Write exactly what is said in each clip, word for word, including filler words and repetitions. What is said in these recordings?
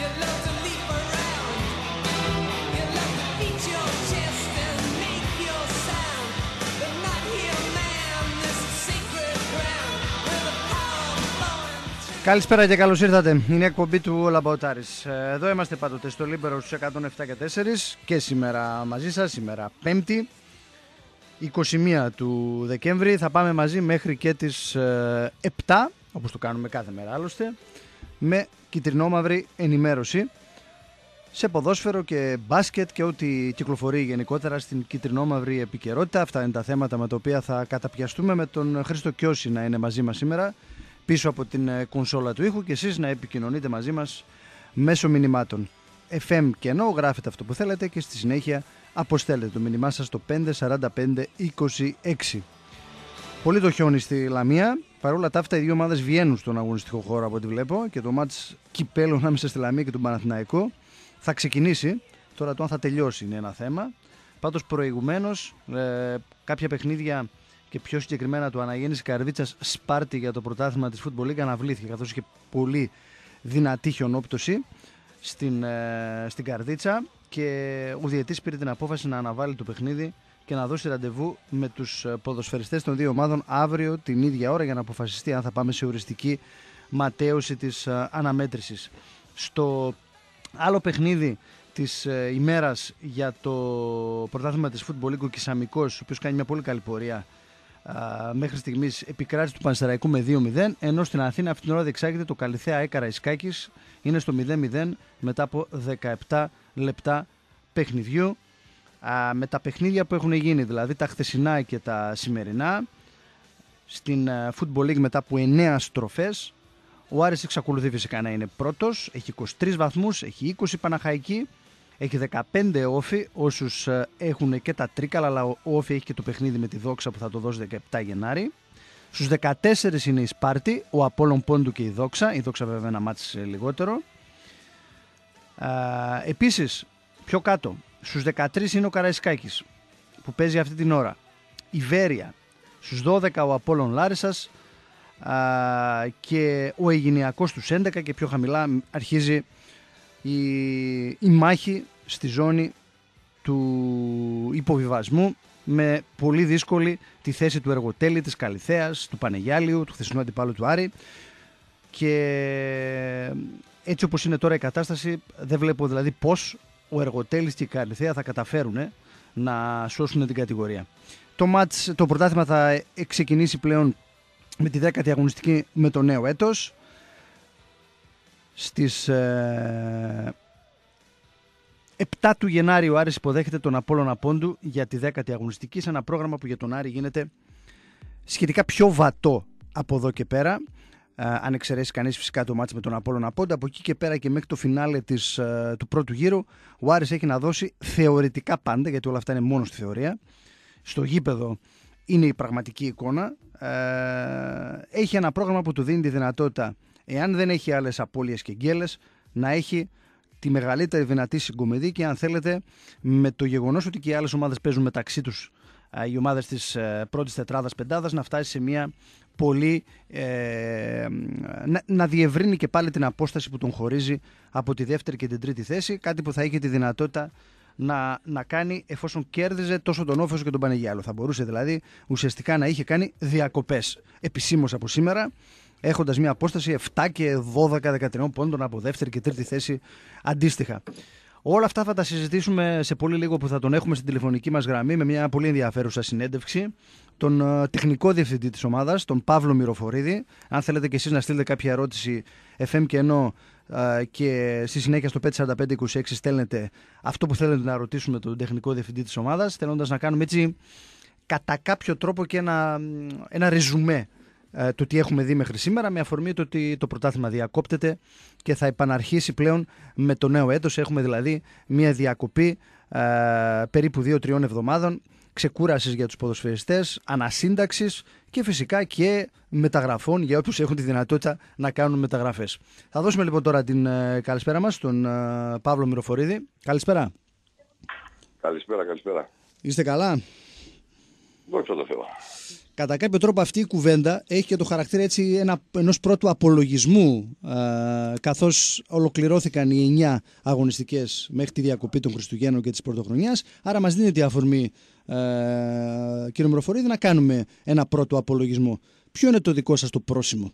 Καλησπέρα και καλώς ήρθατε. Είναι η εκπομπή του All About Aris. Εδώ είμαστε πάντοτε στο Λίμπερο στους εκατόν επτά και τέσσερα και σήμερα μαζί σας, σήμερα Πέμπτη, είκοσι μία του Δεκέμβρη. Θα πάμε μαζί μέχρι και τις επτά, όπως το κάνουμε κάθε μέρα άλλωστε, με κυτρινόμαυρη ενημέρωση σε ποδόσφαιρο και μπάσκετ και ό,τι κυκλοφορεί γενικότερα στην κυτρινόμαυρη επικαιρότητα. Αυτά είναι τα θέματα με τα οποία θα καταπιαστούμε, με τον Χρήστο Κιώση να είναι μαζί μας σήμερα πίσω από την κονσόλα του ήχου και εσείς να επικοινωνείτε μαζί μας μέσω μηνυμάτων. εφ εμ και ενώ γράφετε αυτό που θέλετε και στη συνέχεια αποστέλλετε το μήνυμά σας στο πέντε σαράντα πέντε είκοσι έξι. Πολύ το χιόνι στη Λαμία. Παρόλα τα αυτά οι δύο ομάδες βγαίνουν στον αγωνιστικό χώρο από ό,τι βλέπω και το μάτς κυπέλλου ανάμεσα στη Λαμία και τον Παναθηναϊκό θα ξεκινήσει. Τώρα το αν θα τελειώσει είναι ένα θέμα. Πάντως προηγουμένως ε, κάποια παιχνίδια και πιο συγκεκριμένα του Αναγέννηση Καρδίτσας Σπάρτη για το πρωτάθλημα της Football League αναβλήθηκε, καθώς είχε πολύ δυνατή χιονόπτωση στην, ε, στην Καρδίτσα και ο διαιτής πήρε την απόφαση να αναβάλει το παιχνίδι και να δώσει ραντεβού με τους ποδοσφαιριστές των δύο ομάδων αύριο την ίδια ώρα για να αποφασιστεί αν θα πάμε σε οριστική ματέωση της ε, αναμέτρησης. Στο άλλο παιχνίδι της ε, ημέρας για το πρωτάθλημα της Football League, ο Κισαμικός, ο οποίος κάνει μια πολύ καλή πορεία, Uh, μέχρι στιγμής επικράτηση του Πανσεραϊκού με δύο μηδέν, ενώ στην Αθήνα αυτή την ώρα διεξάγεται το Καλιθέα Έκαρα Ισκάκης, είναι στο μηδέν μηδέν μετά από δεκαεπτά λεπτά παιχνιδιού. Uh, με τα παιχνίδια που έχουν γίνει, δηλαδή τα χθεσινά και τα σημερινά, στην uh, Football League μετά από εννέα στροφές, ο Άρης εξακολουθεί φυσικά να είναι πρώτος, έχει είκοσι τρεις βαθμούς, έχει είκοσι Παναχαϊκή, έχει δεκαπέντε Όφη, όσους έχουν και τα τρίκαλα, αλλά ο Όφη έχει και το παιχνίδι με τη Δόξα που θα το δώσει δεκαεπτά Γενάρη. Στους δεκατέσσερα είναι η Σπάρτη, ο Απόλλων Πόντου και η Δόξα. Η Δόξα βέβαια ένα μάτς λιγότερο. Α, επίσης, πιο κάτω, στους δεκατρείς είναι ο Καραϊσκάκης που παίζει αυτή την ώρα. Η Βέρεια, στους δώδεκα ο Απόλλων Λάρισσας α, και ο Αιγινιακός στους έντεκα και πιο χαμηλά αρχίζει Η, η μάχη στη ζώνη του υποβιβασμού με πολύ δύσκολη τη θέση του Εργοτέλη, της Καλιθέας, του Πανεγιάλιου, του χθεσινού αντιπάλου του Άρη, και έτσι όπως είναι τώρα η κατάσταση δεν βλέπω δηλαδή πως ο Εργοτέλης και η Καλιθέα θα καταφέρουν ε, να σώσουν την κατηγορία. Το, μάτς, το πρωτάθλημα θα ξεκινήσει πλέον με τη δέκατη αγωνιστική με το νέο έτος. Στις ε, επτά του Γενάρη ο Άρης υποδέχεται τον Απόλλωνα Πόντου για τη δέκατη αγωνιστική, σε ένα πρόγραμμα που για τον Άρη γίνεται σχετικά πιο βατό από εδώ και πέρα, ε, αν εξαιρέσει κανείς φυσικά το μάτς με τον Απόλλωνα Πόντου. Από εκεί και πέρα και μέχρι το φινάλε της, ε, του πρώτου γύρου ο Άρης έχει να δώσει θεωρητικά πάντα, γιατί όλα αυτά είναι μόνο στη θεωρία. Στο γήπεδο είναι η πραγματική εικόνα. ε, έχει ένα πρόγραμμα που του δίνει τη δυνατότητα, εάν δεν έχει άλλες απώλειες και γκέλες, να έχει τη μεγαλύτερη δυνατή συγκομιδή και, αν θέλετε, με το γεγονός ότι και οι άλλες ομάδες παίζουν μεταξύ τους, οι ομάδες της πρώτης τετράδας πεντάδας, να φτάσει σε μια πολύ ε, να, να διευρύνει και πάλι την απόσταση που τον χωρίζει από τη δεύτερη και την τρίτη θέση, κάτι που θα είχε τη δυνατότητα να, να κάνει εφόσον κέρδιζε τόσο τον Όφη όσο και τον Πανεγιάλο. Θα μπορούσε δηλαδή ουσιαστικά να είχε κάνει διακοπές επισήμως από σήμερα, έχοντας μια απόσταση επτά και δώδεκα δεκατρία πόντων από δεύτερη και τρίτη θέση αντίστοιχα. Όλα αυτά θα τα συζητήσουμε σε πολύ λίγο, που θα τον έχουμε στην τηλεφωνική μας γραμμή με μια πολύ ενδιαφέρουσα συνέντευξη, τον uh, τεχνικό διευθυντή της ομάδας, τον Παύλο Μυροφορίδη. Αν θέλετε και εσείς να στείλετε κάποια ερώτηση εφ εμ και ενώ uh, και στη συνέχεια στο πέντε σαράντα πέντε είκοσι έξι στέλνετε αυτό που θέλετε να ρωτήσουμε τον τεχνικό διευθυντή της ομάδας, θέλοντας να κάνουμε έτσι κατά κάποιο τρόπο και ένα, ένα ρεζουμέ το τι έχουμε δει μέχρι σήμερα, με αφορμή το ότι το πρωτάθλημα διακόπτεται και θα επαναρχίσει πλέον με το νέο έτος. Έχουμε δηλαδή μια διακοπή ε, περίπου δύο τριών εβδομάδων ξεκούρασης για τους ποδοσφαιριστές, ανασύνταξης και φυσικά και μεταγραφών για όποιους έχουν τη δυνατότητα να κάνουν μεταγραφές. Θα δώσουμε λοιπόν τώρα την ε, καλησπέρα μας στον ε, Παύλο Μυροφορίδη. Καλησπέρα. Καλησπέρα, καλησπέρα. Είστε καλά? Δόξα τω Θεώ. κατά κάποιο τρόπο αυτή η κουβέντα έχει και το χαρακτήρα έτσι ένα, ενός πρώτου απολογισμού, ε, καθώς ολοκληρώθηκαν οι εννιά αγωνιστικές μέχρι τη διακοπή των Χριστουγέννων και της Πρωτοχρονιάς. Άρα μας δίνεται η αφορμή, ε, κύριε Μυροφορίδη, να κάνουμε ένα πρώτο απολογισμό. Ποιο είναι το δικό σας το πρόσημο?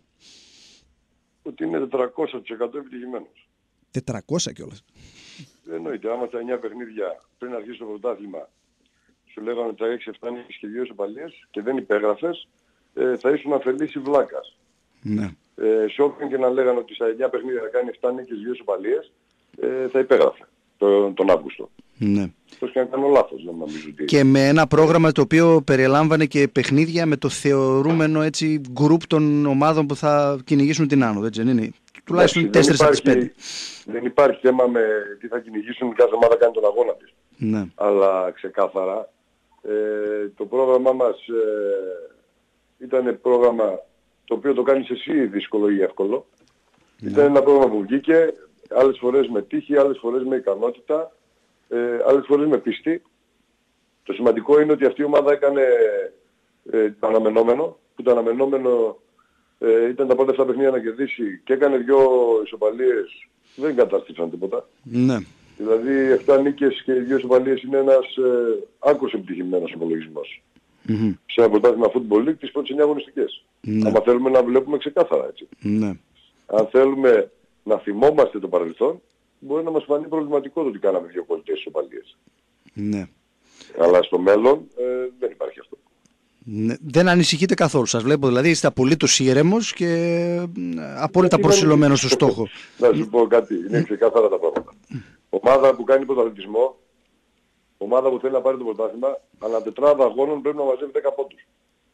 Ότι είναι τετρακόσια τοις εκατό επιτυχημένος. τετρακόσια κιόλας. Εννοείται, άμα τα εννιά παιχνίδια πριν αρχίσει το πρωτάθλημα σου λέγανε ότι τα έξι εφτά νίκες και δύο ισοπαλίες και δεν υπέγραφες, ε, θα ήσουν αφελής ή βλάκας. Ναι. Ε, σε όποιον και να λέγανε ότι στα εννιά παιχνίδια θα κάνει εφτά νίκες και δύο ισοπαλίες, ε, θα υπέγραφε το, τον Αύγουστο. Ναι. Πώς και να κάνω λάθος, δεν νομίζω ότι... Και με ένα πρόγραμμα το οποίο περιλάμβανε και παιχνίδια με το θεωρούμενο έτσι γκρουπ των ομάδων που θα κυνηγήσουν την άνοδο, έτσι δεν είναι? Τουλάχιστον τέσσερις από τις πέντε. Δεν υπάρχει θέμα με τι θα κυνηγήσουν, κάθε ομάδα κάνει τον αγώνα της. Ναι. Αλλά ξεκάθαρα ε, το πρόγραμμά μας ε, ήταν πρόγραμμα το οποίο το κάνεις εσύ δύσκολο ή εύκολο. Ναι. Ήταν ένα πρόγραμμα που βγήκε άλλες φορές με τύχη, άλλες φορές με ικανότητα, ε, άλλες φορές με πίστη. Το σημαντικό είναι ότι αυτή η ομάδα έκανε ε, το αναμενόμενο, που το αναμενόμενο ε, ήταν τα πρώτα εφτά παιχνίδια να κερδίσει και έκανε δυο ισοπαλίες, δεν κατάστησαν τίποτα. Ναι. Δηλαδή εφτά νίκες και δύο ισοπαλίες είναι ένας ε, άκρως επιτυχημένος απολογισμός. Mm-hmm. Σε ένα πρωτάθλημα Football League τις πρώτες εννιά αγωνιστικές. Ναι. Αν θέλουμε να βλέπουμε ξεκάθαρα έτσι. Ναι. Αν θέλουμε να θυμόμαστε το παρελθόν, μπορεί να μας φανεί προβληματικό το ότι κάναμε δύο πολιτές ισοπαλίες. Ναι. Αλλά στο μέλλον ε, δεν υπάρχει αυτό. Ναι, δεν ανησυχείτε καθόλου. Σας βλέπω δηλαδή είστε απολύτως ήρεμος και απόλυτα προσιλωμένος στο στόχο. Να σου πω κάτι, είναι ξεκάθαρα τα πράγματα. Ομάδα που κάνει πρωταθλητισμό, ομάδα που θέλει να πάρει το πρωτάθλημα, ανά τετράδα αγώνων πρέπει να μαζεύει δέκα πόντους.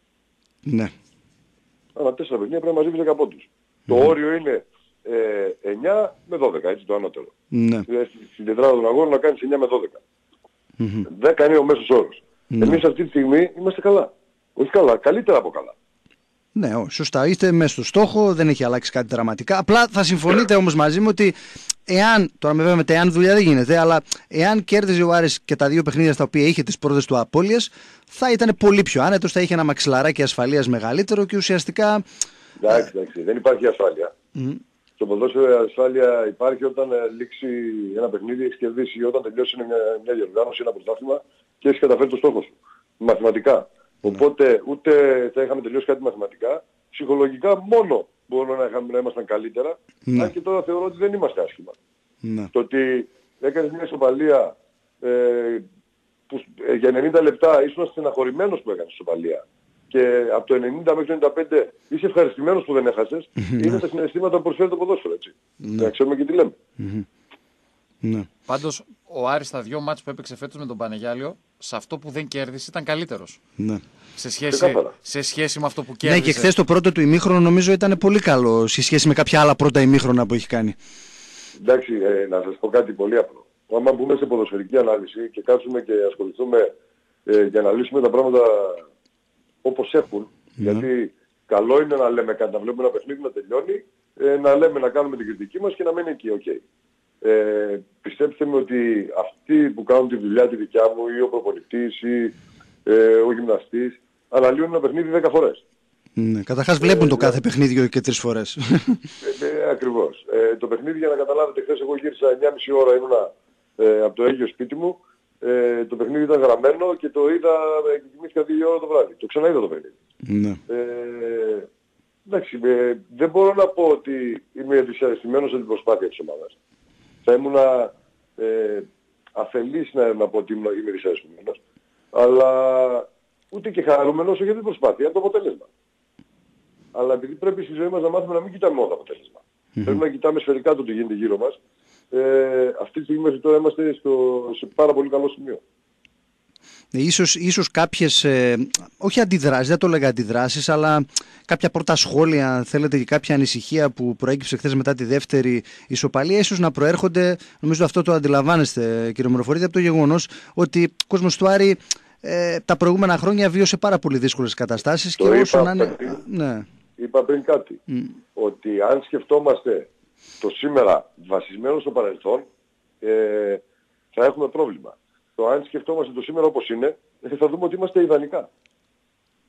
Ναι. Ανά τέσσερα παιχνίδια πρέπει να μαζεύει δέκα πόντους. Mm. Το όριο είναι ε, εννιά με δώδεκα, έτσι το ανώτερο. Ναι. Δηλαδή στην τετράδα των αγώνων να κάνεις εννιά με δώδεκα. Mm-hmm. δέκα είναι ο μέσος όρος. Mm. Εμείς αυτή τη στιγμή είμαστε καλά. Όχι καλά, καλύτερα από καλά. Ναι, σωστά. Είστε μέσα στο στόχο, δεν έχει αλλάξει κάτι δραματικά. Απλά θα συμφωνείτε όμως μαζί μου ότι εάν, τώρα με βέβαια εάν δουλειά δεν γίνεται, αλλά εάν κέρδιζε ο Άρης και τα δύο παιχνίδια στα οποία είχε τις πρώτες του απώλειες, θα ήταν πολύ πιο άνετος, θα είχε ένα μαξιλαράκι ασφαλείας μεγαλύτερο και ουσιαστικά... Εντάξει, εντάξει, δεν υπάρχει ασφάλεια. Mm. Στο ποδόσφαιρο η ασφάλεια υπάρχει όταν ε, λήξει ένα παιχνίδι, έχεις κερδίσει, όταν τελειώσει μια, μια διοργάνωση, ένα πρωτάθλημα και έχεις καταφέρει το στόχο σου. Μαθηματικά. Οπότε ούτε θα είχαμε τελειώσει κάτι μαθηματικά, ψυχολογικά μόνο μπορούμε να, είχαμε, να ήμασταν καλύτερα, ναι. Αν και τώρα θεωρώ ότι δεν είμαστε άσχημα. Ναι. Το ότι έκανες μια ισοπαλία ε, που ε, για ενενήντα λεπτά ήσουν στεναχωρημένος που έκανες ισοπαλία και από το ενενήντα μέχρι το ενενήντα πέντε είσαι ευχαριστημένος που δεν έχασες, είναι τα συναισθήματα που προσφέρει το ποδόσφαιρο, έτσι. Ναι. Να ξέρουμε και τι λέμε. Ναι. Πάντως ο Άρης στα δύο μάτς που έπαιξε φέτος με τον Πανεγιάλιο, σε αυτό που δεν κέρδισε ήταν καλύτερος. Ναι. Σε, σχέση, σε σχέση με αυτό που κέρδισε. Ναι, και χθες το πρώτο του ημίχρονο νομίζω ήταν πολύ καλό σε σχέση με κάποια άλλα πρώτα ημίχρονα που έχει κάνει. Εντάξει, ε, να σας πω κάτι πολύ απλό. Άμα μπούμε σε ποδοσφαιρική ανάλυση και κάτσουμε και ασχοληθούμε ε, και αναλύσουμε τα πράγματα όπως έχουν, ναι. Γιατί καλό είναι να λέμε κάτι, να βλέπουμε ένα παιχνίδι να τελειώνει, ε, να λέμε να κάνουμε την κριτική μας και να μένει εκεί, okay. Ε, πιστέψτε με ότι αυτοί που κάνουν τη δουλειά τη δικιά μου ή ο προπονητής ή ε, ο γυμναστής αναλύουν ένα παιχνίδι δέκα φορές. Ναι, καταρχάς βλέπουν ε, το κάθε ε, παιχνίδι και τρεις φορές. Ε, ε, ακριβώς. Ε, το παιχνίδι, για να καταλάβετε, χθες εγώ γύρισα εννιά και μισή ώρα, ήμουνα ε, από το Αίγιο σπίτι μου. Ε, το παιχνίδι ήταν γραμμένο και το είδα και κοιμήθηκα δύο ώρα το βράδυ. Το ξαναείδα το παιχνίδι. Ναι. Ε, εντάξει, ε, δεν μπορώ να πω ότι είμαι δυσαρεστημένος από την προσπάθεια της ομάδας. Θα ήμουν ε, αφελής να, να πω ότι είμαι δυσαρεστημένος, αλλά ούτε και χαρούμενος για την προσπάθεια, για το αποτέλεσμα. Αλλά επειδή πρέπει στη ζωή μας να μάθουμε να μην κοιτάμε μόνο το αποτέλεσμα. Mm-hmm. Πρέπει να κοιτάμε σφαιρικά το τι γίνεται γύρω μας. Ε, αυτή τη στιγμή μέχρι τώρα είμαστε στο, σε πάρα πολύ καλό σημείο. Ίσως, ίσως κάποιες, ε, όχι αντιδράσεις, δεν το έλεγα αντιδράσεις, αλλά κάποια πρώτα σχόλια, αν θέλετε, και κάποια ανησυχία που προέκυψε χθες μετά τη δεύτερη ισοπαλία, ίσως να προέρχονται, νομίζω αυτό το αντιλαμβάνεστε κύριε Μυροφορίδη, από το γεγονός ότι ο κόσμος του Άρη ε, τα προηγούμενα χρόνια βίωσε πάρα πολύ δύσκολες καταστάσεις. Το και είπα, όσο να είναι... πριν, ναι. είπα πριν κάτι, mm. ότι αν σκεφτόμαστε το σήμερα βασισμένο στο παρελθόν, ε, θα έχουμε πρόβλημα. Το αν σκεφτόμαστε το σήμερα όπως είναι, θα δούμε ότι είμαστε ιδανικά.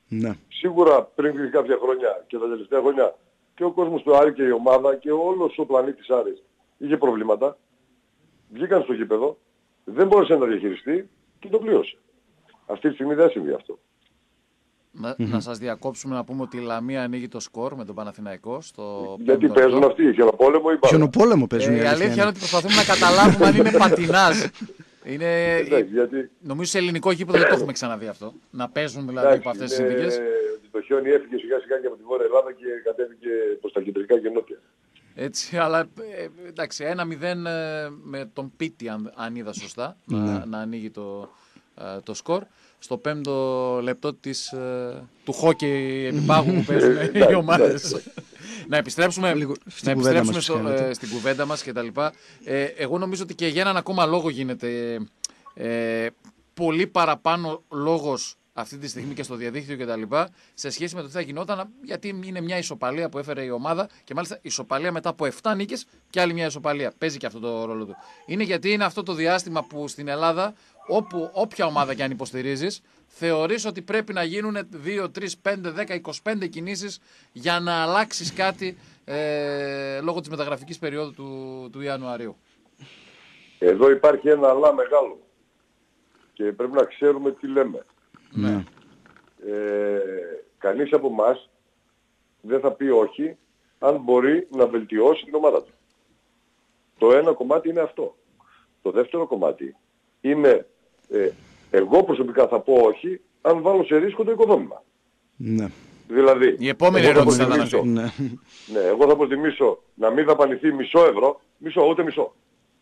Ναι. Σίγουρα πριν κάποια χρόνια και τα τελευταία χρόνια και ο κόσμος του Άρη και η ομάδα και όλος ο πλανήτης Άρης είχε προβλήματα. Βγήκαν στο γήπεδο, δεν μπόρεσε να τα διαχειριστεί και το πλήρωσε. Αυτή τη στιγμή δεν συμβεί αυτό. Να, mm-hmm. να σας διακόψουμε να πούμε ότι η Λαμία ανοίγει το σκορ με τον Παναθηναϊκό. Στο Γιατί παίζουν αυτοί, χιονοπόλεμο ή μπάλα. Χιονοπόλεμο παίζουν. Ε, η αλήθεια είναι ότι προσπαθούμε να καταλάβουμε αν είναι πατινάζ. Είναι... Εντάξει, γιατί... Νομίζω σε ελληνικό γήπεδο δεν το έχουμε ξαναδεί αυτό. Να παίζουν δηλαδή από αυτές τις συνθήκες. Το χιόνι έφυγε σιγά σιγά και από τη Βόρεια Ελλάδα και κατέβηκε προς τα κεντρικά και νότια. Έτσι, αλλά ε, εντάξει, ένα μηδέν ε, με τον Πίτη, αν, αν είδα σωστά, mm. να, να ανοίγει το, ε, το σκορ. Στο πέμπτο λεπτό της, ε, του χόκκι επιπάγου που παίζουν οι ομάδες. Να επιστρέψουμε, Λίγο, να επιστρέψουμε μας, στο, ε, στην κουβέντα μας και τα λοιπά. Ε, εγώ νομίζω ότι και για έναν ακόμα λόγο γίνεται ε, πολύ παραπάνω λόγος αυτή τη στιγμή και στο διαδίκτυο και τα λοιπά, σε σχέση με το τι θα γινόταν, γιατί είναι μια ισοπαλία που έφερε η ομάδα και μάλιστα ισοπαλία μετά από επτά νίκες και άλλη μια ισοπαλία. Παίζει και αυτό το ρόλο του. Είναι γιατί είναι αυτό το διάστημα που στην Ελλάδα, όπου όποια ομάδα και αν υποστηρίζεις, θεωρείς ότι πρέπει να γίνουν δύο, τρεις, πέντε, δέκα, είκοσι πέντε κινήσεις για να αλλάξεις κάτι ε, λόγω της μεταγραφικής περίοδου του, του Ιανουαρίου. Εδώ υπάρχει ένα αλλά μεγάλο και πρέπει να ξέρουμε τι λέμε. Ναι. Ε, κανείς από εμάς δεν θα πει όχι αν μπορεί να βελτιώσει την ομάδα του. Το ένα κομμάτι είναι αυτό. Το δεύτερο κομμάτι είναι ε, εγώ προσωπικά θα πω όχι αν βάλω σε ρίσκο το οικοδόμημα. Ναι. Δηλαδή, η επόμενη ερώτηση θα ήταν αυτή. Ναι. ναι, εγώ θα προτιμήσω να μην δαπανηθεί μισό ευρώ, μισό, ούτε μισό.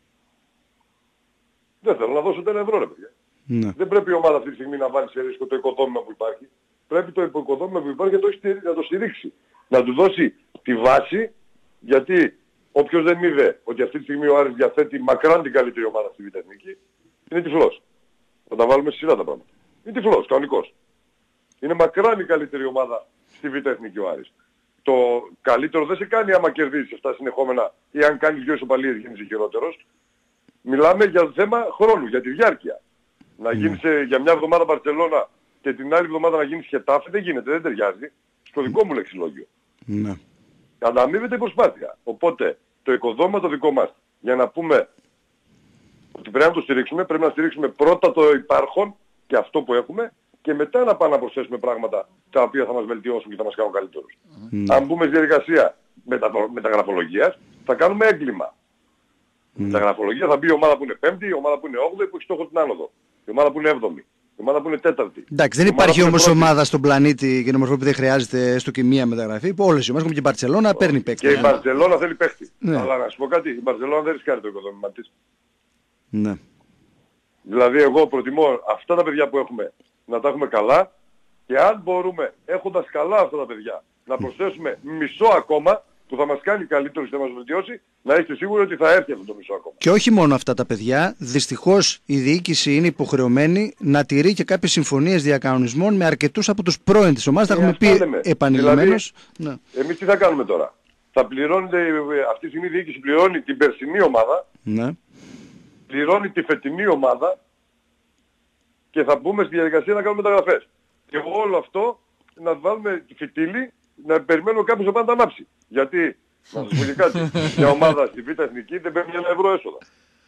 Δεν θέλω να δώσω ένα ευρώ, ρε παιδιά. Ναι. Δεν πρέπει η ομάδα αυτή τη στιγμή να βάλει σε ρίσκο το οικοδόμημα που υπάρχει. Πρέπει το οικοδόμημα που υπάρχει να το στηρίξει. Να του δώσει τη βάση, γιατί όποιος δεν είδε ότι αυτή τη στιγμή ο Άρης διαθέτει μακράν την καλύτερη ομάδα στη Β' Εθνική, είναι τυφλός. Θα τα βάλουμε στη σειρά τα πράγματα. Είναι τυφλός, κανονικός. Είναι μακράν η καλύτερη ομάδα στη Β' Εθνική ο Άρης. Το καλύτερο δεν σε κάνει άμα κερδίσεις αυτά συνεχόμενα ή αν κάνεις δύο ισοπαλίες γίνεις χειρότερος. Μιλάμε για το θέμα χρόνου, για τη διάρκεια. Να γίνεις mm. για μια εβδομάδα Μπαρσελόνα και την άλλη εβδομάδα να γίνεις Χετάφε δεν γίνεται, δεν ταιριάζει. Στο δικό μου λεξιλόγιο. Mm. Ανταμείβεται η προσπάθεια. Οπότε το οικοδόμημα το δικό μας για να πούμε ότι πρέπει να το στηρίξουμε, πρέπει να στηρίξουμε πρώτα το υπάρχον και αυτό που έχουμε και μετά να πάμε να προσθέσουμε πράγματα τα οποία θα μας βελτιώσουν και θα μας κάνουν καλύτερους. Mm. Αν μπούμε στη διαδικασία μεταγραφολογίας θα κάνουμε έγκλημα. Mm. Μεταγραφολογία θα μπει η ομάδα που είναι πέμπτη, η ομάδα που είναι όγδοη που έχει στόχο την άνοδο. Η ομάδα που είναι έβδομη. Η ομάδα που είναι τέταρτη. Εντάξει, δεν υπάρχει όμως ομάδα στον πλανήτη και νομορφό που δεν χρειάζεται έστω και μία μεταγραφή. Που όλες οι ομάδες, και η Μπαρσελόνα, παίρνει παίκτη. Και η Μπαρσελόνα θέλει παίκτη. Ναι. Αλλά να σου πω κάτι, η Μπαρσελόνα δεν ρισκάρει το οικοδόμημα της. Ναι. Δηλαδή εγώ προτιμώ αυτά τα παιδιά που έχουμε να τα έχουμε καλά και αν μπορούμε έχοντας καλά αυτά τα παιδιά να προσθέσουμε μισό ακόμα που θα μας κάνει καλύτερος και θα μας βελτιώσει, να έχετε σίγουρο ότι θα έρθει αυτό το μισό ακόμα. Και όχι μόνο αυτά τα παιδιά, δυστυχώς η διοίκηση είναι υποχρεωμένη να τηρεί και κάποιες συμφωνίες διακανονισμών με αρκετούς από τους πρώην της ομάδας. Τα έχουμε πει επανειλημμένως. Δηλαδή, ναι. Εμείς τι θα κάνουμε τώρα. Θα πληρώνεται, αυτή τη στιγμή η διοίκηση πληρώνει την περσινή ομάδα, ναι. πληρώνει τη φετινή ομάδα και θα μπούμε στη διαδικασία να κάνουμε μεταγραφές. Και όλο αυτό να βάλουμε τη φυτίλη, να περιμένουμε κάποιος να πάει να τα ανάψει. Γιατί, να σας πω και κάτι, μια ομάδα στη Β' Εθνική δεν παίρνει ένα ευρώ έσοδα.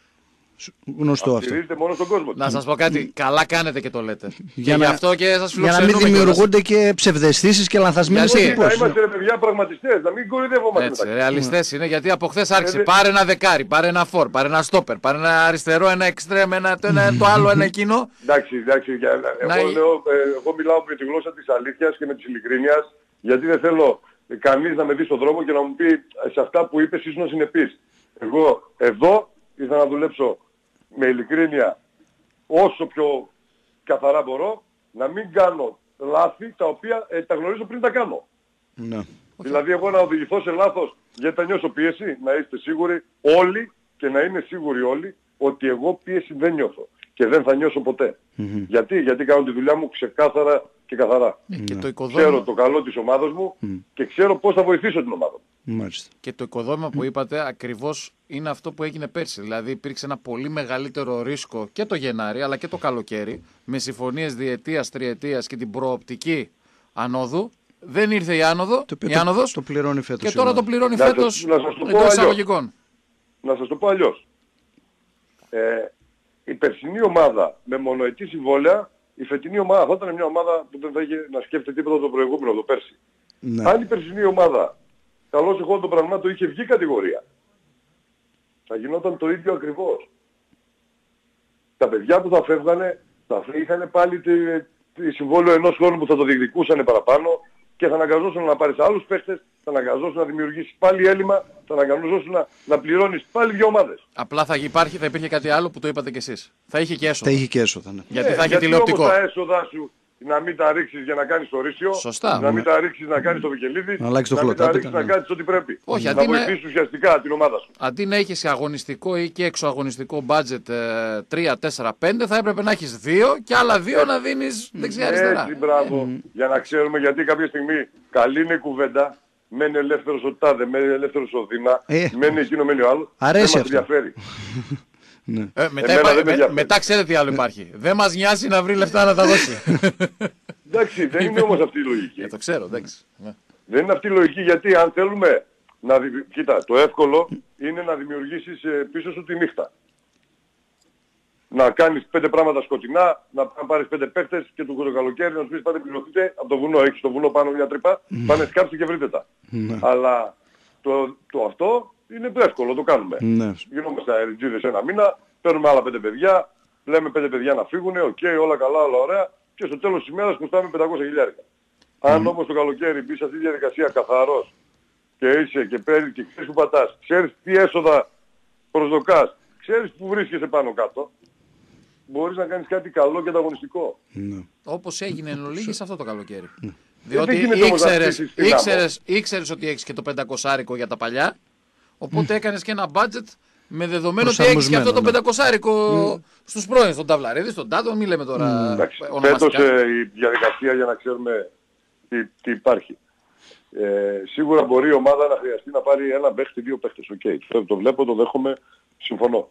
Γνωστό αυτό. Μόνο στον κόσμο. Να σας πω κάτι, καλά κάνετε και το λέτε. Για, και να, γι αυτό και σας για να μην δημιουργούνται και ψευδεστήσεις και λανθασμένες εντυπώσεις. Να είμαστε ρε παιδιά πραγματιστές, να μην κορυδεύομαστε μεταξύ. Έτσι, ρεαλιστές είναι, γιατί από χθες άρχισε. Ε, πάρε ένα δεκάρι, πάρε ένα φορ, πάρε ένα στόπερ, πάρε ένα αριστερό, ένα εξτρέμ, ένα, το, ένα, το άλλο, ένα εκείνο. Εντάξει, εντάξει, για, εγώ, να... λέω, ε, εγώ μιλάω με τη γλώσσα της αλήθειας και με της ειλικρίνειας, γιατί δεν θέλω κανείς να με δει στον δρόμο και να μου πει σε αυτά που είπες ήσουν συνεπής. Εγώ εδώ ήθελα να δουλέψω με ειλικρίνεια όσο πιο καθαρά μπορώ, να μην κάνω λάθη τα οποία ε, τα γνωρίζω πριν τα κάνω. Ναι. Δηλαδή εγώ να οδηγηθώ σε λάθος γιατί θα νιώσω πίεση, να είστε σίγουροι όλοι και να είναι σίγουροι όλοι ότι εγώ πίεση δεν νιώθω και δεν θα νιώσω ποτέ. Mm-hmm. Γιατί, γιατί κάνω τη δουλειά μου ξεκάθαρα και καθαρά. Mm. Και το οικοδόμημα... Ξέρω το καλό της ομάδας μου mm. και ξέρω πώς θα βοηθήσω την ομάδα μου. Μάλιστα. Και το οικοδόμημα που είπατε ακριβώς είναι αυτό που έγινε πέρσι. Δηλαδή υπήρξε ένα πολύ μεγαλύτερο ρίσκο και το Γενάρη αλλά και το καλοκαίρι με συμφωνίες διετίας, τριετίας και την προοπτική ανόδου. Δεν ήρθε η άνοδο, Το, η το, άνοδος το πληρώνει φέτος. και τώρα το πληρώνει Να φέτος σας- να σας το πω εντός αλλιώς. εισαγωγικών. Να σας το πω αλλιώς. Ε, η περσινή ομάδα με μονοετή συμβόλαια, η φετινή ομάδα θα ήταν μια ομάδα που δεν θα είχε να σκέφτεται τίποτα το προηγούμενο, το πέρσι. Ναι. Αν η περσινή ομάδα, καλώς εγώ των πραγμάτων, είχε βγει κατηγορία, θα γινόταν το ίδιο ακριβώς. Τα παιδιά που θα φεύγανε, θα είχαν πάλι τη, τη συμβόλαιο ενός χρόνου που θα το διεκδικούσαν παραπάνω και θα αναγκαζόσουν να πάρεις άλλους παίχτες, θα αναγκαζόσουν να δημιουργήσεις πάλι έλλειμμα, θα αναγκαζόσουν να, να πληρώνεις πάλι δύο ομάδες. Απλά θα, υπάρχει, θα υπήρχε κάτι άλλο που το είπατε κι εσείς. Θα είχε και Τα έσοδα. είχε και έσοδα. Ναι. Γιατί Ναι, θα είχε γιατί τηλεοπτικό. όμως τα έσοδα σου να μην τα ρίξεις για να κάνεις το ρίσιο, Σωστά. να μην Ναι. τα ρίξεις να κάνεις το βικελίδι, Να αλλάξεις το να μην τα χλωτάπιτα, ρίξεις ναι. να κάνεις ό,τι πρέπει. Όχι, να αντί να- βοηθήσεις ουσιαστικά την ομάδα σου. Αντί να έχεις αγωνιστικό ή και εξωαγωνιστικό budget ε, τρία, τέσσερα, πέντε, θα έπρεπε να έχεις δύο και άλλα δύο να δίνεις δεξιά-αριστερά. Έτσι, μπράβο, για να ξέρουμε, γιατί κάποια στιγμή καλή είναι η κουβέντα, μένει ελεύθερος ο τάδε, μένει ελεύθερος ο Δήμα, Ε. μένει εκείνο, μένει ο άλλος. Αρέσει δεν μας αυτό. ενδιαφέρει. Ναι. Ε, μετά, Εμένα υπά- δεν με με- ενδιαφέρει. μετά ξέρετε τι άλλο υπάρχει. Δεν μας νοιάζει να βρει λεφτά να τα δώσει. Εντάξει, δεν είναι όμως αυτή η λογική. Ε, το ξέρω, εντάξει. Ναι. Δεν είναι αυτή η λογική, γιατί αν θέλουμε να δι... Κοίτα, το εύκολο είναι να δημιουργήσεις ε, πίσω σου τη νύχτα. Να κάνεις πέντε πράγματα σκοτεινά, να πάρεις πέντε παίχτες και του το καλοκαίρι να σου πεις πάτε πληρωθείτε από το βουνό. Έχεις το βουνό πάνω μια τρύπα, πάνε σκάψτε και βρείτε τα. Ναι. Αλλά το, το αυτό είναι το εύκολο, το κάνουμε. Ναι. Γινόμαστε αεριτζίδες ένα μήνα, παίρνουμε άλλα πέντε παιδιά, λέμε πέντε παιδιά να φύγουν, οκ, όλα καλά, όλα ωραία, και στο τέλος της ημέρας κουστάμε πεντακόσια χιλιάρικα. Αν όμως το καλοκαίρι μπεις σε αυτή τη διαδικασία καθαρός και είσαι και παίρνεις και ξέρεις που πατάς, ξέρεις τι έσοδα προσδοκάς, ξέρεις που βρίσκεσαι πάνω κάτω, μπορείς να κάνεις κάτι καλό και ανταγωνιστικό. Ναι. Όπως έγινε εν ολίγης αυτό το καλοκαίρι. δεν Διότι γίνεται όμως να ήξερες, στήσεις την άμμο. ήξερες, ήξερες ότι έχεις και το πεντακόσάρικο για τα παλιά, οπότε έκανες και ένα budget με δεδομένο ότι έχεις και αυτό το Προσαρμοσμένο, ναι. πεντακόσάρικο στους πρώην, στον Ταυλαρίδη, στον Τάτο, μην λέμε τώρα Εντάξει, φέτος ονομαστικά. ε, η διαδικασία για να ξέρουμε τι, τι υπάρχει. Ε, σίγουρα μπορεί η ομάδα να χρειαστεί να πάρει ένα παίχτη, δύο παίχτες. Okay. Το, το βλέπω, το δέχομαι, συμφωνώ.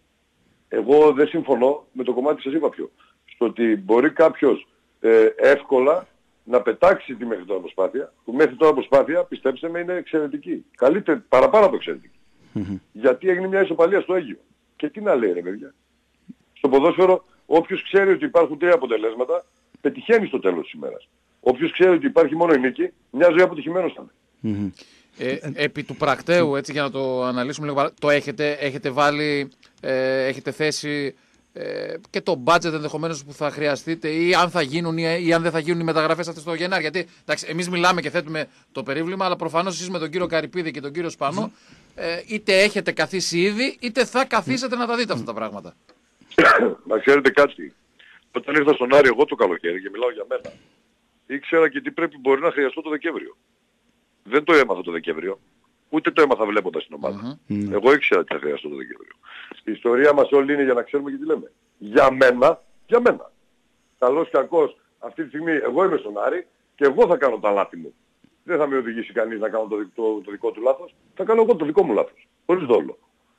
Εγώ δεν συμφωνώ με το κομμάτι σας είπα πιο. Στο ότι μπορεί κάποιος ε, εύκολα να πετάξει τη μέχρι τώρα προσπάθεια, που μέχρι τώρα προσπάθεια, πιστέψτε με, είναι εξαιρετική. Καλύτερη, παραπάνω από εξαιρετική. Γιατί έγινε μια ισοπαλία στο Αίγυο. Και τι να λέει ρε παιδιά. Στο ποδόσφαιρο, όποιος ξέρει ότι υπάρχουν τρία αποτελέσματα, πετυχαίνει στο τέλος της ημέρας. Όποιος ξέρει ότι υπάρχει μόνο η νίκη, μια ζωή αποτυχημένος θα είναι. Ε, επί του πρακτέου, έτσι για να το αναλύσουμε λίγο παρά, το έχετε, έχετε βάλει, ε, έχετε θέσει ε, και το budget ενδεχομένως που θα χρειαστείτε ή αν θα γίνουν ή, ή αν δεν θα γίνουν οι μεταγραφές αυτές το Γενάρη. Γιατί εντάξει, εμείς μιλάμε και θέτουμε το περίβλημα, αλλά προφανώς εσείς με τον κύριο Καρυπίδη και τον κύριο Σπανό ε, είτε έχετε καθίσει ήδη, είτε θα καθίσετε να τα δείτε αυτά τα πράγματα. Να ξέρετε κάτι. Όταν ήρθα στον Άρη εγώ το καλοκαίρι και μιλάω για μένα, ήξερα και τι πρέπει μπορεί να χρειαστώ το Δεκέμβριο. Δεν το έμαθα το Δεκέμβριο. Ούτε το έμαθα βλέποντας την ομάδα. Mm-hmm. Εγώ ήξερα τι θα χρειαστώ το Δεκέμβριο. Η ιστορία μας όλη είναι για να ξέρουμε και τι λέμε. Για μένα, για μένα. Καλός ή κακός, αυτή τη στιγμή εγώ είμαι στον Άρη και εγώ θα κάνω τα λάθη μου. Δεν θα με οδηγήσει κανείς να κάνω το, το, το δικό του λάθος. Θα κάνω εγώ το δικό μου λάθος. Χωρίς δόλο.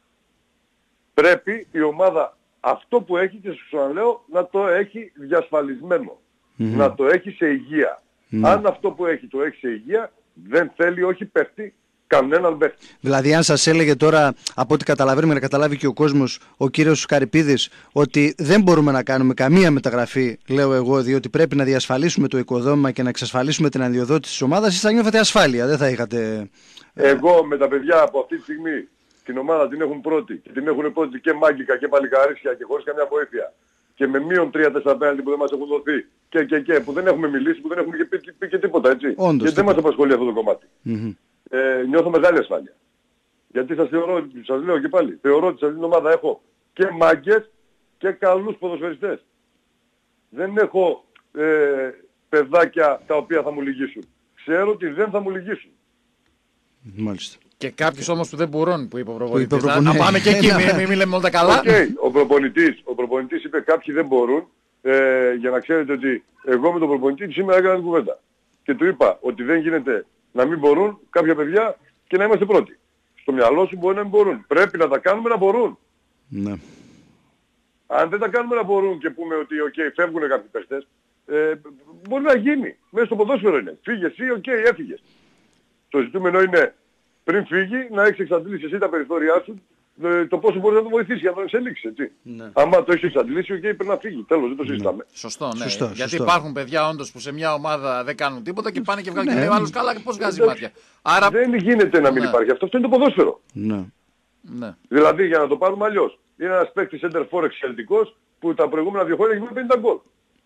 Πρέπει η ομάδα αυτό που έχει, και σου ξαναλέω, να το έχει διασφαλισμένο. Mm-hmm. Να το έχει σε υγεία. Mm. Αν αυτό που έχει το έχει σε υγεία, δεν θέλει, όχι παίχτη, κανέναν παίχτη. Δηλαδή, αν σας έλεγε τώρα, από ό,τι καταλαβαίνουμε, να καταλάβει και ο κόσμος, ο κύριος Καρυπίδης, ότι δεν μπορούμε να κάνουμε καμία μεταγραφή, λέω εγώ, διότι πρέπει να διασφαλίσουμε το οικοδόμημα και να εξασφαλίσουμε την αδειοδότηση της ομάδας, εσείς θα νιώθετε ασφάλεια, δεν θα είχατε... Εγώ με τα παιδιά από αυτή τη στιγμή την ομάδα την έχουν πρώτη και την έχουν πρώτη και μάγκικα και παλικαρίσια και χωρίς καμιά βοήθεια. Και με μείον τρία τέσσερα πέναλτι που δεν μας έχουν δοθεί και, και, και που δεν έχουμε μιλήσει, που δεν έχουμε και πει, πει και τίποτα, έτσι. Όντως, και δεν μας απασχολεί αυτό το κομμάτι. Mm-hmm. Ε, νιώθω μεγάλη ασφάλεια. Γιατί σας, θεωρώ, σας λέω και πάλι, θεωρώ ότι σε αυτήν την ομάδα έχω και μάγκες και καλούς ποδοσφαιριστές. Δεν έχω ε, παιδάκια τα οποία θα μου λυγίσουν. Ξέρω ότι δεν θα μου λυγίσουν. Μάλιστα. Και κάποιους όμως που δεν μπορούν, που είπε ο είπε ο προπονητής. Να, να προπονητής. πάμε και εκεί, μην, μην, μην λέμε όλα τα καλά. Okay, ο, προπονητής, ο προπονητής είπε κάποιοι δεν μπορούν, ε, για να ξέρετε ότι εγώ με τον προπονητή σήμερα έκανα την κουβέντα. Και του είπα ότι δεν γίνεται να μην μπορούν κάποια παιδιά και να είμαστε πρώτοι. Στο μυαλό σου μπορεί να μην μπορούν. Πρέπει να τα κάνουμε να μπορούν. Ναι. Αν δεν τα κάνουμε να μπορούν και πούμε ότι okay, φεύγουν κάποιοι παίχτες, Ε, μπορεί να γίνει. Μέσα στο ποδόσφαιρο είναι. Φύγε εσύ, οκ, okay, έφυγες. Το ζητούμενο είναι πριν φύγει να έχεις εξαντλήσει εσύ τα περιθώριά σου, το πόσο μπορεί να το βοηθήσει για να τον εξελίξει, έτσι. Ναι. Άμα το έχεις εξαντλήσει, okay, πρέπει να φύγει. Τέλος, δεν το συζητάμε. Ναι. Σωστό, ναι. Σωστό, Γιατί σωστό. υπάρχουν παιδιά όντως που σε μια ομάδα δεν κάνουν τίποτα και πάνε και βγάλουν ναι. και άλλους καλά και πώς βγάζει μάτια. Άρα... Δεν γίνεται να μην ναι. υπάρχει αυτό. Αυτό είναι το ποδόσφαιρο. Ναι. Ναι. Δηλαδή, για να το πάρουμε αλλιώς, είναι ένας παίκτης center for εξαιρετικός που τα προηγούμενα δύο χρόνια έχει βγάλει πενήντα γκολ.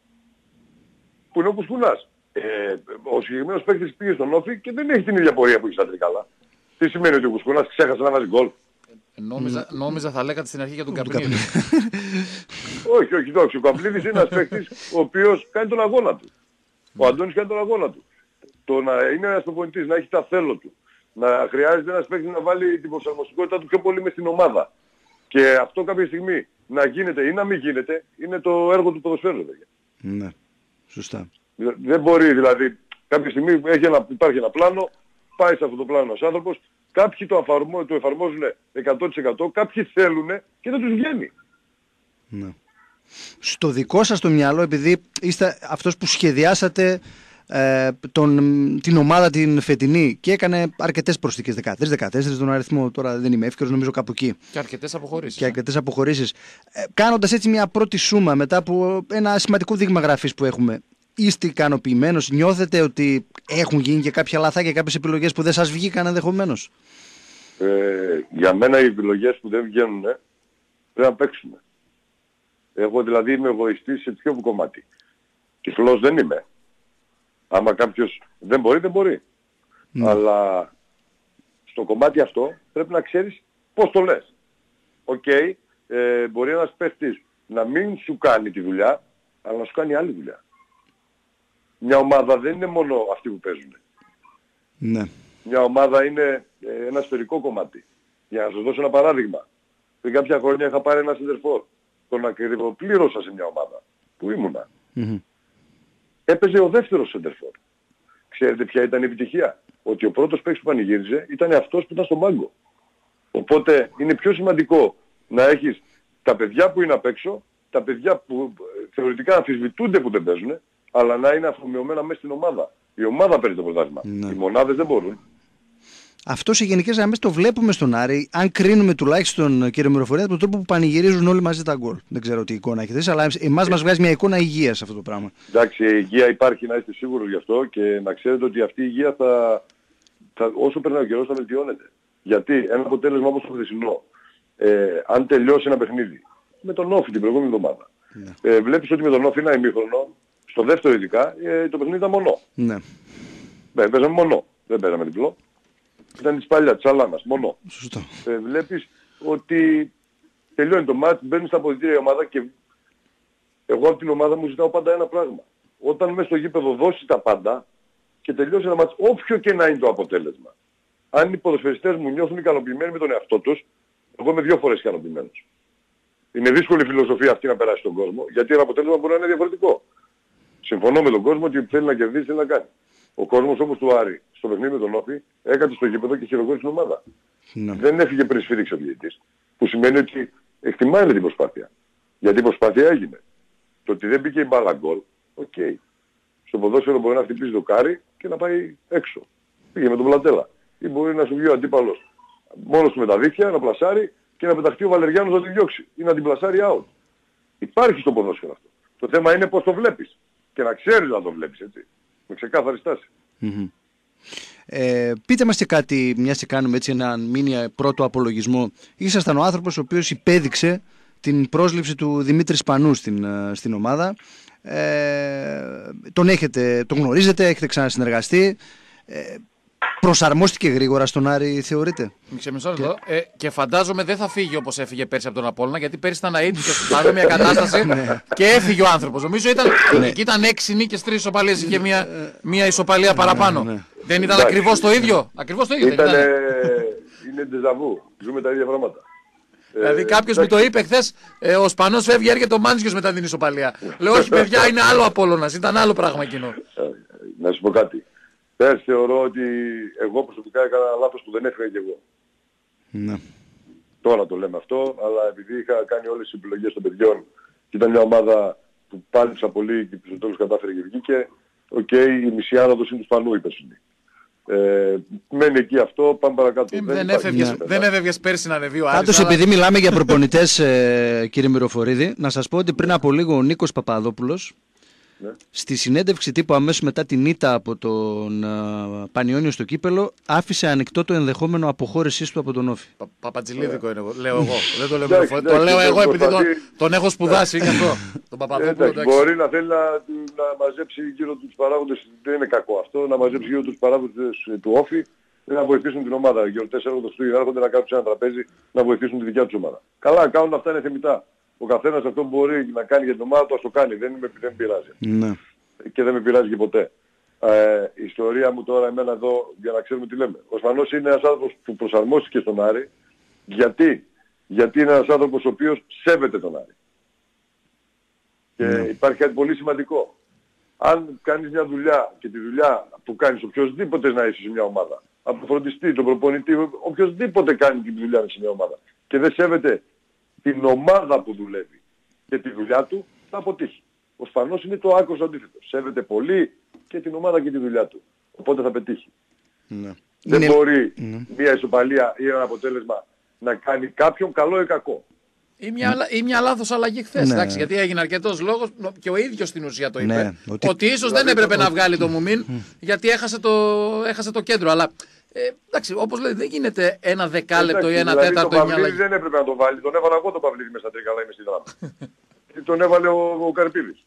Που είναι ο Κουσκουνάς. Ε, ο συγκεκριμένος παίκτης πήγε στον Όφη και δεν έχει την ίδια πορεία που έχει στα Τρικάλα. Τι σημαίνει ότι ο Κουσκουνάς ξέχασε να βάζει γκολ? Νόμιζα, νόμιζα θα λέγατε στην αρχή για τον Καπνίδη. όχι, όχι, όχι. Ο Καπνίδης είναι ένας παίκτης ο οποίος κάνει τον αγώνα του. Ο Αντώνης κάνει τον αγώνα του. Το να είναι ένας προπονητής, να έχει τα θέλω του, να χρειάζεται ένας παίκτης να βάλει την προσαρμοστικότητα του πιο πολύ μες στην ομάδα. Και αυτό κάποια στιγμή να γίνεται ή να μην γίνεται, είναι το έργο του ποδοσφαίρου. Ναι, σωστά. Δεν μπορεί δηλαδή, κάποια στιγμή έχει ένα, υπάρχει ένα πλάνο, πάει σε αυτό το πλάνο ένας άνθρωπος, κάποιοι το, αφαρμο, το εφαρμόζουν εκατό τοις εκατό, κάποιοι θέλουν και δεν τους βγαίνει. Ναι. Στο δικό σας το μυαλό, επειδή είστε αυτός που σχεδιάσατε ε, τον, την ομάδα την φετινή και έκανε αρκετές προσθήκες, δεκατρείς δεκατέσσερις τον αριθμό, τώρα δεν είμαι εύκαιρος, νομίζω κάπου εκεί. Και αρκετές αποχωρήσεις. Και αρκετές αποχωρήσεις. Ε, κάνοντας έτσι μια πρώτη σούμα μετά από ένα σημαντικό δείγμα γραφής που έχουμε, είστε ικανοποιημένος, νιώθετε ότι έχουν γίνει και κάποια λαθάκια, κάποιες επιλογές που δεν σας βγήκαν ενδεχομένως? Ε, για μένα οι επιλογές που δεν βγαίνουν πρέπει να παίξουμε. Εγώ δηλαδή είμαι εγωιστής σε ποιο κομμάτι. Τυφλός δεν είμαι. Άμα κάποιος δεν μπορεί, δεν μπορεί. Mm. Αλλά στο κομμάτι αυτό πρέπει να ξέρεις πώς το λες. Οκ, okay, ε, μπορεί ένας παίχτης να μην σου κάνει τη δουλειά, αλλά να σου κάνει άλλη δουλειά. Μια ομάδα δεν είναι μόνο αυτοί που παίζουν. Ναι. Μια ομάδα είναι ε, ένα σφαιρικό κομμάτι. Για να σας δώσω ένα παράδειγμα. Πριν κάποια χρόνια είχα πάρει ένα σεντερφόρ. Τον ακριβοπλήρωσα σε μια ομάδα που ήμουνα. Mm-hmm. Έπαιζε ο δεύτερος σεντερφόρ. Ξέρετε ποια ήταν η επιτυχία? Ότι ο πρώτος παίκτης που πανηγύριζε ήταν αυτός που ήταν στον πάγκο. Οπότε είναι πιο σημαντικό να έχεις τα παιδιά που είναι απ' έξω, τα παιδιά που θεωρητικά αμφισβητούνται που δεν παίζουν, αλλά να είναι αφομοιωμένα μέσα στην ομάδα. Η ομάδα παίρνει το πρωτάθλημα. Ναι. Οι μονάδες δεν μπορούν. Αυτό σε γενικές γραμμές το βλέπουμε στον Άρη, αν κρίνουμε τουλάχιστον, κύριε Μυροφορία, από τον τρόπο που πανηγυρίζουν όλοι μαζί τα γκολ. Δεν ξέρω τι εικόνα έχετε, αλλά εμάς μας βγάζει μια εικόνα υγείας αυτό το πράγμα. Εντάξει, η υγεία υπάρχει, να είστε σίγουροι γι' αυτό και να ξέρετε ότι αυτή η υγεία θα, θα, όσο περνάει ο καιρός θα βελτιώνεται. Γιατί ένα αποτέλεσμα όπως το χθεσινό, ε, αν τελειώσει ένα παιχνίδι με τον Όφη την προηγούμενη εβδομάδα, ναι. ε, βλέπεις ότι με τον Όφη ένα ημίχρονο, στο δεύτερο ειδικά, ε, το παιχνίδι ήταν μονό. Ναι. Ναι, παίζαμε μονό, δεν παίζαμε διπλό. Ήταν της παλιά, της Αλάνας, μόνο. Σωστό. Ε, βλέπεις ότι τελειώνει το μάτς, μπαίνει στα αποδυτήρια η ομάδα και εγώ από την ομάδα μου ζητάω πάντα ένα πράγμα. Όταν μέσα στο γήπεδο δώσει τα πάντα και τελειώσει ένα μάτς, όποιο και να είναι το αποτέλεσμα. Αν οι ποδοσφαιριστές μου νιώθουν ικανοποιημένοι με τον εαυτό τους, εγώ είμαι δύο φορές ικανοποιημένος. Είναι δύσκολη η φιλοσοφία αυτή να περάσει στον κόσμο, γιατί ένα αποτέλεσμα μπορεί να είναι διαφορετικό. Συμφωνώ με τον κόσμο ότι θέλει να κερδίσει, θέλει να κάνει. Ο κόσμος όπως του Άρη στο παιχνίδι με τον Όφη έκατσε στο γήπεδο και χειροκρότησε την ομάδα. Ναι. Δεν έφυγε πριν σφύριξε ο διαιτητής. Που σημαίνει ότι εκτιμάει την προσπάθεια. Γιατί η προσπάθεια έγινε. Το ότι δεν μπήκε η μπάλα γκολ, οκ. Okay. Στο ποδόσφαιρο μπορεί να χτυπήσει το κάρι και να πάει έξω. Πήγε με τον Πλατέλα. Ή μπορεί να σου βγει ο αντίπαλος μόνος του με τα δίχτυα, να πλασάρει και να πεταχτεί ο Βαλεριάνος να την διώξει. Ή να την πλασάρει out. Υπάρχει στο ποδόσφαιρο αυτό. Το θέμα είναι πώς το βλέπεις. Και να ξέρεις να το βλέπεις, έτσι. Με ξεκάθαρη στάση. Mm-hmm. Ε, πείτε μας και κάτι, μιας και κάνουμε έτσι έναν μίνι πρώτο απολογισμό. Ήσασταν ο άνθρωπος ο οποίος υπέδειξε την πρόσληψη του Δημήτρη Σπανού στην, στην ομάδα. Ε, τον έχετε, τον γνωρίζετε, έχετε ξανασυνεργαστεί. Ε, προσαρμόστηκε γρήγορα στον Άρη, θεωρείτε? Μισό μισό λεπτό. Ε, και φαντάζομαι δεν θα φύγει όπως έφυγε πέρσι από τον Απόλλωνα, γιατί πέρσι ήταν αίτητο και παρόμοια κατάσταση και έφυγε ο άνθρωπος. Νομίζω ήταν, εκεί ήταν έξι νίκες, τρεις ισοπαλίες, είχε μια, μια ισοπαλία παραπάνω. Ναι, ναι. Δεν ήταν ακριβώς το ίδιο? Ακριβώς το ίδιο ήταν, δεν ήταν. Είναι ντεζαβού. Ζούμε τα ίδια πράγματα. Δηλαδή ε, κάποιος μου το είπε χθες, ε, ο Σπανός φεύγει, έρχεται ο Μάντσιος μετά την ισοπαλία. Λέω όχι παιδιά, είναι άλλο Απόλλωνας, ήταν άλλο πράγμα εκείνο. Να σου πω κάτι. Πες θεωρώ ότι εγώ προσωπικά έκανα λάθος που δεν έφυγα κι εγώ. Ναι. Τώρα το λέμε αυτό, αλλά επειδή είχα κάνει όλες τις επιλογές των παιδιών και ήταν μια ομάδα που πάλεψα πολύ και στο τέλος κατάφερε και βγήκε. Οκ, okay, η μισή άνοδος είναι του Σπανού η περσινή. Ε, μένει εκεί αυτό, πάμε παρακάτω. Ε, δεν, δεν, έφευγες, ναι. δεν έφευγες πέρσι να ανεβεί ο Άρης. Πάντως, αλλά... επειδή μιλάμε για προπονητές, ε, κύριε Μυροφορίδη, να σας πω ότι πριν από λίγο ο Νίκος Παπαδόπουλος, ναι. στη συνέντευξη τύπου αμέσως μετά την ήττα από τον uh, Πανιόνιο στο Κύπελλο, άφησε ανοιχτό το ενδεχόμενο αποχώρησής του από τον Όφη. Πα, Παπατζηλίδικο είναι, λέω εγώ. Δεν το λέω Μυροφορίδη. Το λέω εγώ επειδή τον, τον έχω σπουδάσει γι' αυτό. Τον Παπαδόπουλο. Μπορεί να θέλει να, να μαζέψει γύρω του τους παράγοντες, δεν είναι κακό αυτό, να μαζέψει γύρω τους παράγοντες του Όφη να βοηθήσουν την ομάδα. Γιορτές έρχονται στο έρχονται να κάνουν σε ένα τραπέζι να βοηθήσουν τη δικιά τους ομάδα. Καλά, κάνουν αυτά, είναι θεμιτά. Ο καθένας αυτό που μπορεί να κάνει για την ομάδα του, ας το κάνει. Δεν με, δεν πειράζει. Ναι. Και δεν με πειράζει και ποτέ. Ε, η ιστορία μου τώρα, εμένα εδώ, για να ξέρουμε τι λέμε. Ο Σπανός είναι ένας άνθρωπος που προσαρμόστηκε στον Άρη. Γιατί? Γιατί είναι ένας άνθρωπος ο οποίος σέβεται τον Άρη. Και ναι. υπάρχει κάτι πολύ σημαντικό. Αν κάνεις μια δουλειά και τη δουλειά που κάνεις οποιοσδήποτε να είσαι σε μια ομάδα, από τον φροντιστή, τον προπονητή, οποιοσδήποτε κάνει τη δουλειά σε μια ομάδα και δεν σέβεται την ομάδα που δουλεύει και τη δουλειά του, θα αποτύχει. Ο Σπανός είναι το άκρος αντίθετο. Σέβεται πολύ και την ομάδα και τη δουλειά του. Οπότε θα πετύχει. Ναι. Δεν είναι... μπορεί ναι. μια ισοπαλία ή ένα αποτέλεσμα να κάνει κάποιον καλό ή κακό. Ή μια, ή μια λάθος αλλαγή χθες. Ναι. Γιατί έγινε αρκετός λόγος και ο ίδιος στην ουσία το είπε. Ναι. Ότι, ότι ίσως δηλαδή, δεν έπρεπε το... να βγάλει το Μουμίν γιατί έχασε το, έχασε το κέντρο. Αλλά ε, εντάξει, όπως λέει, δεν γίνεται ένα δεκάλεπτο ή ένα δηλαδή, τέταρτο. Το Παυλίδη δεν έπρεπε να το βάλει. Τον έβαλα εγώ το Παυλίδη μέσα τρίκαλα, είμαι στη δράμα. Τον έβαλε ο, ο Καρπίδης.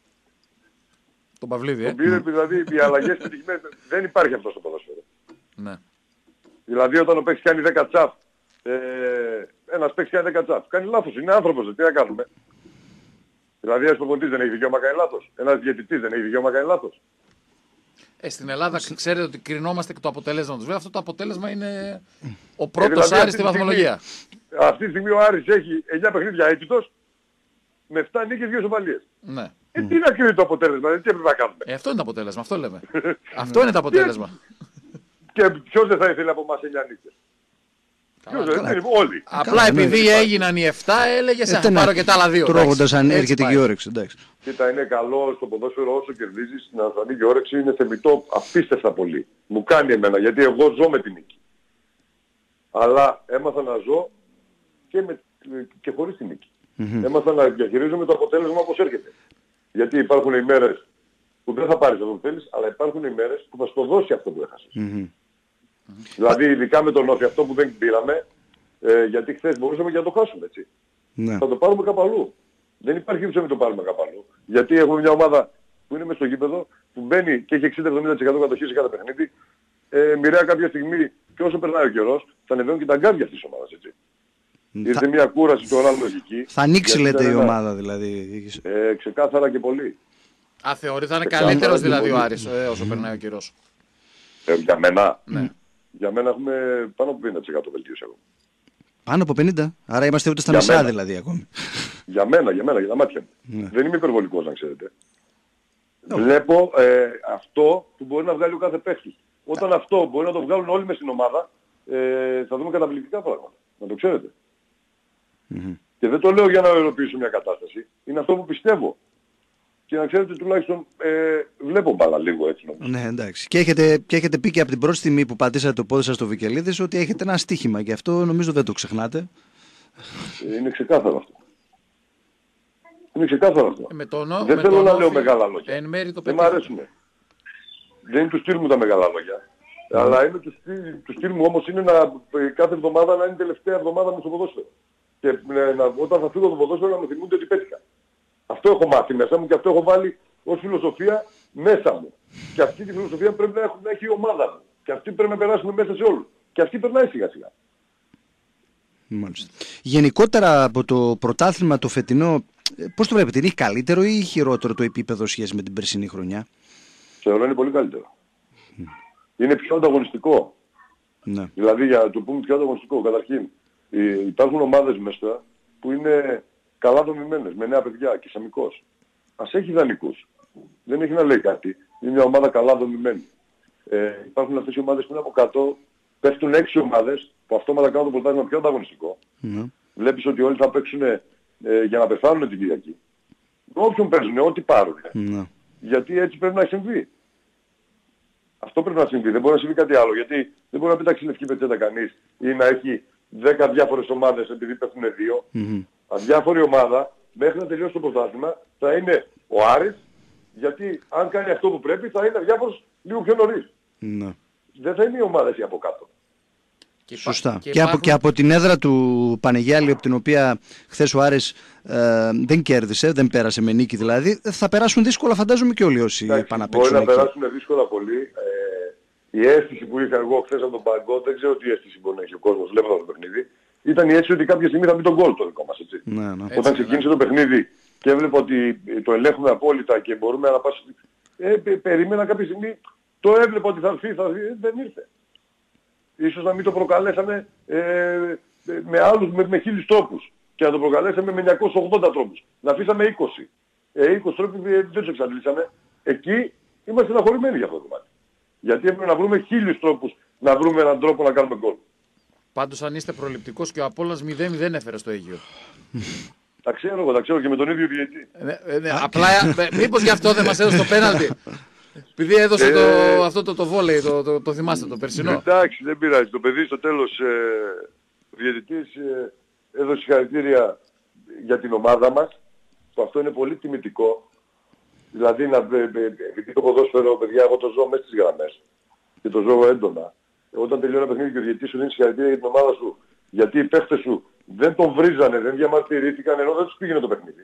Τον Παυλίδη, ε. Τον πήρε, δηλαδή οι αλλαγές πετυχημένες. Δεν υπάρχει αυτό στο ποδόσφαιρο. Ναι. Δηλαδή όταν ο παίκτης κάνει δέκα τσαφ, ε, ένας παίκτης κάνει δέκα τσαφ. Κάνει λάθος, είναι άνθρωπος, τι να κάνουμε. Δηλαδή ένας προπονητής δεν έχει δικαίωμα να κάνει λάθος. Ένας διαιτητής δεν έχει δικαίωμα να κάνει λάθος. Ε, στην Ελλάδα ξέρετε ότι κρινόμαστε και το αποτέλεσμα τους. Βέβαια αυτό το αποτέλεσμα είναι ο πρώτος ε, δηλαδή, Άρης στη βαθμολογία. Αυτή τη στιγμή ο Άρης έχει εννιά παιχνίδια αίτητος με επτά νίκες, δύο ισοπαλίες. Ναι. Ε, τι να κρίνει το αποτέλεσμα, δηλαδή, τι έπρεπε να κάνουμε. Ε, αυτό είναι το αποτέλεσμα, αυτό λέμε. Αυτό είναι το αποτέλεσμα. Και ποιος δεν θα ήθελε από εμάς εννιά νίκες. Ποιος δεν ήθελε, όλοι. Απλά επειδή έγιναν οι επτά έλεγες θα πάρω και τα άλλα δύο. Τρώγοντας αν έρχεται και η όρεξη. Κοίτα, είναι καλό στο ποδόσφαιρο όσο κερδίζεις να σου ανοίγει η όρεξη, είναι θεμιτό απίστευτα πολύ. Μου κάνει εμένα, γιατί εγώ ζω με την νίκη. Αλλά έμαθα να ζω και, με, και χωρίς την νίκη. Mm-hmm. Έμαθα να διαχειρίζομαι το αποτέλεσμα όπως έρχεται. Γιατί υπάρχουν ημέρες που δεν θα πάρεις αυτό που θέλεις, αλλά υπάρχουν ημέρες που θα σου το δώσει αυτό που έχασες. Mm-hmm. Δηλαδή ειδικά με τον Όφη αυτό που δεν πήραμε, ε, γιατί χθες μπορούσαμε και να το χάσουμε, έτσι. Mm-hmm. Θα το πάρουμε κάπου αλλού. Δεν υπάρχει ύψος να το πάρουμε κάπου αλλού. Γιατί έχουμε μια ομάδα που είναι μες στο γήπεδο, που μπαίνει και έχει εξήντα με εβδομήντα τοις εκατό κατοχή σε κάθε παιχνίδι, ε, μοιραία κάποια στιγμή και όσο περνάει ο καιρός, θα ανεβαίνουν και τα γκάβια αυτής της ομάδας, έτσι. Ήρθε θα... μια κούραση τώρα λογική. Θα ανοίξει λέτε η ομάδα δηλαδή. Ε, ξεκάθαρα και πολύ. Α, θεωρεί θα είναι καλύτερος δηλαδή ο Άρης ε, όσο mm. περνάει ο καιρός. Ε, για μένα, ναι. για μένα έχουμε πάνω από πενήντα τοις εκατό βελτίωση εγώ. Πάνω από πενήντα. Άρα είμαστε ούτε στα μισά μένα. Δηλαδή ακόμη. Για μένα, για μένα, για τα μάτια μου. Ναι. Δεν είμαι υπερβολικός να ξέρετε. No. Βλέπω ε, αυτό που μπορεί να βγάλει ο κάθε παίχτης. Όταν αυτό μπορεί να το βγάλουν όλοι μες στην ομάδα, ε, θα δούμε καταπληκτικά πράγματα. Να το ξέρετε. Mm-hmm. Και δεν το λέω για να οριοποιήσω μια κατάσταση. Είναι αυτό που πιστεύω. Και να ξέρετε τουλάχιστον ε, βλέπω μπάλα λίγο έτσι νομίζω. Ναι, εντάξει. Και έχετε, και έχετε πει και από την πρώτη στιγμή που πατήσατε το πόδι σας στο Βικελίδης ότι έχετε ένα στοίχημα και αυτό νομίζω δεν το ξεχνάτε. Είναι ξεκάθαρο αυτό. Είναι ξεκάθαρο αυτό. Ε, με τον, δεν με θέλω τον να όφι, λέω μεγάλα λόγια. Εν μέρει το δεν μ' αρέσουν. Δεν είναι του στυλ μου τα μεγάλα λόγια. Mm. Αλλά είναι του στυλ, του στυλ μου όμως είναι να, κάθε εβδομάδα να είναι τελευταία εβδομάδα μου στο ποδόσφαιρο. Και να, όταν θα φύγω το ποδόσφαιρο να μου θυμούνται ότι πέτυχα. Αυτό έχω μάθει μέσα μου και αυτό έχω βάλει ως φιλοσοφία μέσα μου. Και αυτή τη φιλοσοφία πρέπει να, έχουν, να έχει η ομάδα μου. Και αυτή πρέπει να περάσουμε μέσα σε όλους. Και αυτή περνάει σιγά σιγά. Μάλιστα. Γενικότερα από το πρωτάθλημα το φετινό, πώς το βλέπετε, είναι καλύτερο ή χειρότερο το επίπεδο σχέση με την περσινή χρονιά? Θεωρώ είναι πολύ καλύτερο. Mm. Είναι πιο ανταγωνιστικό. Ναι. Δηλαδή για να το πούμε πιο ανταγωνιστικό, καταρχήν υπάρχουν ομάδες μέσα που είναι καλά δομημένες, με νέα παιδιά και σαμικός. Ας έχει δανεικούς. Δεν έχει να λέει κάτι. Είναι μια ομάδα καλά δομημένη. Ε, υπάρχουν αυτές οι ομάδες που είναι από κάτω, πέφτουν έξι ομάδες που αυτόματα κάνουν το πρωτάθλημα πιο ανταγωνιστικό. Mm. Βλέπεις ότι όλοι θα παίξουν ε, για να πεθάνουν την Κυριακή. Με όποιον παίζουν, ό,τι πάρουν. Ναι. Γιατί έτσι πρέπει να συμβεί. Αυτό πρέπει να συμβεί. Δεν μπορεί να συμβεί κάτι άλλο. Γιατί δεν μπορεί να πετάξει λευκή πετσέτα κανείς ή να έχει δέκα διάφορες ομάδες επειδή πέφτουν δύο. Mm-hmm. Αδιάφορη ομάδα μέχρι να τελειώσει το πρωτάθλημα θα είναι ο Άρης, γιατί αν κάνει αυτό που πρέπει θα είναι αδιάφορος λίγο πιο νωρίς. Ναι. Δεν θα είναι η ομάδα εκεί από κάτω. Και Σωστά. Και, και, υπάρχουν... από, και από την έδρα του Πανεγιάλη, από την οποία χθες ο Άρης ε, δεν κέρδισε, δεν πέρασε με νίκη δηλαδή, θα περάσουν δύσκολα φαντάζομαι και όλοι όσοι πάνε να παίξουν. Μπορεί να περάσουν δύσκολα πολύ. Ε, η αίσθηση που είχα εγώ χθες από τον Παγκό, δεν ξέρω τι αίσθηση μπορεί να έχει ο κόσμος βλέποντας το παιχνίδι, ήταν η αίσθηση ότι κάποια στιγμή θα μπει τον γκολ το δικό μας. Έτσι. Ναι, ναι. Όταν ξεκίνησε ναι. το παιχνίδι και έβλεπα ότι το ελέγχουμε απόλυτα και μπορούμε να πάσουμε. Ε, περίμενα κάποια στιγμή, το έβλεπα ότι θα έρθει, θα έρθει, δεν ήρθε. Ίσως να μην το προκαλέσαμε ε, με άλλους, με, με χίλιους τρόπους. Και να το προκαλέσαμε με εννιακόσιους ογδόντα τρόπους. Να αφήσαμε είκοσι. Ε, είκοσι τρόπους δεν τους εξαντλήσαμε. Εκεί είμαστε στεναχωρημένοι για αυτό το κομμάτι. Γιατί έπρεπε να βρούμε χίλιους τρόπους να βρούμε έναν τρόπο να κάνουμε γκολ. Πάντως αν είστε προληπτικός και ο Απόλλωνας μηδέν μηδέν έφερε στο Αίγυο. Τα ξέρω εγώ, τα ξέρω και με τον ίδιο διαιτητή. Ε, ναι, απλά μήπως γι' αυτό δεν μας έδωσε το πέναλτι. Επειδή έδωσε ε, το, αυτό το, το βόλεϊ, το, το, το θυμάστε το περσινό. Εντάξει, δεν πειράζει. Το παιδί στο τέλος, ε, ο διαιτητής ε, έδωσε συγχαρητήρια για την ομάδα μας. Το αυτό είναι πολύ τιμητικό. Δηλαδή, να, επειδή το ποδόσφαιρο, παιδιά, εγώ το ζω μέσα στις γραμμές και το ζω έντονα. Όταν τελειώνει ένα παιχνίδι και ο διαιτητής σου δίνει συγχαρητήρια για την ομάδα σου, γιατί οι παίχτες σου δεν τον βρίζανε, δεν διαμαρτυρήθηκαν, ενώ δεν τους πήγαινε το παιχνίδι.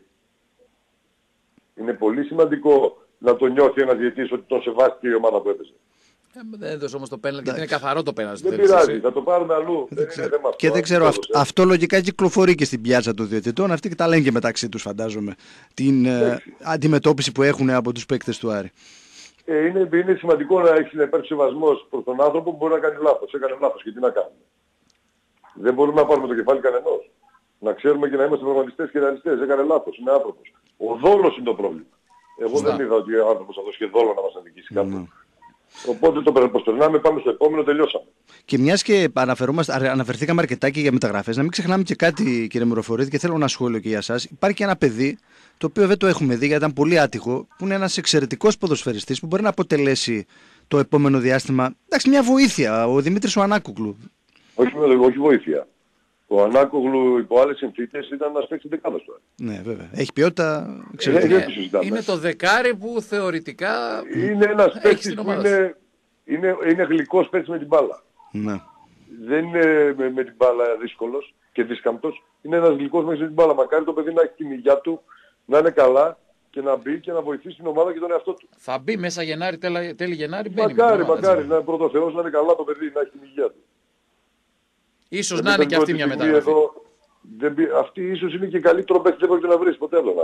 Είναι πολύ σημαντικό να το νιώθει ένας διαιτητής ότι τον σεβάστηκε η ομάδα που έπαιζε. Ε, δεν έδωσε όμως το πέναλτι, γιατί είναι καθαρό το πέναλτι. Δεν πειράζει, θα το πάρουμε αλλού. Δεν δεν είναι θέμα και αυτό, δεν ξέρω, αυ- αυτό λογικά κυκλοφορεί και στην πιάτσα των διαιτητών. Αυτοί και τα λένε και μεταξύ τους, φαντάζομαι. Την ε, αντιμετώπιση που έχουν από τους παίκτες του Άρη. Ε, είναι, είναι σημαντικό να έχει να υπάρξει σεβασμός προς τον άνθρωπο που μπορεί να κάνει λάθος. Έκανε λάθος και τι να κάνουμε. Δεν μπορούμε να πάρουμε το κεφάλι κανενός. Να ξέρουμε και να είμαστε πραγματιστές και ρεαλιστές. Έκανε λάθος, είναι άνθρωπος. Ο δόλος είναι το πρόβλημα. Εγώ Σωστά. δεν είδα ότι ο άνθρωπος θα δώσει και δόλο να μας αδικήσει κάπου. Οπότε το προσπερνάμε, πάμε στο επόμενο, τελειώσαμε. Και μιας και αναφερόμαστε, αναφερθήκαμε αρκετά και για μεταγραφές, να μην ξεχνάμε και κάτι, κύριε Μυροφορίδη, και θέλω ένα σχόλιο και για εσάς. Υπάρχει και ένα παιδί, το οποίο δεν το έχουμε δει γιατί ήταν πολύ άτυχο, που είναι ένας εξαιρετικός ποδοσφαιριστής που μπορεί να αποτελέσει το επόμενο διάστημα. Εντάξει, μια βοήθεια, ο Δημήτρης ο Ανάκουκλου. Όχι, όχι βοήθεια. Ο Ανάκογλου υπό άλλες συνθήκες ήταν ένας παίκτης δεκάδας τώρα. Ναι, βέβαια. Έχει ποιότητα εξαιρετική. Είναι, είναι το δεκάρι που θεωρητικά είναι ένας παίκτης που είναι, είναι, είναι γλυκός παίκτης με την μπάλα. Ναι. Δεν είναι με, με την μπάλα δύσκολος και δίσκαμπτος. Είναι ένας γλυκός παίκτης με την μπάλα. Μακάρι το παιδί να έχει την υγειά του, να είναι καλά και να μπει και να βοηθήσει την ομάδα και τον εαυτό του. Θα μπει μέσα Γενάρη, τέλη, τέλη Γενάρη. Μπαίνει μακάρι, ομάδα, μακάρι. Να πρώτο Θεός να είναι καλά το παιδί, να έχει την υγεία του. Ίσως να είναι και αυτή μια μεταγραφή. Εδώ, δεν, αυτή ίσως είναι και καλύτερο παίκτη, δεν πρόκειται να βρεις ποτέ άλλο.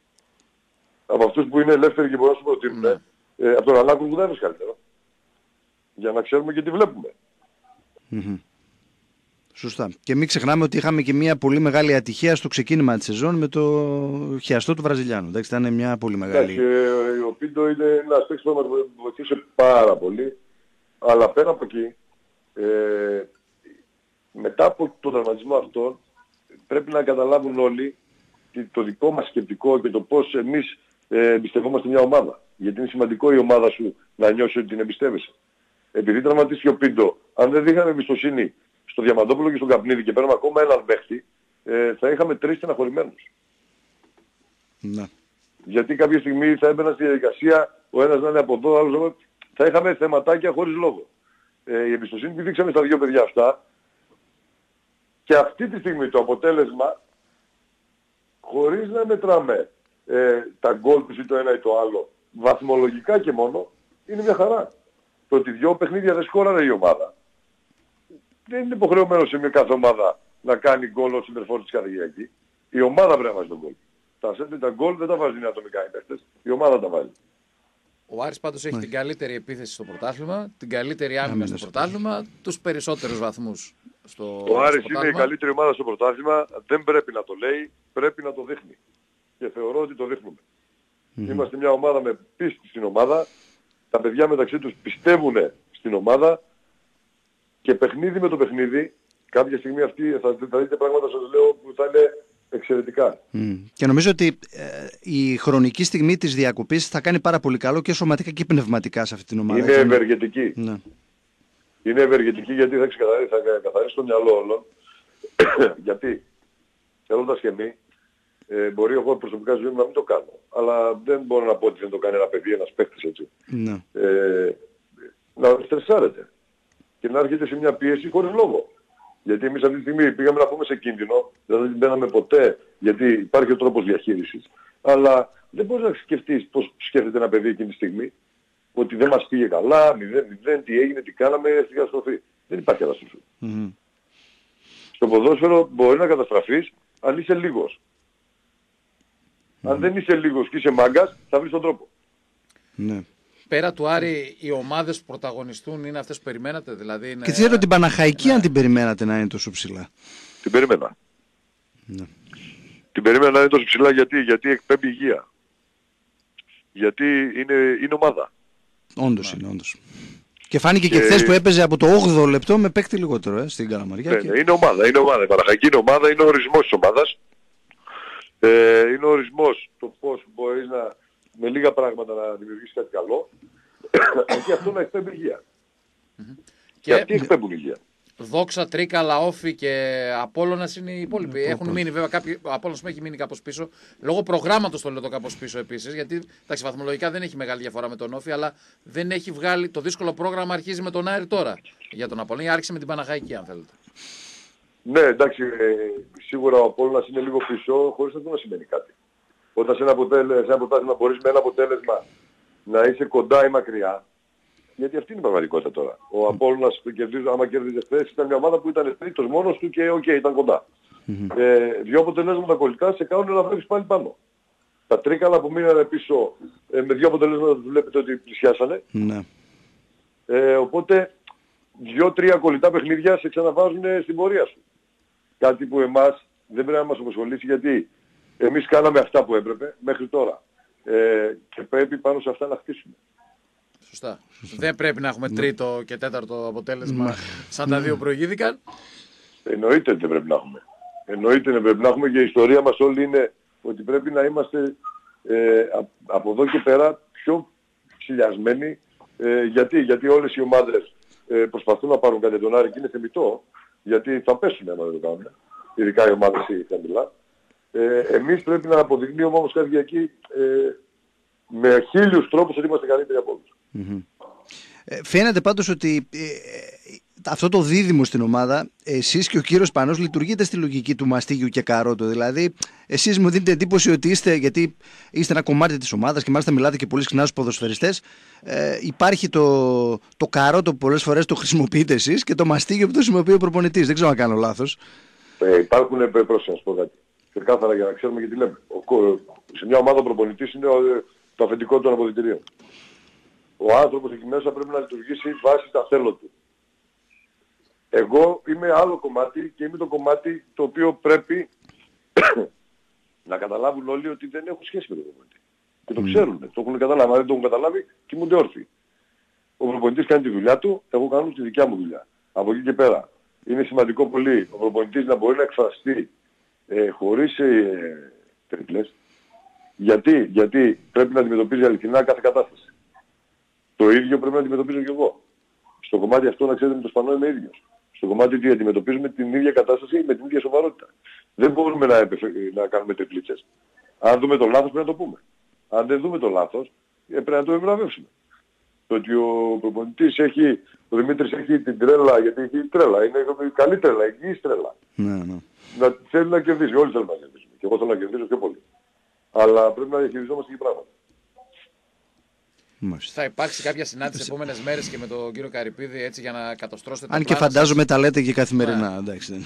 Από αυτούς που είναι ελεύθεροι και μπορούν να σου προτείνουν, ναι. ε, από τον Ανάκου που δεν είναι καλύτερο. Για να ξέρουμε και τι βλέπουμε. Mm-hmm. Σωστά. Και μην ξεχνάμε ότι είχαμε και μια πολύ μεγάλη ατυχία στο ξεκίνημα της σεζόν με το χιαστό του Βραζιλιάνου. Εντάξει, ήταν μια πολύ μεγάλη... Εντάξει, ε, ο Πίντο είναι ένας παίκτης που μας βοηθούσε πάρα πολύ. Αλλά πέρα από εκεί, ε, μετά από τον τραυματισμό αυτόν, πρέπει να καταλάβουν όλοι το δικό μας σκεπτικό και το πώς εμείς ε, εμπιστευόμαστε μια ομάδα. Γιατί είναι σημαντικό η ομάδα σου να νιώσει ότι την εμπιστεύεσαι. Επειδή τραυματίστηκε ο Πίντο, αν δεν είχαμε εμπιστοσύνη στο Διαμαντόπουλο και στον Καπνίδη και παίρνουμε ακόμα έναν παίχτη, ε, θα είχαμε τρεις στεναχωρημένους. Ναι. Γιατί κάποια στιγμή θα έμπαινα στη διαδικασία, ο ένας να είναι από εδώ, ο άλλος θα είχαμε θεματάκια χωρίς λόγο. Ε, η εμπιστοσύνη που δείξαμε στα δύο παιδιά αυτά, και αυτή τη στιγμή το αποτέλεσμα, χωρίς να μετράμε ε, τα γκολ τους ή το ένα ή το άλλο, βαθμολογικά και μόνο, είναι μια χαρά. Το ότι δυο παιχνίδια δεν σκόραρε η ομάδα. Δεν είναι υποχρεωμένο σε μια κάθε ομάδα να κάνει γκολ ως συντερφόρ της κάθε Κυριακή. Η ομάδα πρέπει να βάζει τον γκολ. Τα σέντε τα γκολ δεν τα βάζουν ατομικά οι παίχτες. Η ομάδα τα βάζει. Ο Άρης πάντως έχει την καλύτερη επίθεση στο πρωτάθλημα, την καλύτερη άμυνα στο πρωτάθλημα, τους περισσότερους βαθμούς στο Ο Άρης είναι η καλύτερη ομάδα στο πρωτάθλημα, δεν πρέπει να το λέει, πρέπει να το δείχνει. Και θεωρώ ότι το δείχνουμε. Mm-hmm. Είμαστε μια ομάδα με πίστη στην ομάδα, τα παιδιά μεταξύ τους πιστεύουν στην ομάδα και παιχνίδι με το παιχνίδι, κάποια στιγμή αυτή θα, θα δείτε πράγματα σας λέω που θα είναι εξαιρετικά. Mm. Και νομίζω ότι ε, η χρονική στιγμή της διακοπής θα κάνει πάρα πολύ καλό και σωματικά και πνευματικά σε αυτή την ομάδα. Είναι ευεργετική. Ναι. Είναι ευεργετική γιατί θα ξεκαθαρίσει, θα καθαρίσει το μυαλό όλων. Γιατί θέλοντας και εμείς, ε, μπορεί εγώ προσωπικά ζωή μου να μην το κάνω. Αλλά δεν μπορώ να πω ότι δεν το κάνει ένα παιδί, ένας παίκτης έτσι. Ναι. Ε, να στρεσάρεται και να έρχεται σε μια πίεση χωρίς λόγο. Γιατί εμείς αυτή τη στιγμή πήγαμε να πούμε σε κίνδυνο, δηλαδή δεν μπαίναμε ποτέ, γιατί υπάρχει ο τρόπος διαχείρισης. Αλλά δεν μπορείς να σκεφτείς πώς σκέφτεται ένα παιδί εκείνη τη στιγμή, ότι δεν μας πήγε καλά, μηδέν μηδέν, τι έγινε, τι κάναμε, στην καταστροφή. Δεν υπάρχει καταστροφή. Mm-hmm. Στο ποδόσφαιρο μπορεί να καταστραφείς αν είσαι λίγος. Mm-hmm. Αν δεν είσαι λίγος και είσαι μάγκας, θα βρεις τον τρόπο. Ναι. Πέρα του Άρη, οι ομάδες που πρωταγωνιστούν είναι αυτές που περιμένατε, δηλαδή είναι... Και ξέρω την Παναχαϊκή, ναι, αν την περιμένατε να είναι τόσο ψηλά. Την περίμενα. Ναι. Την περίμενα να είναι τόσο ψηλά γιατί, γιατί εκπέμπει υγεία. Γιατί είναι, είναι ομάδα. Όντως ναι. είναι, όντως. Και φάνηκε και, και χθες που έπαιζε από το όγδοο λεπτό με παίκτη λιγότερο ε, στην Καλαμαριά. Ναι, και... ναι, είναι ομάδα, είναι ομάδα. Η Παναχαϊκή είναι ομάδα, είναι ο ορισμός της ομάδας. Ε, είναι ο ορισμός το πώς μπορείς να, με λίγα πράγματα να δημιουργήσεις κάτι καλό. Και αυτό να εκπέμπει υγεία. Mm-hmm. Και, και αυτοί εκπέμπουν υγεία. Δόξα, Τρίκα, Λαόφι και Απόλλωνας είναι οι υπόλοιποι. Mm-hmm. Έχουν μείνει βέβαια κάποιοι, ο Απόλλωνας έχει μείνει κάπως πίσω. Λόγω προγράμματος το λέω το κάπως πίσω επίσης. Γιατί εντάξει, βαθμολογικά δεν έχει μεγάλη διαφορά με τον Όφι, αλλά δεν έχει βγάλει το δύσκολο πρόγραμμα. Αρχίζει με τον Άρη τώρα για τον Απόλλωνα. Άρχισε με την Παναχαϊκή, αν θέλετε. Ναι, εντάξει, ε, σίγουρα ο Απόλλωνας είναι λίγο πίσω, χωρίς αυτό να σημαίνει κάτι. Όταν σε ένα αποτέλεσμα μπορείς με ένα αποτέλεσμα να είσαι κοντά ή μακριά, γιατί αυτή είναι η πραγματικότητα τώρα. Ο Απόλλωνας που κερδίζει, άμα κέρδιζε χθες, ήταν μια ομάδα που ήταν τρίτος μόνος του και οκ, okay, ήταν κοντά. Mm-hmm. Ε, δύο αποτελέσματα κολλητά σε κάνουν να βλέπεις πάλι πάνω. Τα Τρίκαλα που μείνανε πίσω ε, με δύο αποτελέσματα βλέπετε ότι πλησιάσανε. Mm-hmm. Ε, οπότε δύο-τρία κολλητά παιχνίδια σε ξαναβάζουν στην πορεία σου. Κάτι που εμάς δεν πρέπει να μας απασχολήσει γιατί εμείς κάναμε αυτά που έπρεπε μέχρι τώρα. Ε, και πρέπει πάνω σε αυτά να χτίσουμε. Σωστά. Δεν πρέπει να έχουμε τρίτο και τέταρτο αποτέλεσμα σαν τα δύο προηγήθηκαν. Εννοείται ότι δεν πρέπει να έχουμε. Εννοείται δεν πρέπει να έχουμε και η ιστορία μας όλη είναι ότι πρέπει να είμαστε ε, από εδώ και πέρα πιο ψηλιασμένοι. Ε, γιατί, γιατί όλες οι ομάδες ε, προσπαθούν να πάρουν κάτι τον Άρη και είναι θεμιτό. Γιατί θα πέσουν άμα δεν το κάνουν. Ειδικά οι ομάδες οι χαμηλά. Ε, εμείς πρέπει να αποδεικνύουμε όμως κάτι εκεί ε, με χίλιους τρόπους ότι είμαστε καλύτεροι από όλους. Mm-hmm. Ε, φαίνεται πάντως ότι ε, αυτό το δίδυμο στην ομάδα, εσείς και ο κύριος Πανός λειτουργείτε στη λογική του Μαστίγιου και Καρότο. Δηλαδή, εσείς μου δίνετε εντύπωση ότι είστε, γιατί είστε ένα κομμάτι της ομάδας και μάλιστα μιλάτε και πολύ συχνά στους ποδοσφαιριστές. Ε, υπάρχει το, το Καρότο που πολλές φορές το χρησιμοποιείτε εσείς και το Μαστίγιο που το χρησιμοποιεί ο προπονητής. Δεν ξέρω αν κάνω λάθος. Ε, υπάρχουν πρόσφατα, να σου πω κάτι. Ξεκάθαρα για να ξέρουμε και τι λέμε. Ο, σε μια ομάδα ο προπονητής είναι ο, το αφεντικό των αποδυτηρίων. Ο άνθρωπος εκεί μέσα πρέπει να λειτουργήσει βάσει τα θέλω του. Εγώ είμαι άλλο κομμάτι και είμαι το κομμάτι το οποίο πρέπει να καταλάβουν όλοι ότι δεν έχουν σχέση με το προπονητή. Και το ξέρουν, το έχουν καταλάβει. Αν δεν το έχουν καταλάβει, κοιμούνται όρθιοι. Ο προπονητής κάνει τη δουλειά του, εγώ κάνω τη δικιά μου δουλειά. Από εκεί και πέρα. Είναι σημαντικό πολύ ο προπονητής να μπορεί να εκφραστεί ε, χωρίς ε, τριπλές. Γιατί? Γιατί πρέπει να αντιμετωπίζει αληθινά κάθε κατάσταση. Το ίδιο πρέπει να αντιμετωπίζω και εγώ. Στο κομμάτι αυτό, να ξέρετε, με το Σπανό είμαι ίδιος. Στο κομμάτι ότι αντιμετωπίζουμε την ίδια κατάσταση με την ίδια σοβαρότητα. Δεν μπορούμε να, επεφε... να κάνουμε τριπλίτσες. Αν δούμε το λάθος πρέπει να το πούμε. Αν δεν δούμε το λάθος, πρέπει να το επιβραβεύσουμε. Το ότι ο προπονητής έχει, ο Δημήτρης έχει την τρέλα, γιατί έχει τρέλα, είναι καλή τρέλα, υγιής τρέλα. Ναι, ναι. Να θέλει να κερδίσει, όλοι θέλουν να κερδίσουν. Και εγώ θέλω να κερδίσω πιο πολύ. Αλλά πρέπει να διαχειριζόμαστε και πράγματα. Θα υπάρξει κάποια συνάντηση τις επόμενες μέρες και με τον κύριο Καρυπίδη έτσι για να καταστρώσετε το αν και φαντάζομαι σας. Τα λέτε και καθημερινά.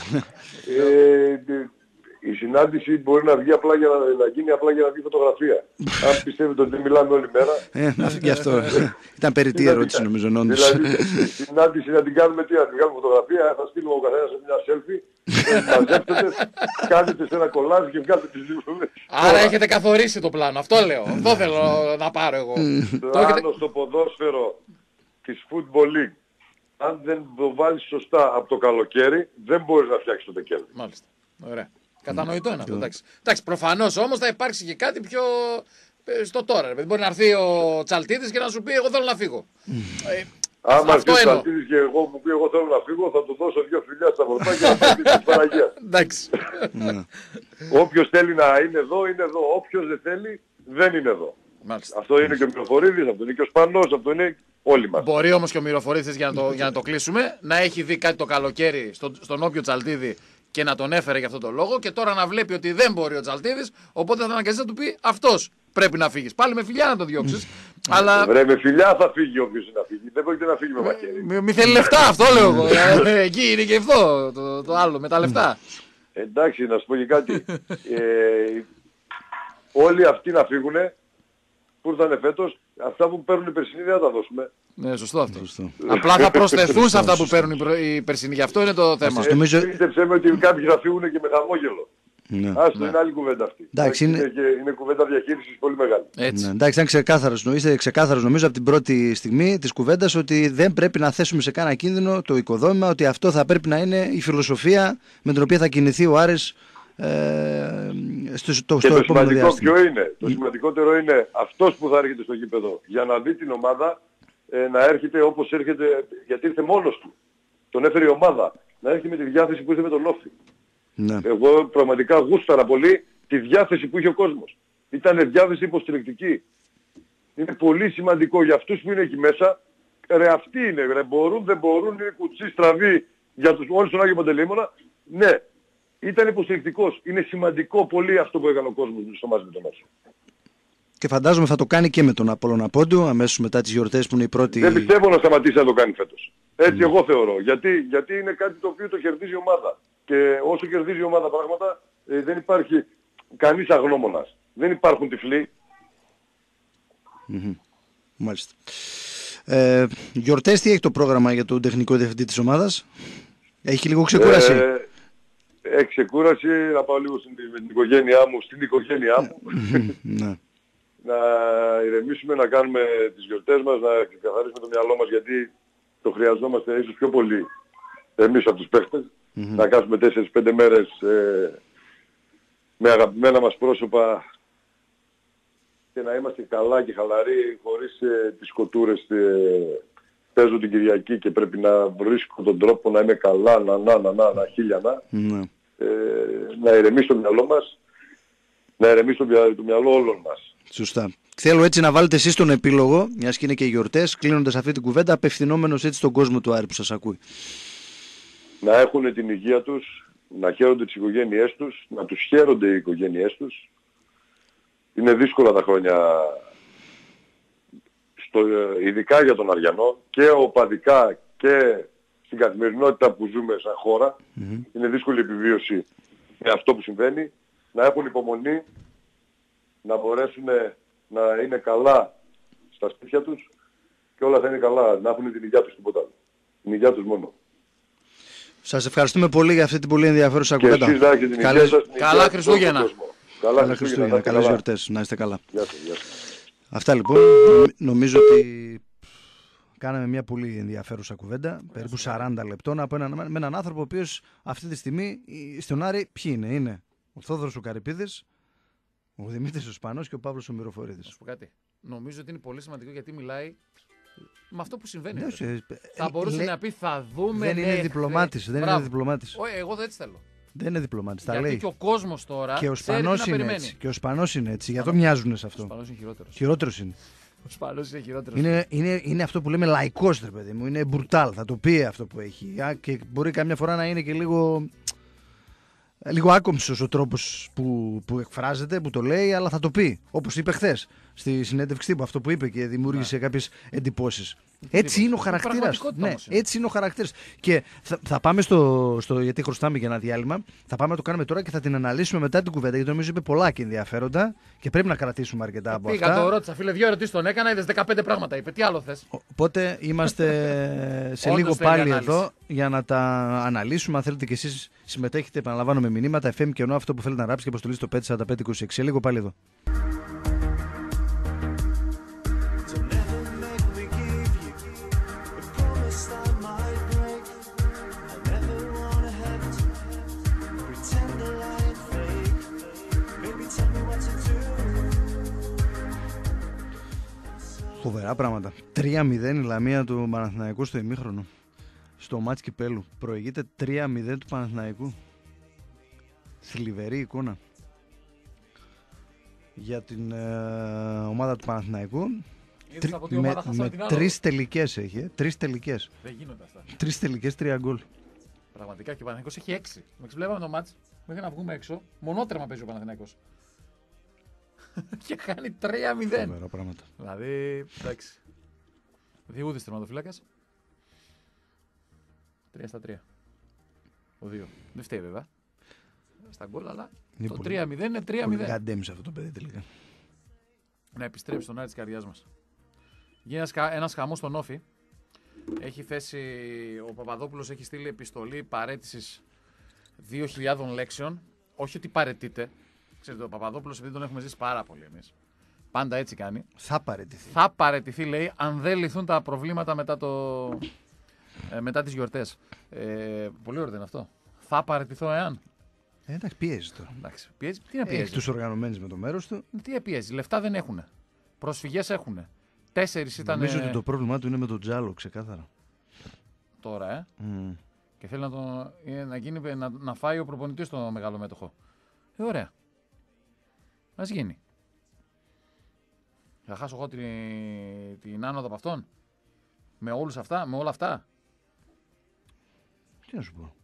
Ε, η συνάντηση μπορεί να βγει απλά για να, να γίνει απλά για να βγει φωτογραφία. Αν πιστεύετε ότι δεν μιλάμε όλη μέρα. Ε, γι' αυτό. Ήταν περιττή ερώτηση νομίζω. Δηλαδή, η συνάντηση να την κάνουμε τι, να την κάνουμε φωτογραφία, θα στείλουμε ο καθένας σε μια selfie, μαζέψετε, κάνετε σε ένα κολλάζ και βγάλετε τις δύο. Άρα έχετε καθορίσει το πλάνο, αυτό λέω. Αυτό θέλω να πάρω εγώ. Πλάνο στο ποδόσφαιρο της Football League. Αν δεν το βάλεις σωστά από το καλοκαίρι, δεν μπορείς να φτιάξεις το Δεκέμβρη. Μάλιστα. Ωραία. Κατανοητό είναι αυτό. Εντάξει, εντάξει προφανώς όμως θα υπάρξει και κάτι πιο. Στο τώρα. Δεν μπορεί να έρθει ο Τσαλτίδης και να σου πει: εγώ θέλω να φύγω. ε, Άμα έρθει ο Τσαλτίδης και εγώ μου πει: εγώ θέλω να φύγω, θα του δώσω δύο φιλιά στα βορτά και να φύγει της Παναγίας. Εντάξει. Όποιος θέλει να είναι εδώ, είναι εδώ. Όποιος δεν θέλει, δεν είναι εδώ. Μάλιστα. Αυτό είναι και ο Μυροφορίδης, αυτό είναι και ο Σπανός, αυτό είναι όλοι μας. Μπορεί όμως και ο Μυροφορίδης, για, για να το κλείσουμε, να έχει δει κάτι το καλοκαίρι στο, στον όποιο Τσαλτίδη και να τον έφερε για αυτόν τον λόγο και τώρα να βλέπει ότι δεν μπορεί ο Τσαλτίδης, οπότε θα αναγκαστεί να του πει αυτός πρέπει να φύγεις. Πάλι με φιλιά να το διώξεις. αλλά... Βρε, με φιλιά θα φύγει όποιος είναι να φύγει. Δεν πρόκειται να φύγει με μαχαίρι. Μη, μη θέλει λεφτά, αυτό λέω εγώ. Εκεί είναι και αυτό το, το άλλο, με τα λεφτά. Εντάξει, να σου πω και κάτι. ε, όλοι αυτοί να φύγουνε που ήρθανε φέτος, αυτά που παίρνουν οι περσινοί δεν θα τα δώσουμε. Ναι, σωστό αυτό. Σωστό. Απλά θα προσθεθούν σε αυτά που παίρνουν οι, προ... οι περσινοί. Γι' αυτό είναι το θέμα. Ε, νομίζω... Πίστεψέ με ότι κάποιοι θα φύγουν και με χαμόγελο. Ναι. Άστο, ναι. είναι άλλη κουβέντα αυτή. Εντάξει, είναι... Είναι, και, είναι κουβέντα διαχείρισης πολύ μεγάλη. Έτσι. Ναι, εντάξει, είναι ξεκάθαρος, είστε ξεκάθαρος νομίζω από την πρώτη στιγμή της κουβέντας ότι δεν πρέπει να θέσουμε σε κανένα κίνδυνο το οικοδόμημα, ότι αυτό θα πρέπει να είναι η φιλοσοφία με την οποία θα κινηθεί ο Άρης ε, στο, στο, και στο το επόμενο σημαντικό διάστημα. ποιο είναι. Το σημαντικότερο είναι αυτός που θα έρχεται στο γήπεδο για να δει την ομάδα ε, να έρχεται όπως έρχεται, γιατί ήρθε μόνος του. Τον έφερε η ομάδα. Να έρχεται με τη διάθεση που ήρθε με τον Όφη. Ναι. Εγώ πραγματικά γούσταρα πολύ τη διάθεση που είχε ο κόσμος. Ήταν διάθεση υποστηρικτική. Είναι πολύ σημαντικό για αυτούς που είναι εκεί μέσα. Ρε αυτοί είναι, ρε μπορούν, δεν μπορούν, είναι κουτσί στραβή για τους όλους τον Άγιο Παντελεήμονα. Ναι, ήταν υποστηρικτικός. Είναι σημαντικό πολύ αυτό που έκανε ο κόσμος στο μάτς με τον Άσο. Και φαντάζομαι θα το κάνει και με τον Απόλλωνα Πόντου αμέσως μετά τις γιορτές που είναι η πρώτη... Δεν πιστεύω να σταματήσει να το κάνει φέτος. Έτσι mm. εγώ θεωρώ. Γιατί, γιατί είναι κάτι το οποίο το κερδίζει η ομάδα. Και όσο κερδίζει η ομάδα πράγματα ε, δεν υπάρχει κανείς αγνώμονας. Δεν υπάρχουν τυφλοί. Mm-hmm. Μάλιστα. Ε, γιορτές τι έχει το πρόγραμμα για τον τεχνικό διευθυντή της ομάδας? Έχει λίγο ξεκούραση. Ε, έχει ξεκούραση, να πάω λίγο στην, με την οικογένειά μου, στην οικογένειά μου. Ναι. Να ηρεμήσουμε, να κάνουμε τις γιορτές μας, να ξεκαθαρίσουμε το μυαλό μας γιατί το χρειαζόμαστε ίσως πιο πολύ εμείς από τους παίχτες. Mm-hmm. Να κάνουμε τέσσερις πέντε μέρες ε, με αγαπημένα μας πρόσωπα και να είμαστε καλά και χαλαροί χωρίς ε, τις κοτούρες. Ε, παίζω την Κυριακή και πρέπει να βρίσκω τον τρόπο να είμαι καλά, να να να να, να χίλια να. Mm-hmm. Ε, να ηρεμήσει το μυαλό μας, να ηρεμήσει το, το μυαλό όλων μας. Σωστά. Θέλω έτσι να βάλετε εσείς τον επίλογο, μιας και είναι και οι γιορτές, κλείνοντας αυτή την κουβέντα, απευθυνόμενος έτσι στον κόσμο του Άρη που σας ακούει. Να έχουν την υγεία τους, να χαίρονται τις οικογένειές τους, να τους χαίρονται οι οικογένειές τους. Είναι δύσκολα τα χρόνια, στο, ειδικά για τον Αριανό, και οπαδικά και στην καθημερινότητα που ζούμε σαν χώρα. Mm-hmm. Είναι δύσκολη επιβίωση με αυτό που συμβαίνει. Να έχουν υπομονή, να μπορέσουν να είναι καλά στα σπίτια τους και όλα θα είναι καλά, να έχουν την υγεία τους, τίποτα άλλο. Την υγεία τους μόνο. Σας ευχαριστούμε πολύ για αυτή την πολύ ενδιαφέρουσα κουβέντα. Και εσείς να έχετε την υγεία σας. Καλά Χριστούγεννα. Καλά, καλά Χριστούγεννα, καλές γιορτές. Να είστε καλά. Γεια σας, γεια σας. Αυτά λοιπόν, νομίζω ότι κάναμε μια πολύ ενδιαφέρουσα κουβέντα, περίπου σαράντα λεπτών, από έναν, με έναν άνθρωπο ο οποίος αυτή τη στιγμή στον Άρη ποιοι είναι, είναι ο Θόδωρος ο Καρυπίδης, ο Δημήτρης ο Σπανός και ο Παύλος ο Μυροφορίδης. Να σου πω κάτι. Νομίζω ότι είναι πολύ σημαντικό γιατί μιλάει με αυτό που συμβαίνει. Ναι, σε... Θα μπορούσε λέ... να πει θα δούμε. Δεν είναι διπλωμάτης. Δεν είναι διπλωμάτης. Εγώ δεν έτσι θέλω. Δεν είναι διπλωμάτης. Τα γιατί λέει. Και ο κόσμος τώρα. Και ο Σπανός είναι έτσι. Και ο Σπανός είναι έτσι. Γι' αυτό μοιάζουν σε αυτό. Ο Σπανός είναι χειρότερος. Χειρότερος είναι. Ο Σπανός είναι χειρότερος. Είναι, είναι, είναι αυτό που λέμε λαϊκός, ρε παιδί μου. Είναι μπουρτάλ. Θα το πει αυτό που έχει. Και μπορεί καμιά φορά να είναι και λίγο. Λίγο άκομψος ο τρόπος που, που εκφράζεται, που το λέει, αλλά θα το πει. Όπως είπε χθες στη συνέντευξη τύπου, αυτό που είπε και δημιούργησε yeah. κάποιες εντυπώσεις. Έτσι είναι ο χαρακτήρας. Ναι, έτσι είναι ο χαρακτήρας. Και θα, θα πάμε στο, στο. Γιατί χρωστάμε για ένα διάλειμμα. Θα πάμε να το κάνουμε τώρα και θα την αναλύσουμε μετά την κουβέντα. Γιατί νομίζω είπε πολλά και ενδιαφέροντα και πρέπει να κρατήσουμε αρκετά από Πήγα, αυτά. Πήγα, το ρώτησα, φίλε, δύο ερωτήσεις τον έκανα, είδες δεκαπέντε πράγματα. Είπε, τι άλλο θες. Οπότε είμαστε σε λίγο πάλι εδώ για να τα αναλύσουμε. Αν θέλετε κι εσείς συμμετέχετε, επαναλαμβάνω με μηνύματα, εφ εμ και ενώ αυτό που θέλετε να γράψετε και αποστολή στο πέντε τέσσερα πέντε είκοσι έξι. Σε λίγο πάλι εδώ. Φοβερά πράγματα. τρία μηδέν η Λαμία του Παναθηναϊκού στο ημίχρονο. Στο μάτς κυπέλου. Προηγείται τρία μηδέν του Παναθηναϊκού. Θλιβερή εικόνα για την ε, ομάδα του Παναθηναϊκού. Τρι, με με τρεις τελικές έχει. Ε, τρεις τελικές. Δεν γίνονται αυτά. Τρεις τελικές, τρία γκολ. Πραγματικά και ο Παναθηναϊκός έχει έξι. Με βλέπαμε το μάτς μέχρι να βγούμε έξω. Μονότρεμα παίζει ο Παναθηναϊκός. Και κάνει τρία μηδέν. Φοβερά πράγματα. Δηλαδή, εντάξει. Διούδης τερματοφύλακας. τρία στα τρία. Ο δύο. Δεν φταίει βέβαια. Στα γκολ, αλλά είναι το πολύ, τρία μηδέν είναι τρία μηδέν. Πολύ γαντέμισε αυτό το παιδί τελικά. Να επιστρέψει στον Άρη της καρδιάς μας. Γίνεται ένας χαμός στον Όφη. Έχει θέσει, ο Παπαδόπουλος έχει στείλει επιστολή παραίτησης δύο χιλιάδων λέξεων. Όχι ότι παραιτείται. Ξέρετε, ο Παπαδόπουλος, επειδή τον έχουμε ζήσει πάρα πολύ εμείς, πάντα έτσι κάνει. Θα παραιτηθεί. Θα παραιτηθεί, λέει, αν δεν λυθούν τα προβλήματα μετά, το, ε, μετά τις γιορτές. Ε, πολύ ωραίο είναι αυτό. Θα παραιτηθώ εάν. Ε, εντάξει, πιέζει τώρα. Εντάξει, πιέζει. Τι να πιέζει. Έχει τους οργανωμένους με το μέρος του. Τι πιέζει. Λεφτά δεν έχουν. Προσφυγές έχουν. Τέσσερις ήταν. Νομίζω ότι το πρόβλημά του είναι με τον Τζάλο, ξεκάθαρα. Τώρα, ε. Mm. Και θέλει να, το, να, γίνει, να, να φάει ο προπονητής το μεγάλο μέτοχο. Ε, ωραία. Ας γίνει. Θα χάσω εγώ την, την άνοδο από αυτόν. Με όλους αυτά, με όλα αυτά. Τι να σου πω.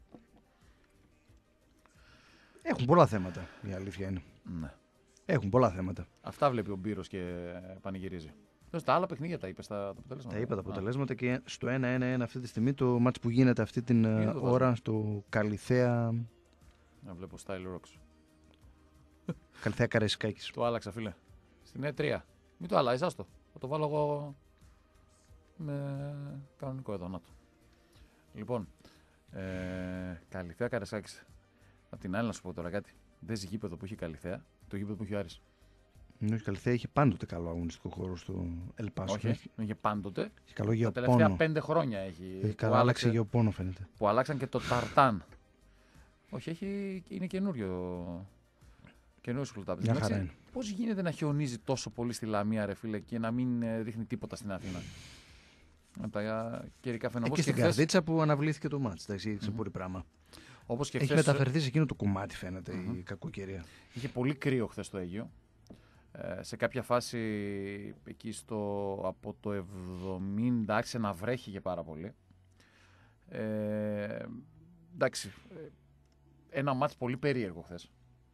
Έχουν πολλά θέματα, η αλήθεια είναι. Ναι. Έχουν πολλά θέματα. Αυτά βλέπει ο Μπύρος και πανηγυρίζει. Τα άλλα παιχνίδια τα είπε στα αποτελέσματα. Τα είπα τα αποτελέσματα Α. και στο ένα ένα ένα αυτή τη στιγμή το μάτς που γίνεται αυτή την ώρα στο Καλιθέα. Να βλέπω Style Rocks. Καλιθέα Καραϊσκάκης. Το άλλαξα, φίλε. Στην Ε τρία. Μην το αλλάζεις, άστο. Θα το βάλω εγώ με κανονικό εδώ. Να το. Λοιπόν, ε, Καλιθέα Καραϊσκάκης. Απ' την άλλη να σου πω τώρα κάτι. Δεν ζει γήπεδο που έχει Καλιθέα, το γήπεδο που έχει ο Άρης. Η Καλιθέα είχε πάντοτε καλό αγωνιστικό χώρο στο Ελπάσο. Όχι, δεν είχε πάντοτε. Είχε καλό γεωπόνο. Τα τελευταία πέντε χρόνια έχει. Έχει καλά, άλλαξε γεωπόνο φαίνεται. Που αλλάξαν και το ταρτάν. Όχι, έχει, είναι καινούριο. Καινούριο σκουλτάπι. Πώς γίνεται να χιονίζει τόσο πολύ στη Λαμία, ρε φίλε, και να μην ρίχνει τίποτα στην Αθήνα. Από τα καιρικά φαινόμενα. Και στην χθες... Καρδίτσα που αναβλήθηκε το μάτς. Εντάξει, mm-hmm. πολύ πράγμα. Όπως και έχει χθες... μεταφερθεί σε εκείνο το κομμάτι, φαίνεται, mm-hmm. η κακοκαιρία. Είχε πολύ κρύο χθες το Αίγυο. Ε, σε κάποια φάση εκεί στο, από το εβδομήντα άρχισε να βρέχει και πάρα πολύ. Ε, εντάξει, ένα μάτς πολύ περίεργο χθες.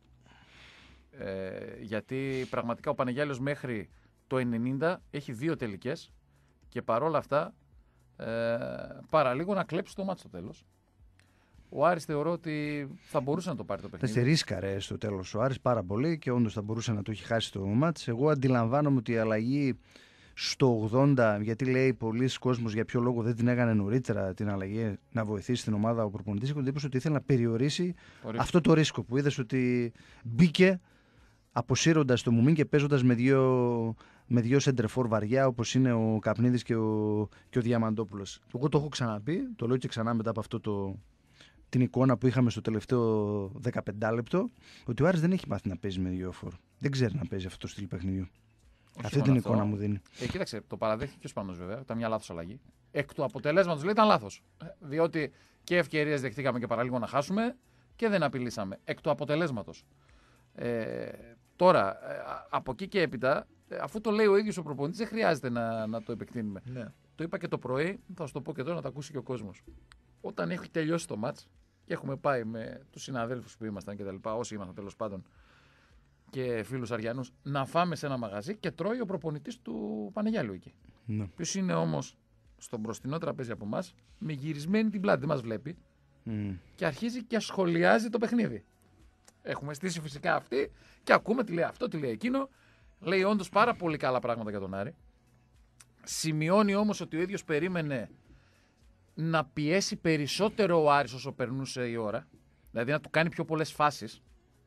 Ε, γιατί πραγματικά ο Πανεγιάλιος μέχρι το ενενήντα έχει δύο τελικές και παρόλα αυτά ε, παραλίγο να κλέψει το μάτς στο τέλος. Ο Άρης θεωρώ ότι θα μπορούσε να το πάρει το παιχνίδι. Θα ρίσκαρε στο τέλος ο Άρης πάρα πολύ και όντως θα μπορούσε να το έχει χάσει το μάτς. Εγώ αντιλαμβάνομαι ότι η αλλαγή στο ογδόντα, γιατί λέει πολλοί κόσμος για ποιο λόγο δεν την έκανε νωρίτερα την αλλαγή να βοηθήσει την ομάδα ο προπονητής, έχω την εντύπωση ότι ήθελε να περιορίσει αυτό το ρίσκο που είδες ότι μπήκε αποσύροντας το Μουμίν και παίζοντας με δύο, με δύο σεντρεφόρ βαριά όπως είναι ο Καπνίδης και ο, και ο Διαμαντόπουλος. Εγώ το έχω ξαναπεί, το λέω και ξανά μετά από αυτό το, την εικόνα που είχαμε στο τελευταίο δεκαπέντε λεπτό, ότι ο Άρης δεν έχει μάθει να παίζει με δύο φόρ. Δεν ξέρει να παίζει αυτό το στυλ παιχνιδιού. Όχι αυτή την αυτό. Εικόνα μου δίνει. Ε, κοίταξε, το παραδέχτηκε και ο Σπανός βέβαια. Ήταν μια λάθος αλλαγή. Εκ του αποτελέσματος λέει ήταν λάθος. Διότι και ευκαιρίες δεχτήκαμε και παραλίγο να χάσουμε και δεν απειλήσαμε. Εκ του αποτελέσματος. Ε, τώρα, ε, από εκεί και έπειτα, ε, αφού το λέει ο ίδιος ο προπονητής, δεν χρειάζεται να, να το επεκτείνουμε. Ναι. Το είπα και το πρωί, θα σου το πω και τώρα να το ακούσει και ο κόσμος. Όταν έχει τελειώσει το μάτς και έχουμε πάει με τους συναδέλφους που ήμασταν και τα λοιπά, όσοι ήμασταν τέλος πάντων, και φίλους Αριανούς, να φάμε σε ένα μαγαζί και τρώει ο προπονητής του Πανεγιάλου εκεί. Ναι. Ποιος είναι όμως στο μπροστινό τραπέζι από εμάς, με γυρισμένη την πλάτη, δεν μας βλέπει mm. και αρχίζει και σχολιάζει το παιχνίδι. Έχουμε στήσει φυσικά αυτή και ακούμε τι λέει αυτό, τι λέει εκείνο. Λέει όντως πάρα πολύ καλά πράγματα για τον Άρη. Σημειώνει όμως ότι ο ίδιος περίμενε να πιέσει περισσότερο ο Άρης όσο περνούσε η ώρα. Δηλαδή να του κάνει πιο πολλές φάσεις.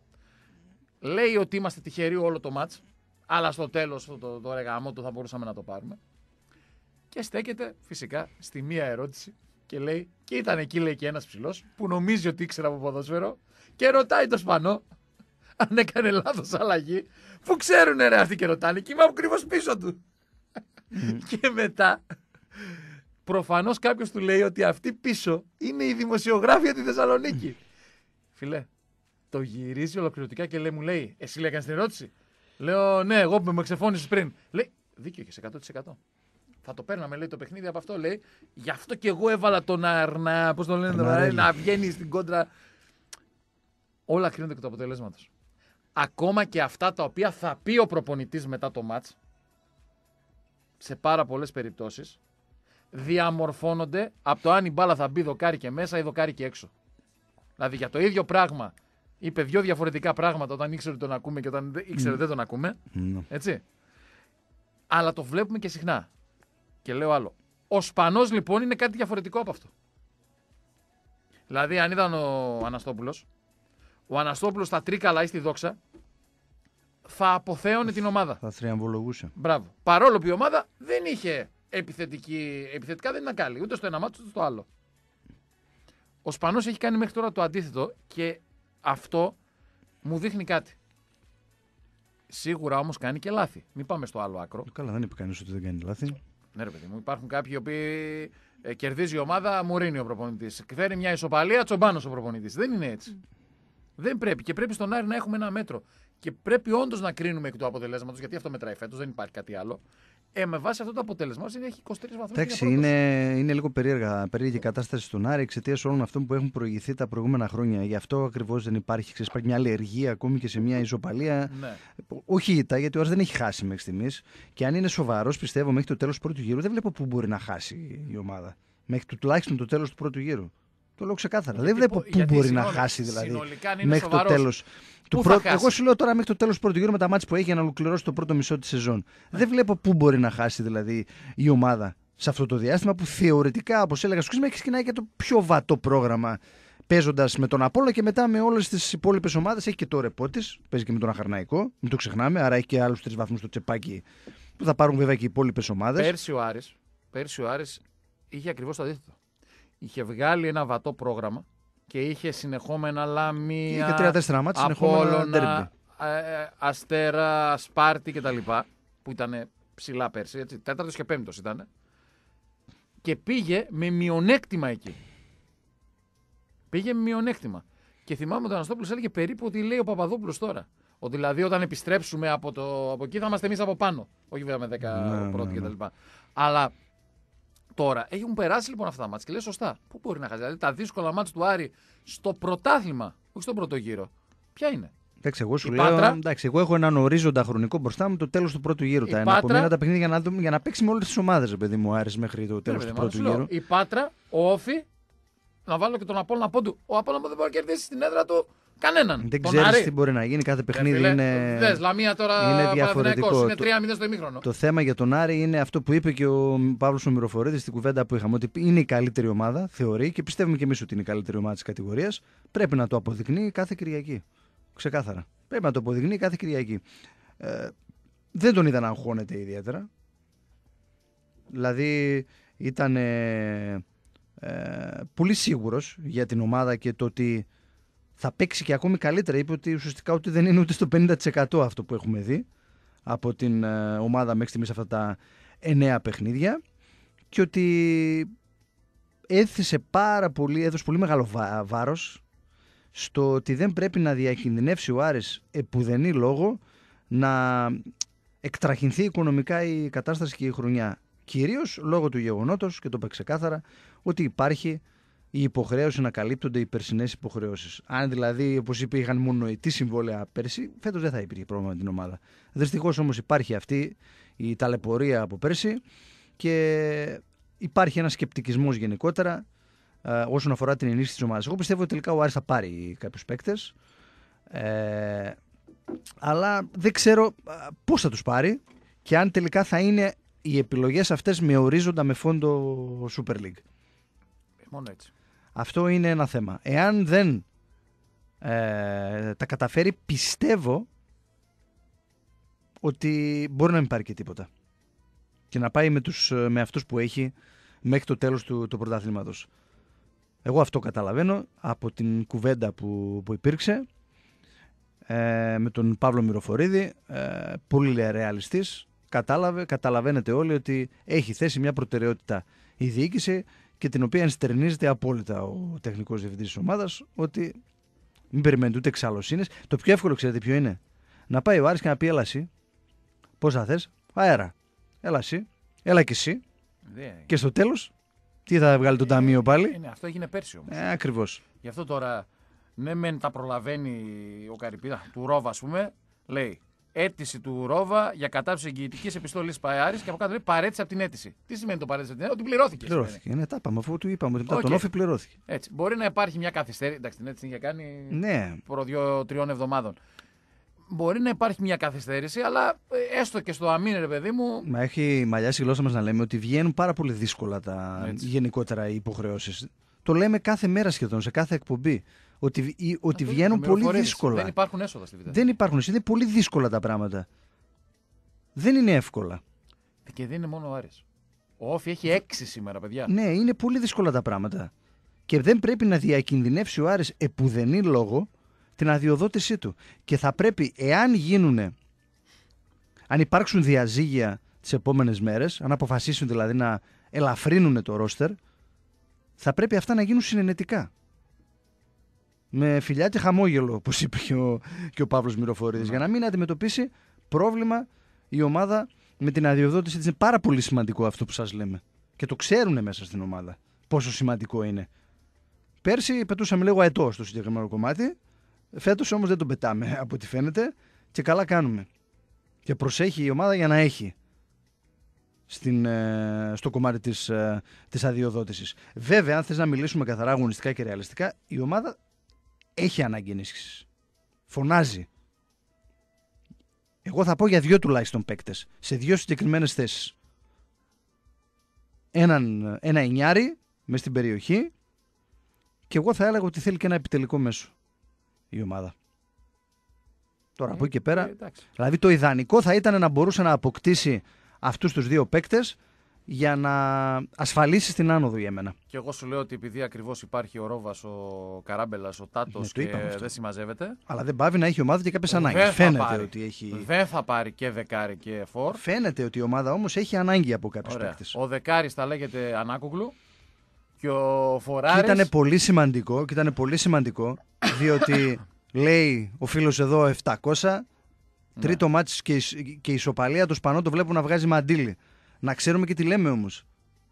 Λέει ότι είμαστε τυχεροί όλο το μάτς, αλλά στο τέλος το, το, το ρεγαμό του θα μπορούσαμε να το πάρουμε. Και στέκεται φυσικά στη μία ερώτηση και λέει, και ήταν εκεί λέει και ένας ψηλός που νομίζει ότι ήξερε από ποδόσφαιρο και ρωτάει το Σπανό αν έκανε λάθος αλλαγή. Που ξέρουνε ρε αυτοί και ρωτάνε και είμαι ακριβώς πίσω του. Mm. Και μετά, προφανώς κάποιος του λέει ότι αυτή πίσω είναι η δημοσιογράφια τη Θεσσαλονίκη. Φίλε, το γυρίζει ολοκληρωτικά και λέει, μου λέει, εσύ λέει, έκανες την ερώτηση. Λέω, ναι, εγώ που με ξεφώνησες πριν. Λέει, δίκιο έχεις εκατό τοις εκατό. Θα το παίρναμε, λέει, το παιχνίδι από αυτό, λέει. Γι' αυτό και εγώ έβαλα τον Αρνά, πώς το λένε, τώρα, να βγαίνει στην κόντρα. Όλα κρίνονται εκ του αποτελέσματος. Ακόμα και αυτά τα οποία θα πει ο προπονητής μετά το μάτς, σε πάρα πολλές περιπτώσεις, διαμορφώνονται από το αν η μπάλα θα μπει δοκάρι και μέσα ή δοκάρι και έξω. Δηλαδή για το ίδιο πράγμα είπε δύο διαφορετικά πράγματα όταν ήξερε τον ακούμε και όταν ήξερε mm. δεν τον ακούμε. Mm. Έτσι. Αλλά το βλέπουμε και συχνά. Και λέω άλλο. Ο Σπανός λοιπόν είναι κάτι διαφορετικό από αυτό. Δηλαδή αν ήταν ο Αναστόπουλος, ο Αναστόπουλος στα τρίκαλα ή στη δόξα θα αποθέωνε την ομάδα. Θα θριαμβολογούσε. Μπράβο. Παρόλο που η ομάδα δεν είχε επιθετική, επιθετικά δεν ήταν καλή. Ούτε στο ένα μάτσο ούτε στο άλλο. Ο Σπανός έχει κάνει μέχρι τώρα το αντίθετο και αυτό μου δείχνει κάτι. Σίγουρα όμως κάνει και λάθη. Μην πάμε στο άλλο άκρο. Καλά, δεν είπε κανείς ότι δεν κάνει λάθη. Ναι, ρε παιδί μου, υπάρχουν κάποιοι οι οποίοι ε, κερδίζει η ομάδα, Μουρίνιο ο προπονητής. Φέρει μια ισοπαλία, Τσομπάνος ο προπονητής. Δεν είναι έτσι. Mm. Δεν πρέπει. Και πρέπει στον Άρη να έχουμε ένα μέτρο. Και πρέπει όντως να κρίνουμε εκ του αποτελέσματος, γιατί αυτό μετράει φέτος, δεν υπάρχει κάτι άλλο. Ε, με βάση αυτό το αποτέλεσμα, έχει είκοσι τρεις βαθμούς. Εντάξει, είναι, είναι λίγο περίεργα, περίεργη κατάσταση στον Άρη εξαιτίας όλων αυτών που έχουν προηγηθεί τα προηγούμενα χρόνια. Γι' αυτό ακριβώς δεν υπάρχει, ξέρεις, υπάρχει μια αλλεργία ακόμη και σε μια ισοπαλία. Ναι. Όχι ήττα, γιατί ο Άρης δεν έχει χάσει μέχρι στιγμής. Και αν είναι σοβαρός, πιστεύω, μέχρι το τέλος του πρώτου γύρου, δεν βλέπω πού μπορεί να χάσει η ομάδα. Μέχρι το, τουλάχιστον το τέλος του πρώτου γύρου. Το λέω ξεκάθαρα. Γιατί, δεν βλέπω πού γιατί, μπορεί συνόλοι, να χάσει δηλαδή μέχρι σοβαρός, το τέλος. Του πρω... Εγώ σου λέω τώρα μέχρι το τέλος του πρώτου γύρου με τα μάτς που έχει για να ολοκληρώσει το πρώτο μισό της σεζόν. Ναι. Δεν βλέπω πού μπορεί να χάσει δηλαδή η ομάδα σε αυτό το διάστημα που θεωρητικά, όπως έλεγα, σου έχει ξεκινάει και το πιο βατό πρόγραμμα παίζοντας με τον Απόλλωνα και μετά με όλες τις υπόλοιπες ομάδες. Έχει και το ρεπό της, παίζει και με τον Αχαρναϊκό, μην το ξεχνάμε. Άρα έχει και άλλους τρεις βαθμούς στο τσεπάκι που θα πάρουν βέβαια και οι υπόλοιπες ομάδες. Πέρσι ο Άρης, πέρσι ο Άρης είχε ακριβώς το αντίθετο. Είχε βγάλει ένα βατό πρόγραμμα και είχε συνεχόμενα Λαμία, είχε τρία-τέσσερα μάτς, Απόλλωνα, ε, Αστέρα, Σπάρτη κτλ. Που ήταν ψηλά πέρσι, έτσι, τέταρτος και πέμπτος ήταν. Και πήγε με μειονέκτημα εκεί. Πήγε με μειονέκτημα. Και θυμάμαι τον Αναστόπουλος έλεγε περίπου ότι λέει ο Παπαδόπουλος τώρα. Ότι δηλαδή όταν επιστρέψουμε από, το, από εκεί θα είμαστε εμείς από πάνω. Όχι βέβαια με δέκα ναι, πρώτη ναι, ναι. κτλ. Αλλά τώρα έχουν περάσει λοιπόν αυτά τα μάτς και λέει σωστά. Πού μπορεί να χάσει? Δηλαδή τα δύσκολα μάτς του Άρη στο πρωτάθλημα, όχι στον πρώτο γύρο. Ποια είναι? Εντάξει, εγώ σου λέω, Πάτρα, εντάξει, εγώ έχω έναν ορίζοντα χρονικό μπροστά μου το τέλος του πρώτου γύρου. Τα ένα από μένα τα παιχνίδια για να, για να παίξει με όλες τις ομάδες, παιδί μου, Άρης μέχρι το τέλος του πρώτου γύρου. Λέω, η Πάτρα, ο Όφη, να βάλω και τον Απόλλωνα πόντου. Ο Απόλλωνα δεν μπορεί να κερδίσει στην έδρα του κανέναν. Δεν ξέρεις τι μπορεί να γίνει, κάθε παιχνίδι Φίλε, είναι, δες, Λαμία τώρα είναι διαφορετικό. Είναι τρία μηδέν στο ημίχρονο. Το θέμα για τον Άρη είναι αυτό που είπε και ο Παύλος ο Μυροφορίδης στην κουβέντα που είχαμε, ότι είναι η καλύτερη ομάδα, θεωρεί, και πιστεύουμε και εμείς ότι είναι η καλύτερη ομάδα της κατηγορίας. Πρέπει να το αποδεικνύει κάθε Κυριακή. Ξεκάθαρα. Πρέπει να το αποδεικνύει κάθε Κυριακή. Ε, δεν τον είδα να αγχώνεται ιδιαίτερα. Δηλαδή ήταν ε, ε, πολύ σίγουρος για την ομάδα και το ότι θα παίξει και ακόμη καλύτερα. Είπε ότι ουσιαστικά ότι δεν είναι ούτε στο πενήντα τοις εκατό αυτό που έχουμε δει από την ε, ομάδα μέχρι στιγμής αυτά τα εννέα παιχνίδια και ότι έθεσε πάρα πολύ, έδωσε πολύ μεγάλο βά, βάρος στο ότι δεν πρέπει να διακινδυνεύσει ο Άρης επουδενή λόγο να εκτραχυνθεί οικονομικά η κατάσταση και η χρονιά. Κυρίως λόγω του γεγονότος, και το είπα ξεκάθαρα, ότι υπάρχει η υποχρέωση να καλύπτονται οι περσινές υποχρεώσεις. Αν δηλαδή, όπως είπε, είχαν μόνο ετή συμβόλαια πέρσι, φέτος δεν θα υπήρχε πρόβλημα με την ομάδα. Δυστυχώς όμως υπάρχει αυτή η ταλαιπωρία από πέρσι και υπάρχει ένας σκεπτικισμός γενικότερα ε, όσον αφορά την ενίσχυση της ομάδας. Εγώ πιστεύω ότι τελικά ο Άρης θα πάρει κάποιους παίκτες, ε, αλλά δεν ξέρω πώς θα τους πάρει και αν τελικά θα είναι οι επιλογές αυτές με ορίζοντα με φόντο Super League. Μόνο έτσι. Αυτό είναι ένα θέμα. Εάν δεν ε, τα καταφέρει, πιστεύω ότι μπορεί να μην πάρει και τίποτα και να πάει με, τους, με αυτούς που έχει μέχρι το τέλος του, του πρωταθλήματος. Εγώ αυτό καταλαβαίνω από την κουβέντα που, που υπήρξε ε, με τον Παύλο Μυροφορίδη, ε, πολύ ρεαλιστής, κατάλαβε, καταλαβαίνετε όλοι ότι έχει θέσει μια προτεραιότητα η διοίκηση και την οποία ενστερνίζεται απόλυτα ο τεχνικός διευθυντής της ομάδας, ότι μην περιμένετε ούτε εξαλλοσύνες. Το πιο εύκολο ξέρετε ποιο είναι? Να πάει ο Άρης και να πει: έλα εσύ, πώς θα θες? Αέρα. Έλα εσύ, έλα και εσύ. Ναι. Και στο τέλος, τι θα βγάλει το ταμείο πάλι? Ε, ναι, αυτό έγινε πέρσι όμως. Ε, ακριβώς. Γι' αυτό τώρα, ναι, μεν τα προλαβαίνει ο Καρυπίδα, του Ρόβα, ας πούμε, λέει αίτηση του Ρόβα για κατάψη εγγυητικής επιστολής πάει Άρης και από κάτω λέει παρέτηση από την αίτηση. Τι σημαίνει το παρέτηση από την αίτηση? Ότι πληρώθηκε. Πληρώθηκε. Ναι, τα είπαμε, αφού του είπαμε ότι μετά Okay. τον Όφη πληρώθηκε. Έτσι. Μπορεί να υπάρχει μια καθυστέρηση. Εντάξει, την αίτηση είχε κάνει Ναι. προ δύο-τριών εβδομάδων. Μπορεί να υπάρχει μια καθυστέρηση, αλλά έστω και στο αμήν, ρε παιδί μου. Μα έχει μαλλιάσει η γλώσσα μας να λέμε ότι βγαίνουν πάρα πολύ δύσκολα τα Έτσι. γενικότερα οι υποχρεώσεις. Το λέμε κάθε μέρα σχεδόν, σε κάθε εκπομπή. Ότι, ή, ότι Αυτό βγαίνουν το πολύ μυροφορείς. δύσκολα. Δεν υπάρχουν έσοδα στη Β' Δεν υπάρχουν. Είναι πολύ δύσκολα τα πράγματα. Δεν είναι εύκολα. Και δεν είναι μόνο ο Άρης. Ο Όφη έχει έξι σήμερα, παιδιά. Ναι, είναι πολύ δύσκολα τα πράγματα. Και δεν πρέπει να διακινδυνεύσει ο Άρης επουδενή λόγο την αδειοδότησή του. Και θα πρέπει, εάν γίνουν, αν υπάρξουν διαζύγια τις επόμενες μέρες, αν αποφασίσουν δηλαδή να ελαφρύνουν το ρόστερ, θα πρέπει αυτά να γίνουν συνενετικά. Με φιλιά και χαμόγελο, όπως είπε και ο, και ο Παύλος Μυροφορίδης, για να μην αντιμετωπίσει πρόβλημα η ομάδα με την αδειοδότηση της. Είναι πάρα πολύ σημαντικό αυτό που σας λέμε. Και το ξέρουν μέσα στην ομάδα πόσο σημαντικό είναι. Πέρσι πετούσαμε λίγο αετό στο συγκεκριμένο κομμάτι. Φέτος όμως δεν τον πετάμε από ό,τι φαίνεται και καλά κάνουμε. Και προσέχει η ομάδα για να έχει στην, στο κομμάτι της, της αδειοδότησης. Βέβαια, αν θες να μιλήσουμε καθαρά αγωνιστικά και ρεαλιστικά, η ομάδα έχει ανάγκη ενίσχυσης. Φωνάζει. Εγώ θα πω για δύο τουλάχιστον παίκτες, σε δύο συγκεκριμένες θέσεις. Έναν, ένα εννιάρι μες στην περιοχή και εγώ θα έλεγα ότι θέλει και ένα επιτελικό μέσο η ομάδα. Τώρα Ε, από εκεί και πέρα, ε, δηλαδή το ιδανικό θα ήταν να μπορούσε να αποκτήσει αυτούς τους δύο παίκτες για να ασφαλίσει στην άνοδο για μένα. Και εγώ σου λέω ότι επειδή ακριβώς υπάρχει ο Ρόβας, ο Καράμπελας, ο Τάτος Ναι, το και είπαμε αυτό. δεν συμμαζεύεται. Αλλά δεν πάβει να έχει ομάδα και κάποιες δεν ανάγκες. θα Φαίνεται πάρει. ότι έχει. Δεν θα πάρει και δεκάρι και φορ. Φαίνεται ότι η ομάδα όμως έχει ανάγκη από κάποιους Ωραία. παίκτες. Ο δεκάρης θα λέγεται Ανάκουγλου και ο Και Φοράρης. ήταν πολύ σημαντικό, και ήταν πολύ σημαντικό διότι λέει ο φίλος εδώ επτακόσια, τρίτο μάτς και, η- και η ισοπαλία του Σπανό το βλέπω να βγάζει μαντίλι. Να ξέρουμε και τι λέμε όμως.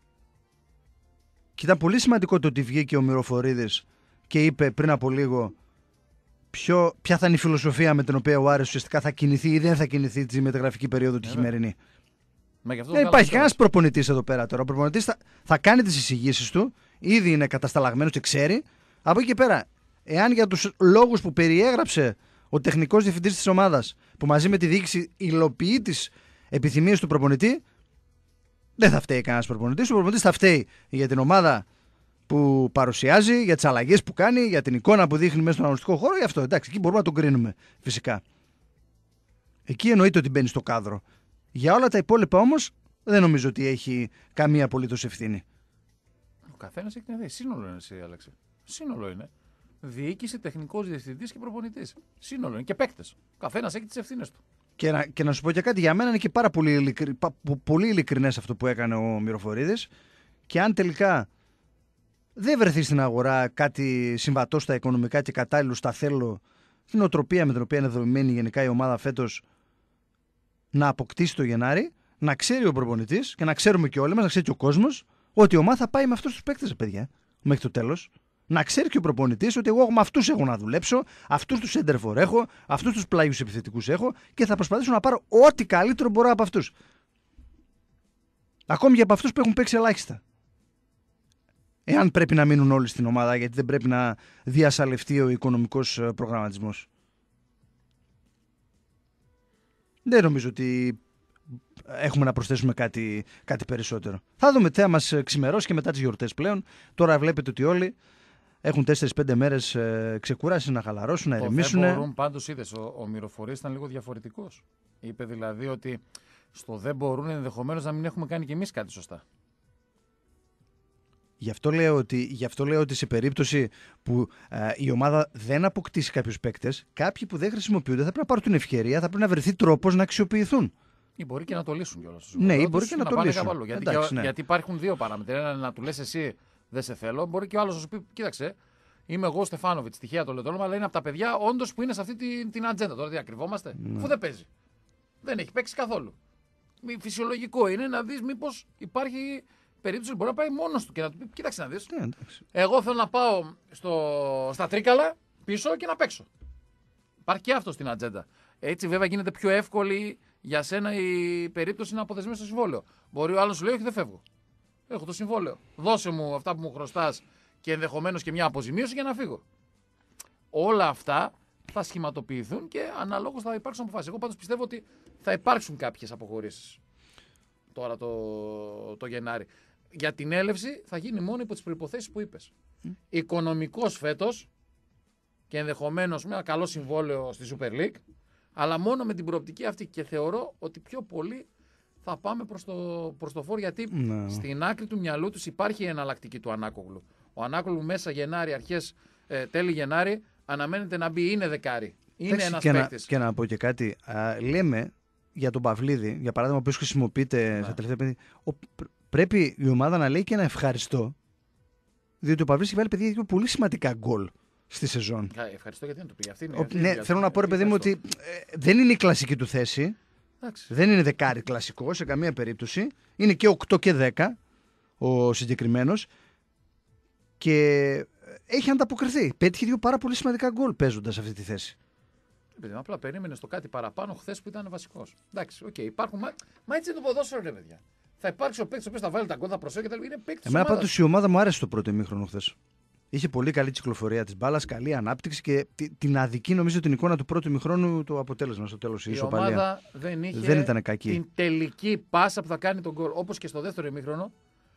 Και ήταν πολύ σημαντικό το ότι βγήκε ο Μυροφορίδης και είπε πριν από λίγο ποιο, ποια θα είναι η φιλοσοφία με την οποία ο Άρης ουσιαστικά θα κινηθεί ή δεν θα κινηθεί τη μεταγραφική περίοδο τη Ε, χειμερινή. Μα γι' αυτό Δεν το υπάρχει βγάλαμε κανένα προπονητής εδώ πέρα τώρα. Ο προπονητής θα, θα κάνει τις εισηγήσεις του, ήδη είναι κατασταλαγμένος και ξέρει. Από εκεί και πέρα, εάν για τους λόγους που περιέγραψε ο τεχνικός διευθυντής της ομάδας, που μαζί με τη διοίκηση υλοποιεί τις επιθυμίες του προπονητή, δεν θα φταίει κανένας προπονητής. Ο προπονητής θα φταίει για την ομάδα που παρουσιάζει, για τις αλλαγές που κάνει, για την εικόνα που δείχνει μέσα στον αγωνιστικό χώρο. Γι' αυτό εντάξει, εκεί μπορούμε να τον κρίνουμε φυσικά. Εκεί εννοείται ότι μπαίνει στο κάδρο. Για όλα τα υπόλοιπα όμως δεν νομίζω ότι έχει καμία απολύτως ευθύνη. Ο καθένας έχει την ιδέα. Σύνολο είναι εσύ, Άλεξη. Σύνολο είναι. Διοίκηση, τεχνικός διευθυντής και προπονητής. Σύνολο είναι και παίκτες. Ο καθένας έχει τις ευθύνες του. Και να, και να σου πω και κάτι, για μένα είναι και πάρα πολύ, ειλικρι, πα, πολύ ειλικρινές αυτό που έκανε ο Μυροφορίδης. Και αν τελικά δεν βρεθεί στην αγορά κάτι συμβατό στα οικονομικά και κατάλληλο στα θέλω, την οτροπία με την οποία είναι δομημένη γενικά η ομάδα φέτος, να αποκτήσει το Γενάρη, να ξέρει ο προπονητής και να ξέρουμε και όλοι μας, να ξέρει και ο κόσμος, ότι η ομάδα θα πάει με αυτούς τους παίκτες, παιδιά, μέχρι το τέλος. Να ξέρει και ο προπονητής ότι εγώ με αυτούς έχω να δουλέψω, αυτούς τους έντερφορ έχω, αυτούς τους πλάγιους επιθετικούς έχω και θα προσπαθήσω να πάρω ό,τι καλύτερο μπορώ από αυτούς. Ακόμη και από αυτούς που έχουν παίξει ελάχιστα. Εάν πρέπει να μείνουν όλοι στην ομάδα, γιατί δεν πρέπει να διασαλευτεί ο οικονομικός προγραμματισμός. Δεν νομίζω ότι έχουμε να προσθέσουμε κάτι, κάτι περισσότερο. Θα δούμε τι θα μας ξημερώσει και μετά τις γιορτές πλέον. Τώρα βλέπετε ότι όλοι έχουν τέσσερις πέντε μέρες ε, ξεκούραση, να χαλαρώσουν, να ηρεμήσουν. Δεν μπορούν, πάντως είδες, ο, ο Μυροφορής ήταν λίγο διαφορετικός. Είπε δηλαδή ότι στο δεν μπορούν ενδεχομένως να μην έχουμε κάνει κι εμείς κάτι σωστά. Γι' αυτό λέω ότι, γι' αυτό λέω ότι σε περίπτωση που ε, η ομάδα δεν αποκτήσει κάποιους παίκτες, κάποιοι που δεν χρησιμοποιούνται θα πρέπει να πάρουν την ευκαιρία, θα πρέπει να βρεθεί τρόπος να αξιοποιηθούν. Ή μπορεί και να το λύσουν κιόλας. Ναι, ή μπορεί και να, να το πάνε λύσουν. Κάπου, γιατί, Εντάξει, και, ναι. γιατί υπάρχουν δύο παράμετροι. Ένα είναι να του λες εσύ δεν σε θέλω. Μπορεί και ο άλλος να σου πει: κοίταξε, είμαι εγώ ο Στεφάνοβιτς. Τυχαία το λέω το όνομα, αλλά είναι από τα παιδιά όντως που είναι σε αυτή την, την ατζέντα. Τώρα διακρυβόμαστε. Ναι. Αφού δεν παίζει. Δεν έχει παίξει καθόλου. Φυσιολογικό είναι να δεις μήπως υπάρχει περίπτωση που μπορεί να πάει μόνος του και να του πει: κοίταξε να δεις. Ναι, εγώ θέλω να πάω στο, στα Τρίκαλα πίσω και να παίξω. Υπάρχει και αυτό στην ατζέντα. Έτσι, βέβαια, γίνεται πιο εύκολη για σένα η περίπτωση να αποδεσμεύσει το συμβόλαιο. Μπορεί ο άλλος σου λέει: όχι, δεν φεύγω. Έχω το συμβόλαιο. Δώσε μου αυτά που μου χρωστάς και ενδεχομένως και μια αποζημίωση για να φύγω. Όλα αυτά θα σχηματοποιηθούν και αναλόγως θα υπάρξουν αποφάσεις. Εγώ πάντως πιστεύω ότι θα υπάρξουν κάποιες αποχωρήσεις τώρα το, το Γενάρη. Για την έλευση θα γίνει μόνο υπό τις προϋποθέσεις που είπες. Mm. Οικονομικός φέτος και ενδεχομένως με ένα καλό συμβόλαιο στη Super League, αλλά μόνο με την προοπτική αυτή. Και θεωρώ ότι πιο πολύ θα πάμε προς το, προς το φόρ, γιατί no. στην άκρη του μυαλού τους υπάρχει η εναλλακτική του Ανάκογλου. Ο Ανάκογλου μέσα Γενάρη, αρχές ε, τέλη Γενάρη, αναμένεται να μπει, είναι δεκάρι. Είναι ένας και παίκτης. Να, και να πω και κάτι. Α, λέμε για τον Παυλίδη, για παράδειγμα, ο οποίος χρησιμοποιείται ναι. στα τελευταία πέντε. Ο, πρέπει η ομάδα να λέει και ένα ευχαριστώ, διότι ο Παυλίδης έχει βάλει παιδιά δύο πολύ σημαντικά γκολ στη σεζόν. Ευχαριστώ γιατί δεν το πήγε. Αυτή είναι, ο, αυτή ναι, είναι, θέλω να πω, ρε παιδί μου, ότι ε, δεν είναι η κλασική του θέση. Εντάξει. Δεν είναι δεκάρι κλασικό σε καμία περίπτωση. Είναι και οκτώ και δέκα ο συγκεκριμένος. Και έχει ανταποκριθεί. Πέτυχε δύο πάρα πολύ σημαντικά γκολ παίζοντας αυτή τη θέση. Επειδή απλά περίμενε στο κάτι παραπάνω χθες που ήταν βασικός. Εντάξει, οκ, okay, υπάρχουν. Μα, μα έτσι είναι το ποδόσφαιρο, ρε παιδιά. Θα υπάρξει ο παίκτης ο οποίος θα βάλει τα γκολ, θα προσέχει και τα είναι παίκτης. Εμένα πάντως η ομάδα μου άρεσε το πρώτο ημίχρονο χθες. Είχε πολύ καλή κυκλοφορία της μπάλας, καλή ανάπτυξη και την αδική, νομίζω, την εικόνα του πρώτου ημιχρόνου το αποτέλεσμα στο τέλος. Η, η ομάδα δεν είχε δεν ήταν κακή. Την τελική πάσα που θα κάνει τον γκολ. Όπως και στο δεύτερο ημίχρονο,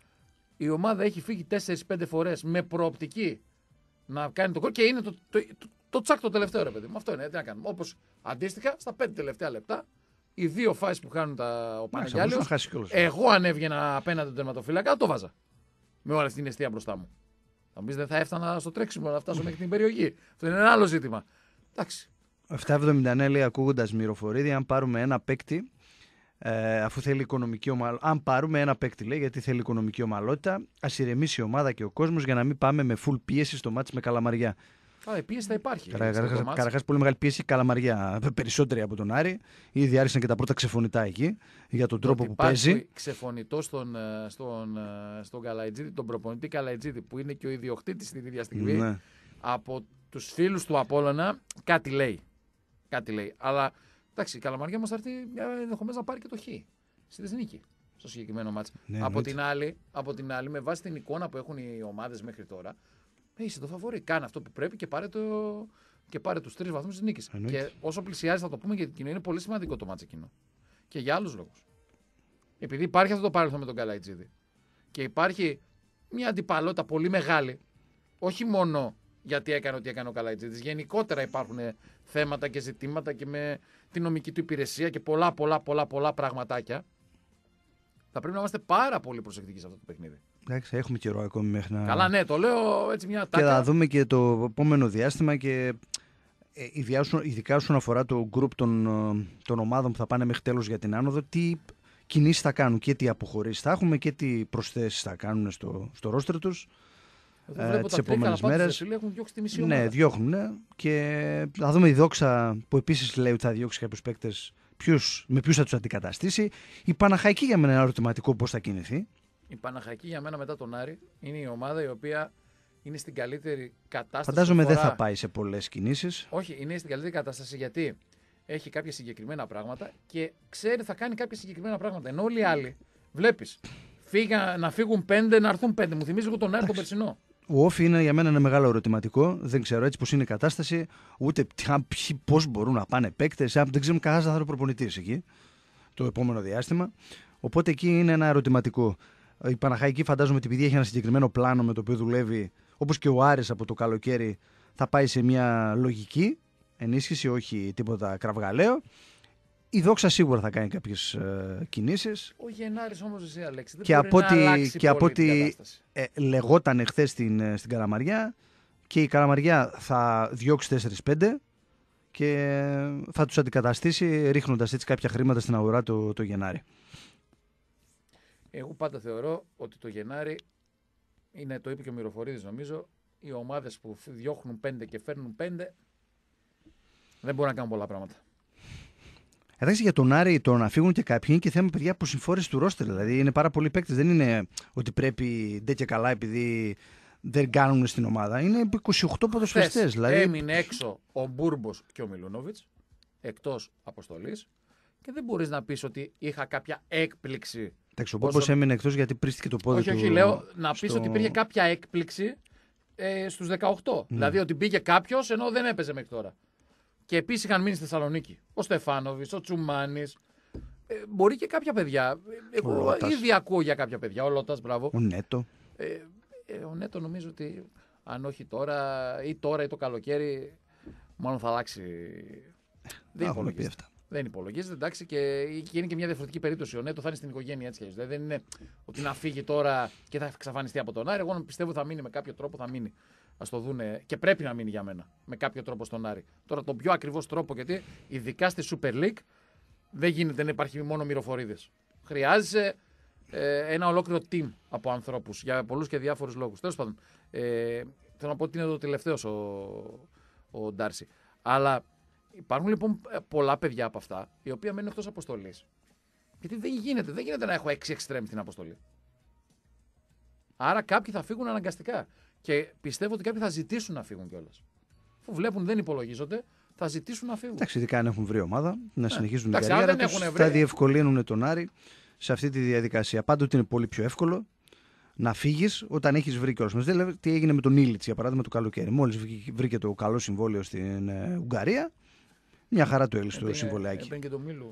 η ομάδα έχει φύγει τέσσερις πέντε φορές με προοπτική να κάνει τον γκολ και είναι το, το, το, το, το τσακ το τελευταίο, ρε παιδί μου. Αυτό είναι, τι να κάνουμε. Όπως αντίστοιχα στα πέντε τελευταία λεπτά, οι δύο φάσεις που χάνουν τα, ο Παναγιάλιος, εγώ αν έβγαινα απέναντι τον τερματοφύλακα, το βάζα. Με όλη αυτή την αιστεία μπροστά μου. Θα μου πεις δεν θα έφτανα στο τρέξιμο να φτάσω μέχρι την περιοχή. Αυτό είναι ένα άλλο ζήτημα. Εντάξει. επτακόσια εβδομήντα εννέα λέει ακούγοντας Μυροφορίδη, αν πάρουμε ένα παίκτη, ε, αφού θέλει οικονομική ομαλότητα. Αν πάρουμε ένα παίκτη, λέει, γιατί θέλει οικονομική ομαλότητα, ας ηρεμήσει η ομάδα και ο κόσμος για να μην πάμε με full πίεση στο μάτς με Καλαμαριά. Α, η πίεση θα υπάρχει. Καταρχάς, πολύ μεγάλη πίεση Καλαμαριά. Περισσότερη από τον Άρη. Ήδη άρχισαν και τα πρώτα ξεφωνητά εκεί για τον τρόπο που παίζει. Ξεφωνητό στον, στον, στον Καλαϊτζίδη, τον προπονητή Καλαϊτζίδη, που είναι και ο ιδιοκτήτης την ίδια στιγμή. Ναι. Από τους φίλους του Απόλλωνα, κάτι λέει. Κάτι λέει. Αλλά εντάξει, η Καλαμαριά μας θα έρθει ενδεχομένως να πάρει και το Χ στη Θεσσαλονίκη στο συγκεκριμένο μάτς. Ναι, από, την άλλη, από την άλλη, με βάση την εικόνα που έχουν οι ομάδες μέχρι τώρα, είσαι το φαβορί. Κάνε αυτό που πρέπει και πάρε, το... και πάρε τους τρεις βαθμούς της νίκης. Και όσο πλησιάζει, θα το πούμε γιατί εκείνο είναι πολύ σημαντικό το μάτς εκείνο. Και για άλλους λόγους. Επειδή υπάρχει αυτό το παρελθόν με τον Καλαϊτζίδη και υπάρχει μια αντιπαλότητα πολύ μεγάλη, όχι μόνο γιατί έκανε ό,τι έκανε ο Καλαϊτζίδης, γενικότερα υπάρχουν θέματα και ζητήματα και με την νομική του υπηρεσία και πολλά πολλά πολλά πολλά πραγματάκια. Θα πρέπει να είμαστε πάρα πολύ προσεκτικοί σε αυτό το παιχνίδι. Εντάξει, έχουμε καιρό ακόμη μέχρι να. Καλά, ναι, το λέω έτσι μια τάκα. Και θα δούμε και το επόμενο διάστημα και ε, ειδικά όσον αφορά το group των, των ομάδων που θα πάνε μέχρι τέλος για την άνοδο, τι κινήσεις θα κάνουν και τι αποχωρήσεις θα έχουμε και τι προσθέσεις θα κάνουν στο, στο ρόστερ τους. Ε, τις επόμενες μέρες. Έχουν διώξει τη μισή ομάδα. Ναι, διώχνουν. Ναι. Και θα δούμε η Δόξα που επίσης λέει ότι θα διώξει κάποιους παίκτες. Ποιους, με ποιους θα τους αντικαταστήσει. Η Παναχαϊκή για μένα είναι ένα ερωτηματικό πώς θα κινηθεί. Η Παναχαϊκή για μένα μετά τον Άρη είναι η ομάδα η οποία είναι στην καλύτερη κατάσταση. Φαντάζομαι φορά... δεν θα πάει σε πολλές κινήσεις. Όχι, είναι στην καλύτερη κατάσταση γιατί έχει κάποια συγκεκριμένα πράγματα και ξέρει θα κάνει κάποια συγκεκριμένα πράγματα. Ενώ όλοι οι άλλοι βλέπεις φύγα, να φύγουν πέντε, να έρθουν πέντε. Μου θυμίζει εγώ τον Άρη τον περσινό. Ο Όφη είναι για μένα ένα μεγάλο ερωτηματικό. Δεν ξέρω έτσι πώς είναι η κατάσταση, ούτε πώς μπορούν να πάνε παίκτες. Δεν ξέρουμε κανένα θα είναι προπονητής εκεί το επόμενο διάστημα. Οπότε εκεί είναι ένα ερωτηματικό. Η Παναχαϊκή φαντάζομαι ότι επειδή έχει ένα συγκεκριμένο πλάνο με το οποίο δουλεύει, όπως και ο Άρης από το καλοκαίρι, θα πάει σε μια λογική ενίσχυση, όχι τίποτα κραυγαλαίο. Η Δόξα σίγουρα θα κάνει κάποιες ε, κινήσεις. Ο Γενάρης όμως εσύ Αλέξη, δεν και μπορεί από να ότι, αλλάξει και από πολύ ό,τι ε, λεγόταν χθες στην, στην Καλαμαριά, και η Καλαμαριά θα διώξει τέσσερα πέντε και θα τους αντικαταστήσει ρίχνοντας έτσι κάποια χρήματα στην αγορά το, το Γενάρη. Εγώ πάντα θεωρώ ότι το Γενάρη είναι, το είπε και ο Μυροφορίδης νομίζω, οι ομάδες που διώχνουν πέντε και φέρνουν πέντε δεν μπορούν να κάνουν πολλά πράγματα. Εντάξει, για τον Άρη το να φύγουν και κάποιοι είναι και θέμα, παιδιά, από συμφόρηση του ρόστερ. Δηλαδή είναι πάρα πολλοί παίκτες. Δεν είναι ότι πρέπει ντε και καλά επειδή δεν κάνουν στην ομάδα. Είναι είκοσι οκτώ ποδοσφαιριστές. Δηλαδή... Έμεινε έξω ο Μπούρμπος και ο Μιλούνοβιτς, εκτός αποστολής, και δεν μπορείς να πεις ότι είχα κάποια έκπληξη. Εντάξει, ο Μπούρμπος όσο... έμεινε εκτός γιατί πρίστηκε το πόδι όχι, του. Όχι, όχι, λέω να πεις στο... ότι υπήρχε κάποια έκπληξη ε, στους δεκαοκτώ. Mm. Δηλαδή ότι πήγε κάποιος ενώ δεν έπαιζε μέχρι τώρα. Και επίσης είχαν μείνει στη Θεσσαλονίκη. Ο Στεφάνοβιτς, ο Τσουμάνης. Ε, μπορεί και κάποια παιδιά. Εγώ ήδη ακούω για κάποια παιδιά. Ο Λότας, μπράβο. Ο Νέτο. Ε, ε, ο Νέτο νομίζω ότι αν όχι τώρα ή τώρα ή το καλοκαίρι, μάλλον θα αλλάξει. Δεν υπολογίζεται. Δεν υπολογίζεται, εντάξει, και, και είναι και μια διαφορετική περίπτωση. Ο Νέτο θα είναι στην οικογένεια έτσι. Δηλαδή δεν είναι ότι να φύγει τώρα και θα εξαφανιστεί από τον Άρη. Εγώ πιστεύω θα μείνει με κάποιο τρόπο, θα μείνει. Ας το δούνε, και πρέπει να μείνει για μένα με κάποιο τρόπο στον Άρη. Τώρα τον πιο ακριβώς τρόπο, γιατί ειδικά στη Super League δεν γίνεται να υπάρχει μόνο Μυροφορίδης. Χρειάζεσαι ε, ένα ολόκληρο team από ανθρώπους για πολλούς και διάφορους λόγους. Τέλος πάντων, ε, θέλω να πω ότι είναι το τελευταίος ο, ο Ντάρσι. Αλλά υπάρχουν λοιπόν πολλά παιδιά από αυτά, οι οποίοι μένουν εκτός αποστολής. Γιατί δεν γίνεται, δεν γίνεται να έχω έξι εξτρέμ στην αποστολή. Άρα κάποιοι θα φύγουν αναγκαστικά. Και πιστεύω ότι κάποιοι θα ζητήσουν να φύγουν κιόλας. Αφού βλέπουν δεν υπολογίζονται, θα ζητήσουν να φύγουν. Εντάξει, ειδικά αν έχουν βρει ομάδα, να συνεχίζουν την καριέρα τους, θα διευκολύνουν τον Άρη σε αυτή τη διαδικασία. Πάντοτε είναι πολύ πιο εύκολο να φύγεις όταν έχεις βρει κιόλας. Δηλαδή, τι έγινε με τον Ήλιτς, για παράδειγμα, το καλοκαίρι. Μόλις βρήκε το καλό συμβόλαιο στην ε, Ουγγαρία, μια χαρά του έλυσε το συμβολιάκι. Έπαιρνε και το Μίλου.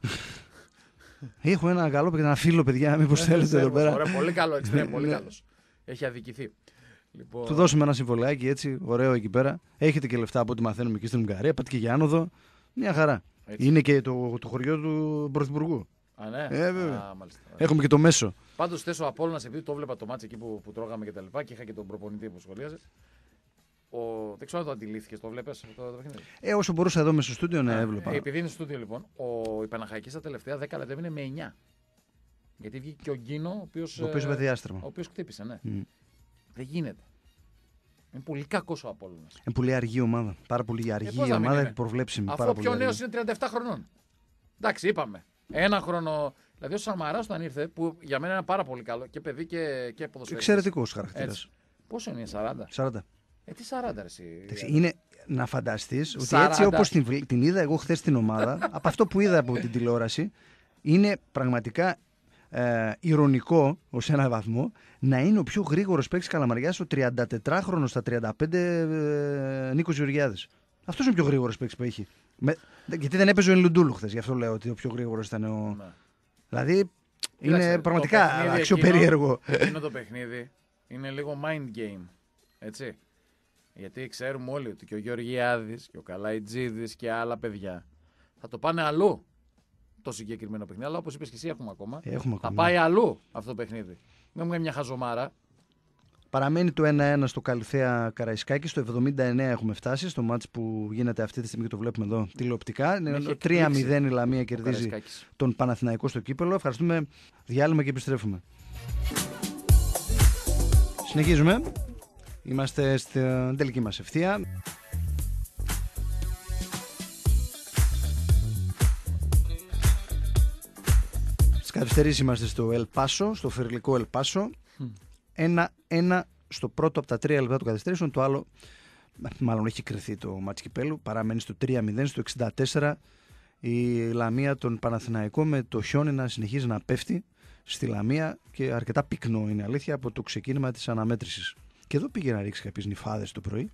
Έχω ένα καλό ένα φίλο, παιδιά, μήπως θέλετε εδώ πέρα. Ωραία, πολύ καλό εξτρέμ, πολύ καλός. Έχει αδικηθεί. Λοιπόν... Του δώσουμε ένα συμβολιάκι έτσι, ωραίο εκεί πέρα. Έχετε και λεφτά από ό,τι μαθαίνουμε εκεί στην Ουγγαρία. Πάτε και για άνοδο. Μια χαρά. Έτσι. Είναι και το, το χωριό του Πρωθυπουργού. Α, ναι. Ε, βέβαια. Α, μάλιστα. Έχουμε και το μέσο. Πάντως θες ο Απόλλωνας, επειδή το βλέπα το μάτς εκεί που, που τρώγαμε και τα λοιπά και είχα και τον προπονητή που σχολίαζε. Ο... Δεν ξέρω αν το αντιλήφθηκες, το βλέπεις το, το παιχνίδι. Ε, όσο μπορούσα εδώ μέσα στο στούντιο να έβλεπα. Ε, επειδή είναι στο στούντιο λοιπόν, ο Παναχαϊκής στα τελευταία δέκα λεπτά έμεινε με εννιά. Γιατί βγήκε και ο Γκίνο, ο οποίος. Ο οποίος ε, ο οποίος χτύπησε, ναι. Mm. Δεν γίνεται. Είναι πολύ κακός ο Απόλλωνας. Είναι πολύ αργή ομάδα. Πάρα πολύ αργή ε, ομάδα και προβλέψιμη. Αφού ο πιο νέος είναι τριάντα επτά χρονών. Εντάξει, είπαμε. Ένα χρόνο. Δηλαδή ο Σαμαράς όταν ήρθε, που για μένα είναι πάρα πολύ καλό και παιδί και, και ποδοσφαιριστής. Εξαιρετικός χαρακτήρας. Πόσο είναι, σαράντα. σαράντα. Ε, τι σαράντα, ρε, εσύ. Είναι να φανταστείς ότι έτσι όπως την, την είδα εγώ χθες στην ομάδα, από αυτό που είδα από την τηλεόραση, είναι πραγματικά ε, ηρωνικό ως ένα βαθμό να είναι ο πιο γρήγορος παίκτης Καλαμαριάς, ο τριαντατετράχρονος στα τριάντα πέντε ε, Νίκος Γεωργιάδης. Αυτός είναι ο πιο γρήγορος παίκτης που έχει. Με, γιατί δεν έπαιζε ο Ελουντούλου χθες, γι' αυτό λέω ότι ο πιο γρήγορος ήταν ο. Ναι. Δηλαδή είναι Κοίταξε, πραγματικά αξιοπερίεργο. Εκείνο το παιχνίδι είναι λίγο mind game. Έτσι. Γιατί ξέρουμε όλοι ότι και ο Γεωργιάδης και ο Καλαϊτζίδης και άλλα παιδιά θα το πάνε αλλού το συγκεκριμένο παιχνίδι. Αλλά όπως είπες και εσύ, έχουμε ακόμα. Έχουμε θα ακόμα. πάει αλλού αυτό το παιχνίδι. Δεν μου μια χαζομάρα. Παραμένει το ένα ένα στο Καλυθέα Καραϊσκάκη. Στο εβδομήντα εννέα έχουμε φτάσει. Στο μάτς που γίνεται αυτή τη στιγμή και το βλέπουμε εδώ τηλεοπτικά. τρία μηδέν η Λαμία κερδίζει τον Παναθηναϊκό στο κύπελο. Ευχαριστούμε. Διάλειμμα και επιστρέφουμε. Συνεχίζουμε. Είμαστε στην τελική μας ευθεία. Στις καθυστερήσεις είμαστε στο Ελ Πάσο, στο φερλικό Ελ Πάσο. ένα ένα στο πρώτο από τα τρία λεπτά των καθυστερήσεων. Το άλλο, μάλλον έχει κρυθεί το μάτς κυπέλου. Παραμένει στο τρία μηδέν, στο εξήντα τέσσερα. Η Λαμία τον Παναθηναϊκό με το χιόνι να συνεχίζει να πέφτει στη Λαμία και αρκετά πυκνό είναι αλήθεια από το ξεκίνημα της αναμέτρησης. Και εδώ πήγε να ρίξει κάποιες νυφάδες το πρωί,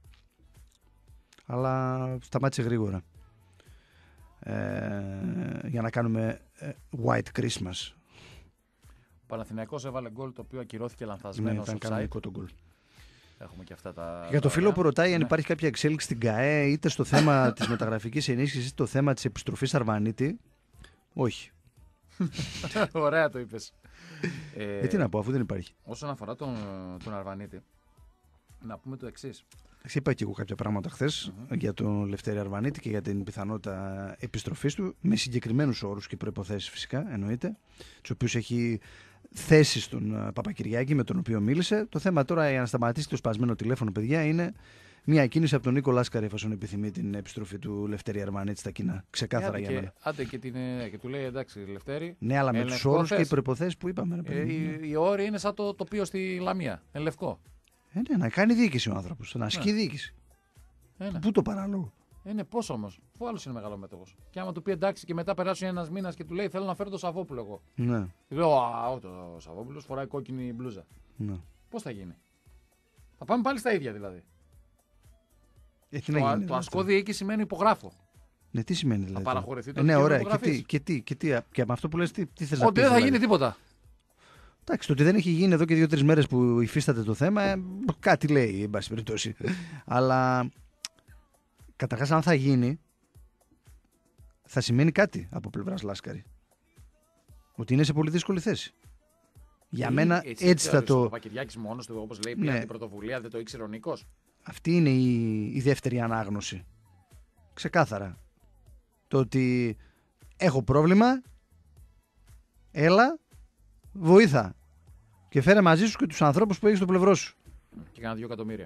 αλλά σταμάτησε γρήγορα ε, για να κάνουμε ε, White Christmas. Ο Παναθηναϊκός έβαλε γκολ το οποίο ακυρώθηκε λανθασμένο. Ναι, ήταν κανονικό το γκολ. Έχουμε και αυτά τα. Για το φίλο που ρωτάει ναι. αν υπάρχει κάποια εξέλιξη στην ΚΑΕ, είτε στο θέμα της μεταγραφικής ενίσχυσης, είτε το θέμα της επιστροφής Αρβανίτη, όχι. Ωραία το είπες. Ε, τι να πω, αφού δεν υπάρχει. Όσον αφορά τον, τον Αρβανίτη, να πούμε το εξής. Είπα και εγώ κάποια πράγματα χθες mm-hmm. για τον Λευτέρη Αρβανίτη και για την πιθανότητα επιστροφής του, με συγκεκριμένους όρους και προϋποθέσεις φυσικά, εννοείται, τους οποίους έχει θέσει στον Παπακυριάκη, με τον οποίο μίλησε. Το θέμα τώρα, για να σταματήσει το σπασμένο τηλέφωνο, παιδιά, είναι μια κίνηση από τον Νίκο Λάσκαρη, εφόσον επιθυμεί την επιστροφή του Λευτέρη Αρβανίτη στα κοινά. Ξεκάθαρα για μένα. Άντε και, την, και του λέει εντάξει, Λευτέρη. Ναι, αλλά με τους όρους και οι προϋποθέσεις που είπαμε. Ε, οι, οι όροι είναι σαν το τοπίο στη Λαμία. Εν λευκό. Ε, ναι, να κάνει διοίκηση ο άνθρωπος. Να ασκεί ναι. διοίκηση. Ε, ναι. Πού το παραλόγω. Ε, ναι, πώς όμως. Αφού άλλος είναι μεγάλο μέτοχος. Και άμα του πει εντάξει και μετά περάσει ένας μήνας και του λέει θέλω να φέρω το Σαββόπουλο εγώ. Ναι. Του λέω α, το Σαββόπουλος φοράει κόκκινη μπλούζα. Ναι. Πώς θα γίνει. Θα πάμε πάλι στα ίδια δηλαδή. Ε, το γίνει, το ασκώ διοίκηση σημαίνει υπογράφω. Ναι, τι σημαίνει δηλαδή. Θα παραχωρηθεί το ε, ναι, ωραία. Και τι, και, τι, και, τι, και με αυτό που λες τι, τι θες να πεις. Ότι δεν θα δηλαδή. γίνει τίποτα. Εντάξει, το ότι δεν έχει γίνει εδώ και δύο-τρεις μέρες που υφίσταται το θέμα, ε, κάτι λέει, εν πάση περιπτώσει. Αλλά καταρχάς, αν θα γίνει, θα σημαίνει κάτι από πλευράς Λάσκαρη. Ότι είναι σε πολύ δύσκολη θέση. Για ή, μένα έτσι, έτσι θα το. Ο Παπακυριάκης μόνος του, όπως λέει, πήρε ναι. την πρωτοβουλία, δεν το ήξερε ο Νίκος. Αυτή είναι η, η δεύτερη ανάγνωση. Ξεκάθαρα. Το ότι έχω πρόβλημα, έλα, βοήθα. Και φέρε μαζί σου και τους ανθρώπους που έχεις στο πλευρό σου. Και κάνα δύο εκατομμύρια.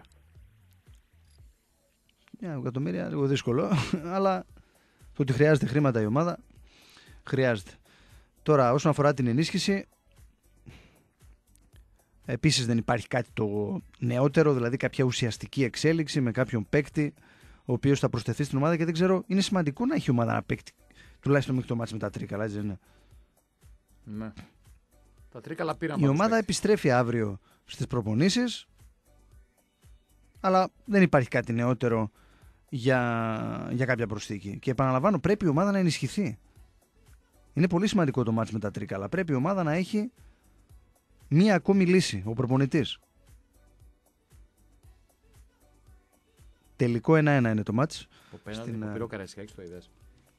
Μια εκατομμύρια, λίγο δύσκολο, αλλά το ότι χρειάζεται χρήματα η ομάδα, χρειάζεται. Τώρα, όσον αφορά την ενίσχυση, επίσης δεν υπάρχει κάτι το νεότερο, δηλαδή κάποια ουσιαστική εξέλιξη με κάποιον παίκτη, ο οποίος θα προσθεθεί στην ομάδα και δεν ξέρω, είναι σημαντικό να έχει η ομάδα ένα παίκτη, τουλάχιστον μέχρι το μάτς με τα Τρίκαλα, έτσι δεν είναι. Ναι. Τα Τρίκαλα πήραν. Η ομάδα επιστρέφει αύριο στις προπονήσεις, αλλά δεν υπάρχει κάτι νεότερο για, για κάποια προσθήκη. Και επαναλαμβάνω, πρέπει η ομάδα να ενισχυθεί. Είναι πολύ σημαντικό το μάτς με τα Τρίκαλα. Πρέπει η ομάδα να έχει μία ακόμη λύση, ο προπονητής. Τελικό ένα ένα είναι το μάτς. Το πέναλτι Στην... που πήρε ο Καραϊσκάκης, το είδες.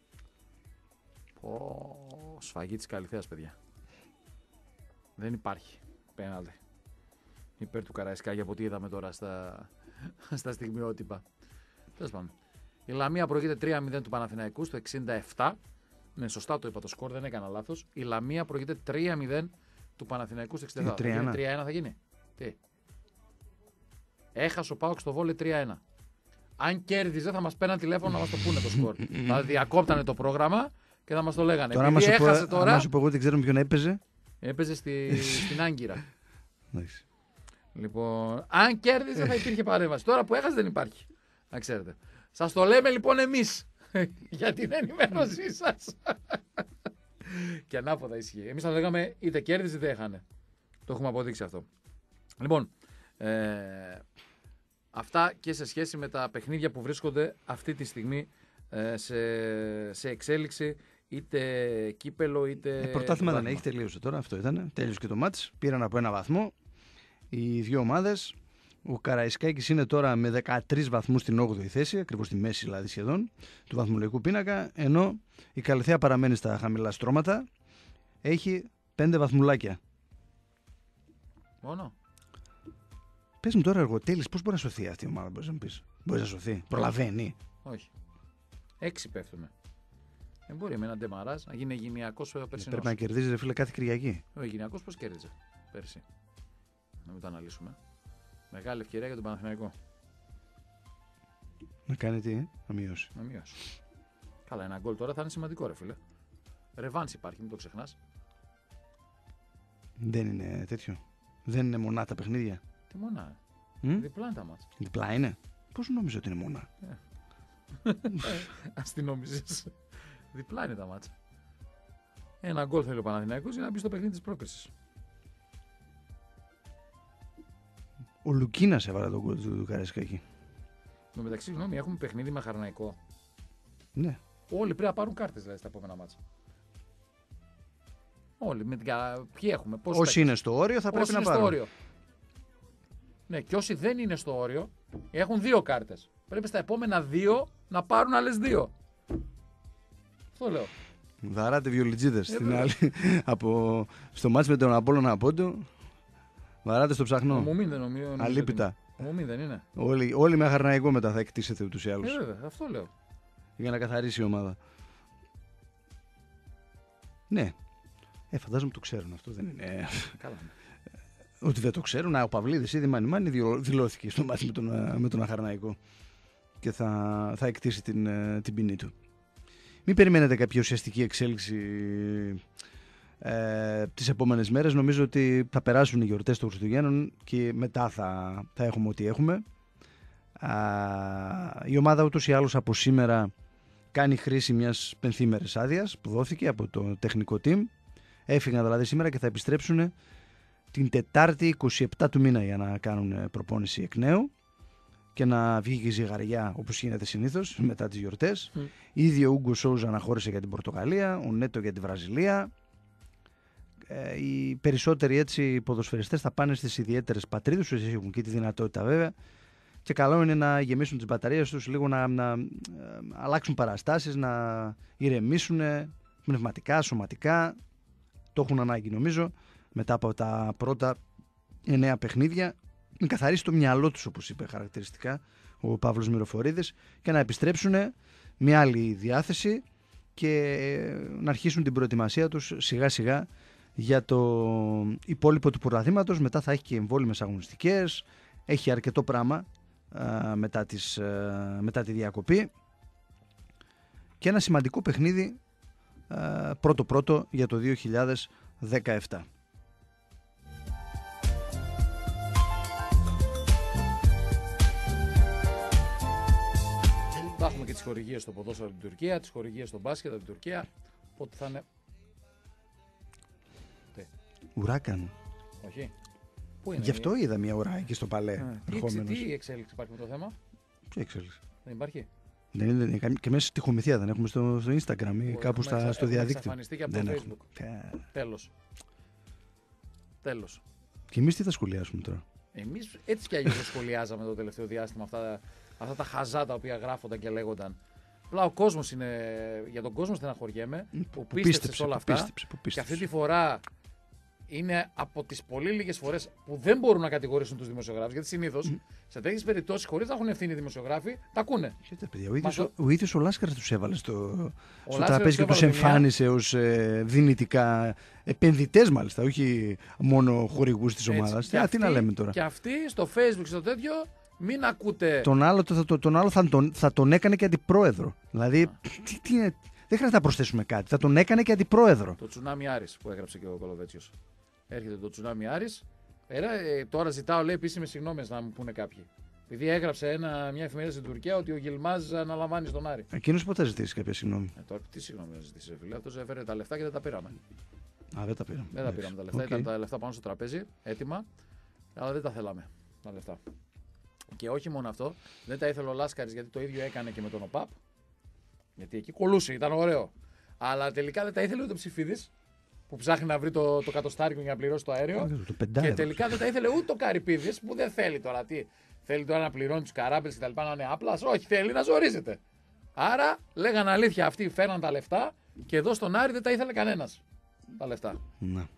Πω, σφαγή της Καλυθέας, παιδιά. Δεν υπάρχει πέναλτι υπέρ του Καραϊσκάκη από ό,τι είδαμε τώρα στα, στα στιγμιότυπα. Τέλος πάντων. Η Λαμία προηγείται τρία μηδέν του Παναθηναϊκού στο εξήντα επτά. Ναι, σωστά το είπα το σκορ, δεν έκανα λάθος. Η Λαμία προηγείται τρία μηδέν του Παναθηναϊκού στο εξήντα επτά. τρία ένα. τρία ένα θα γίνει. Τι. Έχασε ο ΠΑΟΚ στο βόλεϊ τρία ένα. Αν κέρδιζε θα μας πέραν τηλέφωνο να μας το πούνε το σκορ. Θα διακόπτανε το πρόγραμμα και θα μας το λέγανε. Τώρα, άμα σου, έχασε πω, τώρα... σου πω εγώ δεν ξέρω ποιον έπαιζε. Έπαιζε στη, στην Άγκυρα. Nice. Λοιπόν, αν κέρδιζε θα υπήρχε παρέμβαση. Τώρα που έχασε δεν υπάρχει. Να ξέρετε. Σας το λέμε λοιπόν εμείς για την ενημέρωσή σας. Και ανάποδα ισχύει. Εμείς θα λέγαμε είτε κέρδιζε είτε έχανε. Το έχουμε αποδείξει αυτό. Λοιπόν, ε, αυτά και σε σχέση με τα παιχνίδια που βρίσκονται αυτή τη στιγμή ε, σε, σε εξέλιξη. Είτε κύπελο είτε. Ε, πρωτάθλημα δεν έχει, τελείωσε τώρα. Αυτό ήταν. Τέλειωσε και το μάτς. Πήραν από ένα βαθμό οι δύο ομάδες. Ο Καραϊσκάκης είναι τώρα με δεκατρείς βαθμούς στην όγδοη θέση, ακριβώς στη μέση δηλαδή σχεδόν του βαθμολογικού πίνακα. Ενώ η Καλυθέα παραμένει στα χαμηλά στρώματα. Έχει πέντε βαθμουλάκια. Μόνο. Πες μου τώρα, Εργοτέλης, πώς μπορεί να σωθεί αυτή η ομάδα, μπορείς να μου πεις. Μπορεί να σωθεί. Προλαβαίνει. Όχι. Έξι πέφτουμε. Δεν μπορεί με έναν Ντεμαράζ να γίνει γυναικός περσινός. Πρέπει να κερδίζει, ρε φίλε, κάθε Κυριακή. Ο γυναικός πώς κέρδιζε πέρσι. Να μην το αναλύσουμε. Μεγάλη ευκαιρία για τον Παναθηναϊκό. Να κάνει τι, ε? να μειώσει. Να μειώσει. Καλά, ένα γκολ τώρα θα είναι σημαντικό, ρε φίλε. Ρεβάνς υπάρχει, μην το ξεχνάς. Δεν είναι τέτοιο. Δεν είναι μονά τα παιχνίδια. Τι μονά. Mm? Διπλά είναι τα μάτς. Διπλά είναι. Πώς νόμιζα ότι είναι μονά. Ας την νόμιζες. Διπλά είναι τα μάτσα. Ένα γκολ θέλει ο Παναθηναϊκός για να μπει στο παιχνίδι της πρόκρισης. Ο Λουκίνας έβαλε τον γκολ του, του Καραϊσκάκη. Με μεταξύ, γνώμη, έχουμε παιχνίδι με Χαρναϊκό. Ναι. Όλοι πρέπει να πάρουν κάρτες δηλαδή στα επόμενα μάτσα. Όλοι. Με την... Ποιοι έχουμε, όσοι παίκτες. Είναι στο όριο θα πρέπει όσοι να πάρουν. Στο όριο. Ναι, και όσοι δεν είναι στο όριο έχουν δύο κάρτες. Πρέπει στα επόμενα δύο να πάρουν άλλες δύο. Αυτό λέω. Βαράτε βιολιτζίδες στην άλλη. Από... Στο μάτς με τον Απόλλωνα Απόντο. Βαράτε στο ψαχνό. Μου μην δεν νομίζω. Αλίπητα. Ομί δεν είναι. Όλοι, όλοι με Αχαρναϊκό μετά θα εκτίσετε ούτως ή άλλως. Ε, βέβαια, αυτό λέω. Για να καθαρίσει η ομάδα. Ναι. Ε, φαντάζομαι το ξέρουν αυτό, δεν είναι. Καλά. Ότι δεν το ξέρουν. Α, ο Παυλίδης ήδη μάνι μάνι δηλώθηκε στο μάτι με τον, με τον Αχαρναϊκό και θα, θα εκτίσει την, την ποινή του. Μην περιμένετε κάποια ουσιαστική εξέλιξη ε, τις επόμενες μέρες. Νομίζω ότι θα περάσουν οι γιορτές των Χριστουγέννων και μετά θα, θα έχουμε ό,τι έχουμε. Α, η ομάδα ούτως ή άλλως από σήμερα κάνει χρήση μιας πενθήμερης άδειας που δόθηκε από το τεχνικό team. Έφυγαν δηλαδή σήμερα και θα επιστρέψουν την Τετάρτη είκοσι επτά του μήνα για να κάνουν προπόνηση εκ νέου και να βγει και η ζυγαριά όπως γίνεται συνήθως μετά τις γιορτές. Mm. Ήδη ο Ούγκο Σόουζα αναχώρησε για την Πορτογαλία, ο Νέτο για τη Βραζιλία. Ε, οι περισσότεροι έτσι ποδοσφαιριστές θα πάνε στις ιδιαίτερες πατρίδες τους, έχουν και τη δυνατότητα βέβαια. Και καλό είναι να γεμίσουν τις μπαταρίες τους, λίγο να, να, να αλλάξουν παραστάσεις, να ηρεμήσουν πνευματικά, σωματικά. Το έχουν ανάγκη νομίζω μετά από τα πρώτα εννέα παιχνίδια. Να καθαρίσει το μυαλό τους, όπως είπε χαρακτηριστικά ο Παύλος Μυροφορίδης, και να επιστρέψουν με άλλη διάθεση και να αρχίσουν την προετοιμασία τους σιγά σιγά για το υπόλοιπο του πρωταθλήματος. Μετά θα έχει και εμβόλυμες αγωνιστικές, έχει αρκετό πράγμα α, μετά, τις, α, μετά τη διακοπή και ένα σημαντικό παιχνίδι πρώτο πρώτο για το δύο χιλιάδες δεκαεπτά. Θα έχουμε και τις χορηγίες στο ποδόσφαιρο από την Τουρκία, τις χορηγίες στο μπάσκετ από την Τουρκία. Οπότε θα είναι. Τι. Ουράκαν. Όχι. Πού είναι. Γι' αυτό η... είδα μια ώρα εκεί στο Παλέ. Α, τι, εξε, τι εξέλιξη υπάρχει με το θέμα. Τι εξέλιξη. Δεν υπάρχει. Δεν είναι, δεν είναι, και μέσα στη τυχομηθεία δεν έχουμε στο, στο Instagram ή Που κάπου στα, στο διαδίκτυο. Εξαφανιστεί και από δεν το Facebook. Yeah. Τέλος. Τέλος. Και εμείς τι θα σχολιάσουμε τώρα. Εμείς έτσι κι αλλιώς σχολιάζαμε το τελευταίο διάστημα αυτά, αυτά τα χαζά τα οποία γράφονταν και λέγονταν. Απλά ο κόσμος είναι. Για τον κόσμο στεναχωριέμαι που, που πίστεψε, πίστεψε σε όλα αυτά. Που πίστεψε, που πίστεψε. Και αυτή τη φορά είναι από τις πολύ λίγες φορές που δεν μπορούν να κατηγορήσουν τους δημοσιογράφους. Γιατί συνήθως mm. σε τέτοιες περιπτώσεις, χωρίς να έχουν ευθύνη οι δημοσιογράφοι, τα ακούνε. Παιδιά, ο ίδιος ο, ο, ίδιος ο Λάσκαρας τους έβαλε στο, στο τραπέζι και τους εμφάνισε ως ε, δυνητικά επενδυτές, μάλιστα, όχι μόνο χορηγούς της ομάδας. Τι, τι να λέμε τώρα. Και αυτοί στο Facebook και στο τέτοιο. Μην ακούτε. Τον άλλο, το, το, τον άλλο θα, τον, θα τον έκανε και αντιπρόεδρο. Δηλαδή, τι, τι είναι, δεν χρειάζεται να προσθέσουμε κάτι. Θα τον έκανε και αντιπρόεδρο. Το τσουνάμι Άρης που έγραψε και ο Κολοβέτσιος. Έρχεται το τσουνάμι Άρης. Ε, τώρα ζητάω, λέει, επίσημες συγγνώμες να μου πούνε κάποιοι. Επειδή έγραψε ένα, μια εφημερίδα στην Τουρκία ότι ο Γιλμάζ αναλαμβάνει στον Άρη. Εκείνος πότε θα ζητήσει κάποια συγγνώμη. Ε, τώρα τι συγγνώμη να ζητήσει, φίλε. Αυτός έφερε τα λεφτά και δεν τα πήραμε. Α, δεν τα πήραμε. Δεν τα πήραμε τα λεφτά. Okay. Ήταν τα λεφτά πάνω στο τραπέζι, έτοιμα. Αλλά δεν τα θέλαμε τα λεφτά. Και όχι μόνο αυτό, δεν τα ήθελε ο Λάσκαρης γιατί το ίδιο έκανε και με τον ΟΠΑΠ. Γιατί εκεί κολούσε, ήταν ωραίο. Αλλά τελικά δεν τα ήθελε ούτε ο Ψηφίδης που ψάχνει να βρει το, το κατοστάρικο για να πληρώσει το αέριο. Το και τελικά δεν τα ήθελε ούτε ο Καρυπίδης που δεν θέλει τώρα. Τι, θέλει τώρα να πληρώνει τους καράμπελες και τα λοιπά, να είναι άπλας. Όχι, θέλει να ζορίζεται. Άρα λέγανε αλήθεια, αυτοί φέραν τα λεφτά και εδώ στον Άρη δεν τα ήθελε κανένας. Τα λεφτά. Να.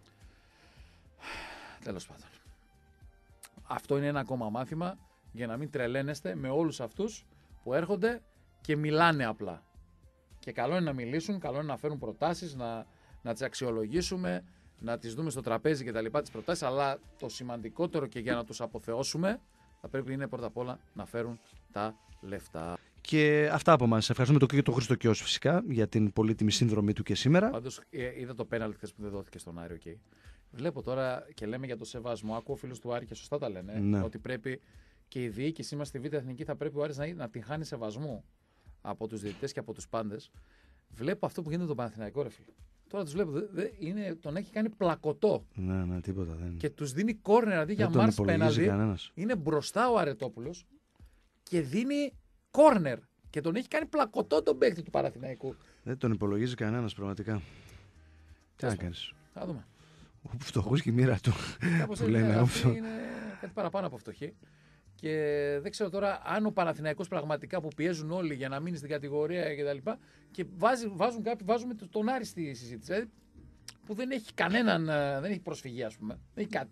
Τέλος πάντων. Αυτό είναι ένα ακόμα μάθημα. Για να μην τρελαίνεστε με όλους αυτούς που έρχονται και μιλάνε απλά. Και καλό είναι να μιλήσουν, καλό είναι να φέρουν προτάσεις, να, να τις αξιολογήσουμε, να τις δούμε στο τραπέζι και τα λοιπά τις προτάσεις, αλλά το σημαντικότερο και για να τους αποθεώσουμε θα πρέπει είναι πρώτα απ' όλα να φέρουν τα λεφτά. Και αυτά από εμάς. Ευχαριστούμε τον το Χρήστο Κιός φυσικά για την πολύτιμη σύνδρομή του και σήμερα. Πάντως είδα το πέναλτι χθες που δεν δόθηκε στον Άρη. Okay. Βλέπω τώρα και λέμε για το σεβασμό. Ακούω φίλους του Άρη και σωστά τα λένε, ναι. Ότι πρέπει. Και η διοίκησή μας στη Β' Εθνική θα πρέπει ο Άρης να, να την χάνει σεβασμού από τους διαιτητές και από τους πάντες. Βλέπω αυτό που γίνεται με τον Παναθηναϊκό, ρε φίλε. Τώρα τους βλέπω, δε, δε, είναι, τον έχει κάνει πλακωτό. Ναι, ναι, τίποτα δεν. Και τους δίνει κόρνερ αντί για Μάρς πέναλτι. Είναι μπροστά ο Αρετόπουλος και δίνει κόρνερ. Και τον έχει κάνει πλακωτό τον παίκτη του Παναθηναϊκού. Δεν τον υπολογίζει κανένας πραγματικά. Τι να κάνεις. Θα δούμε. Ο φτωχός και η μοίρα του. Κάπως είναι, είναι κάτι παραπάνω από φτωχή. Και δεν ξέρω τώρα αν ο Παναθηναϊκός πραγματικά που πιέζουν όλοι για να μείνει στην κατηγορία κτλ. Και, και βάζει, βάζουν κάποιοι, βάζουμε τον Άρη στη συζήτηση. Δηλαδή που δεν έχει κανέναν, δεν έχει προσφυγή, ας πούμε. Δεν έχει κάτι.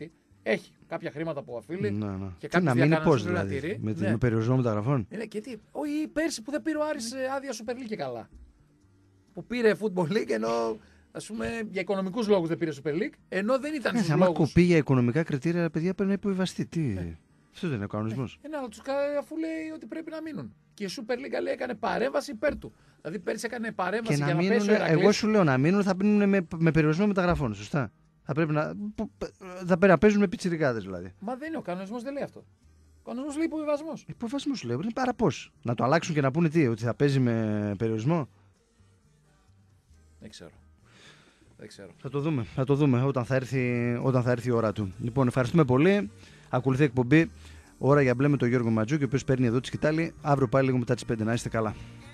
Έχει κάποια χρήματα που οφείλει. Ναι, ναι. Και τι να μείνει πώς να δηλαδή, τηρεί. με, Ναι. με περιορισμό μεταγραφών. Είναι και τι, όχι πέρσι που δεν πήρε ο Άρης άδεια Super League και καλά. Που πήρε Football League ενώ ας πούμε για οικονομικούς λόγους δεν πήρε Super League, ενώ δεν ήταν Ναι, στους άμα λόγους. κοπεί για οικονομικά κριτήρια, παιδιά πρέπει να υποβιβαστεί. Τι. Ε. Αυτό δεν είναι ο κανονισμός. Ε, ναι, αλλά τους κα- αφού λέει ότι πρέπει να μείνουν. Και η Super League λέει έκανε παρέμβαση υπέρ του. Δηλαδή πέρσι έκανε παρέμβαση Και να για να μείνουν, πέσει ο Ηρακλής. εγώ σου λέω να μείνουν, θα μείνουν με, με περιορισμό μεταγραφών. Σωστά. Θα πρέπει να, θα πρέπει να παίζουν με πιτσιρικάδες δηλαδή. Μα δεν είναι, ο κανονισμός δεν λέει αυτό. Ο κανονισμός λέει υποβιβασμός. Υποβιβασμό σου λέω. Είναι πάρα πώς. Να το αλλάξουν και να πούνε τι, ότι θα παίζει με περιορισμό. Δεν ξέρω. Δεν ξέρω. Θα το δούμε, θα το δούμε όταν θα έρθει, όταν θα έρθει η ώρα του. Λοιπόν, ευχαριστούμε πολύ. Ακολουθεί εκπομπή Ώρα για μπλε με τον Γιώργο Ματζούκη, ο οποίος παίρνει εδώ τη σκητάλη. Αύριο πάλι λίγο μετά τις πέντε. Να είστε καλά.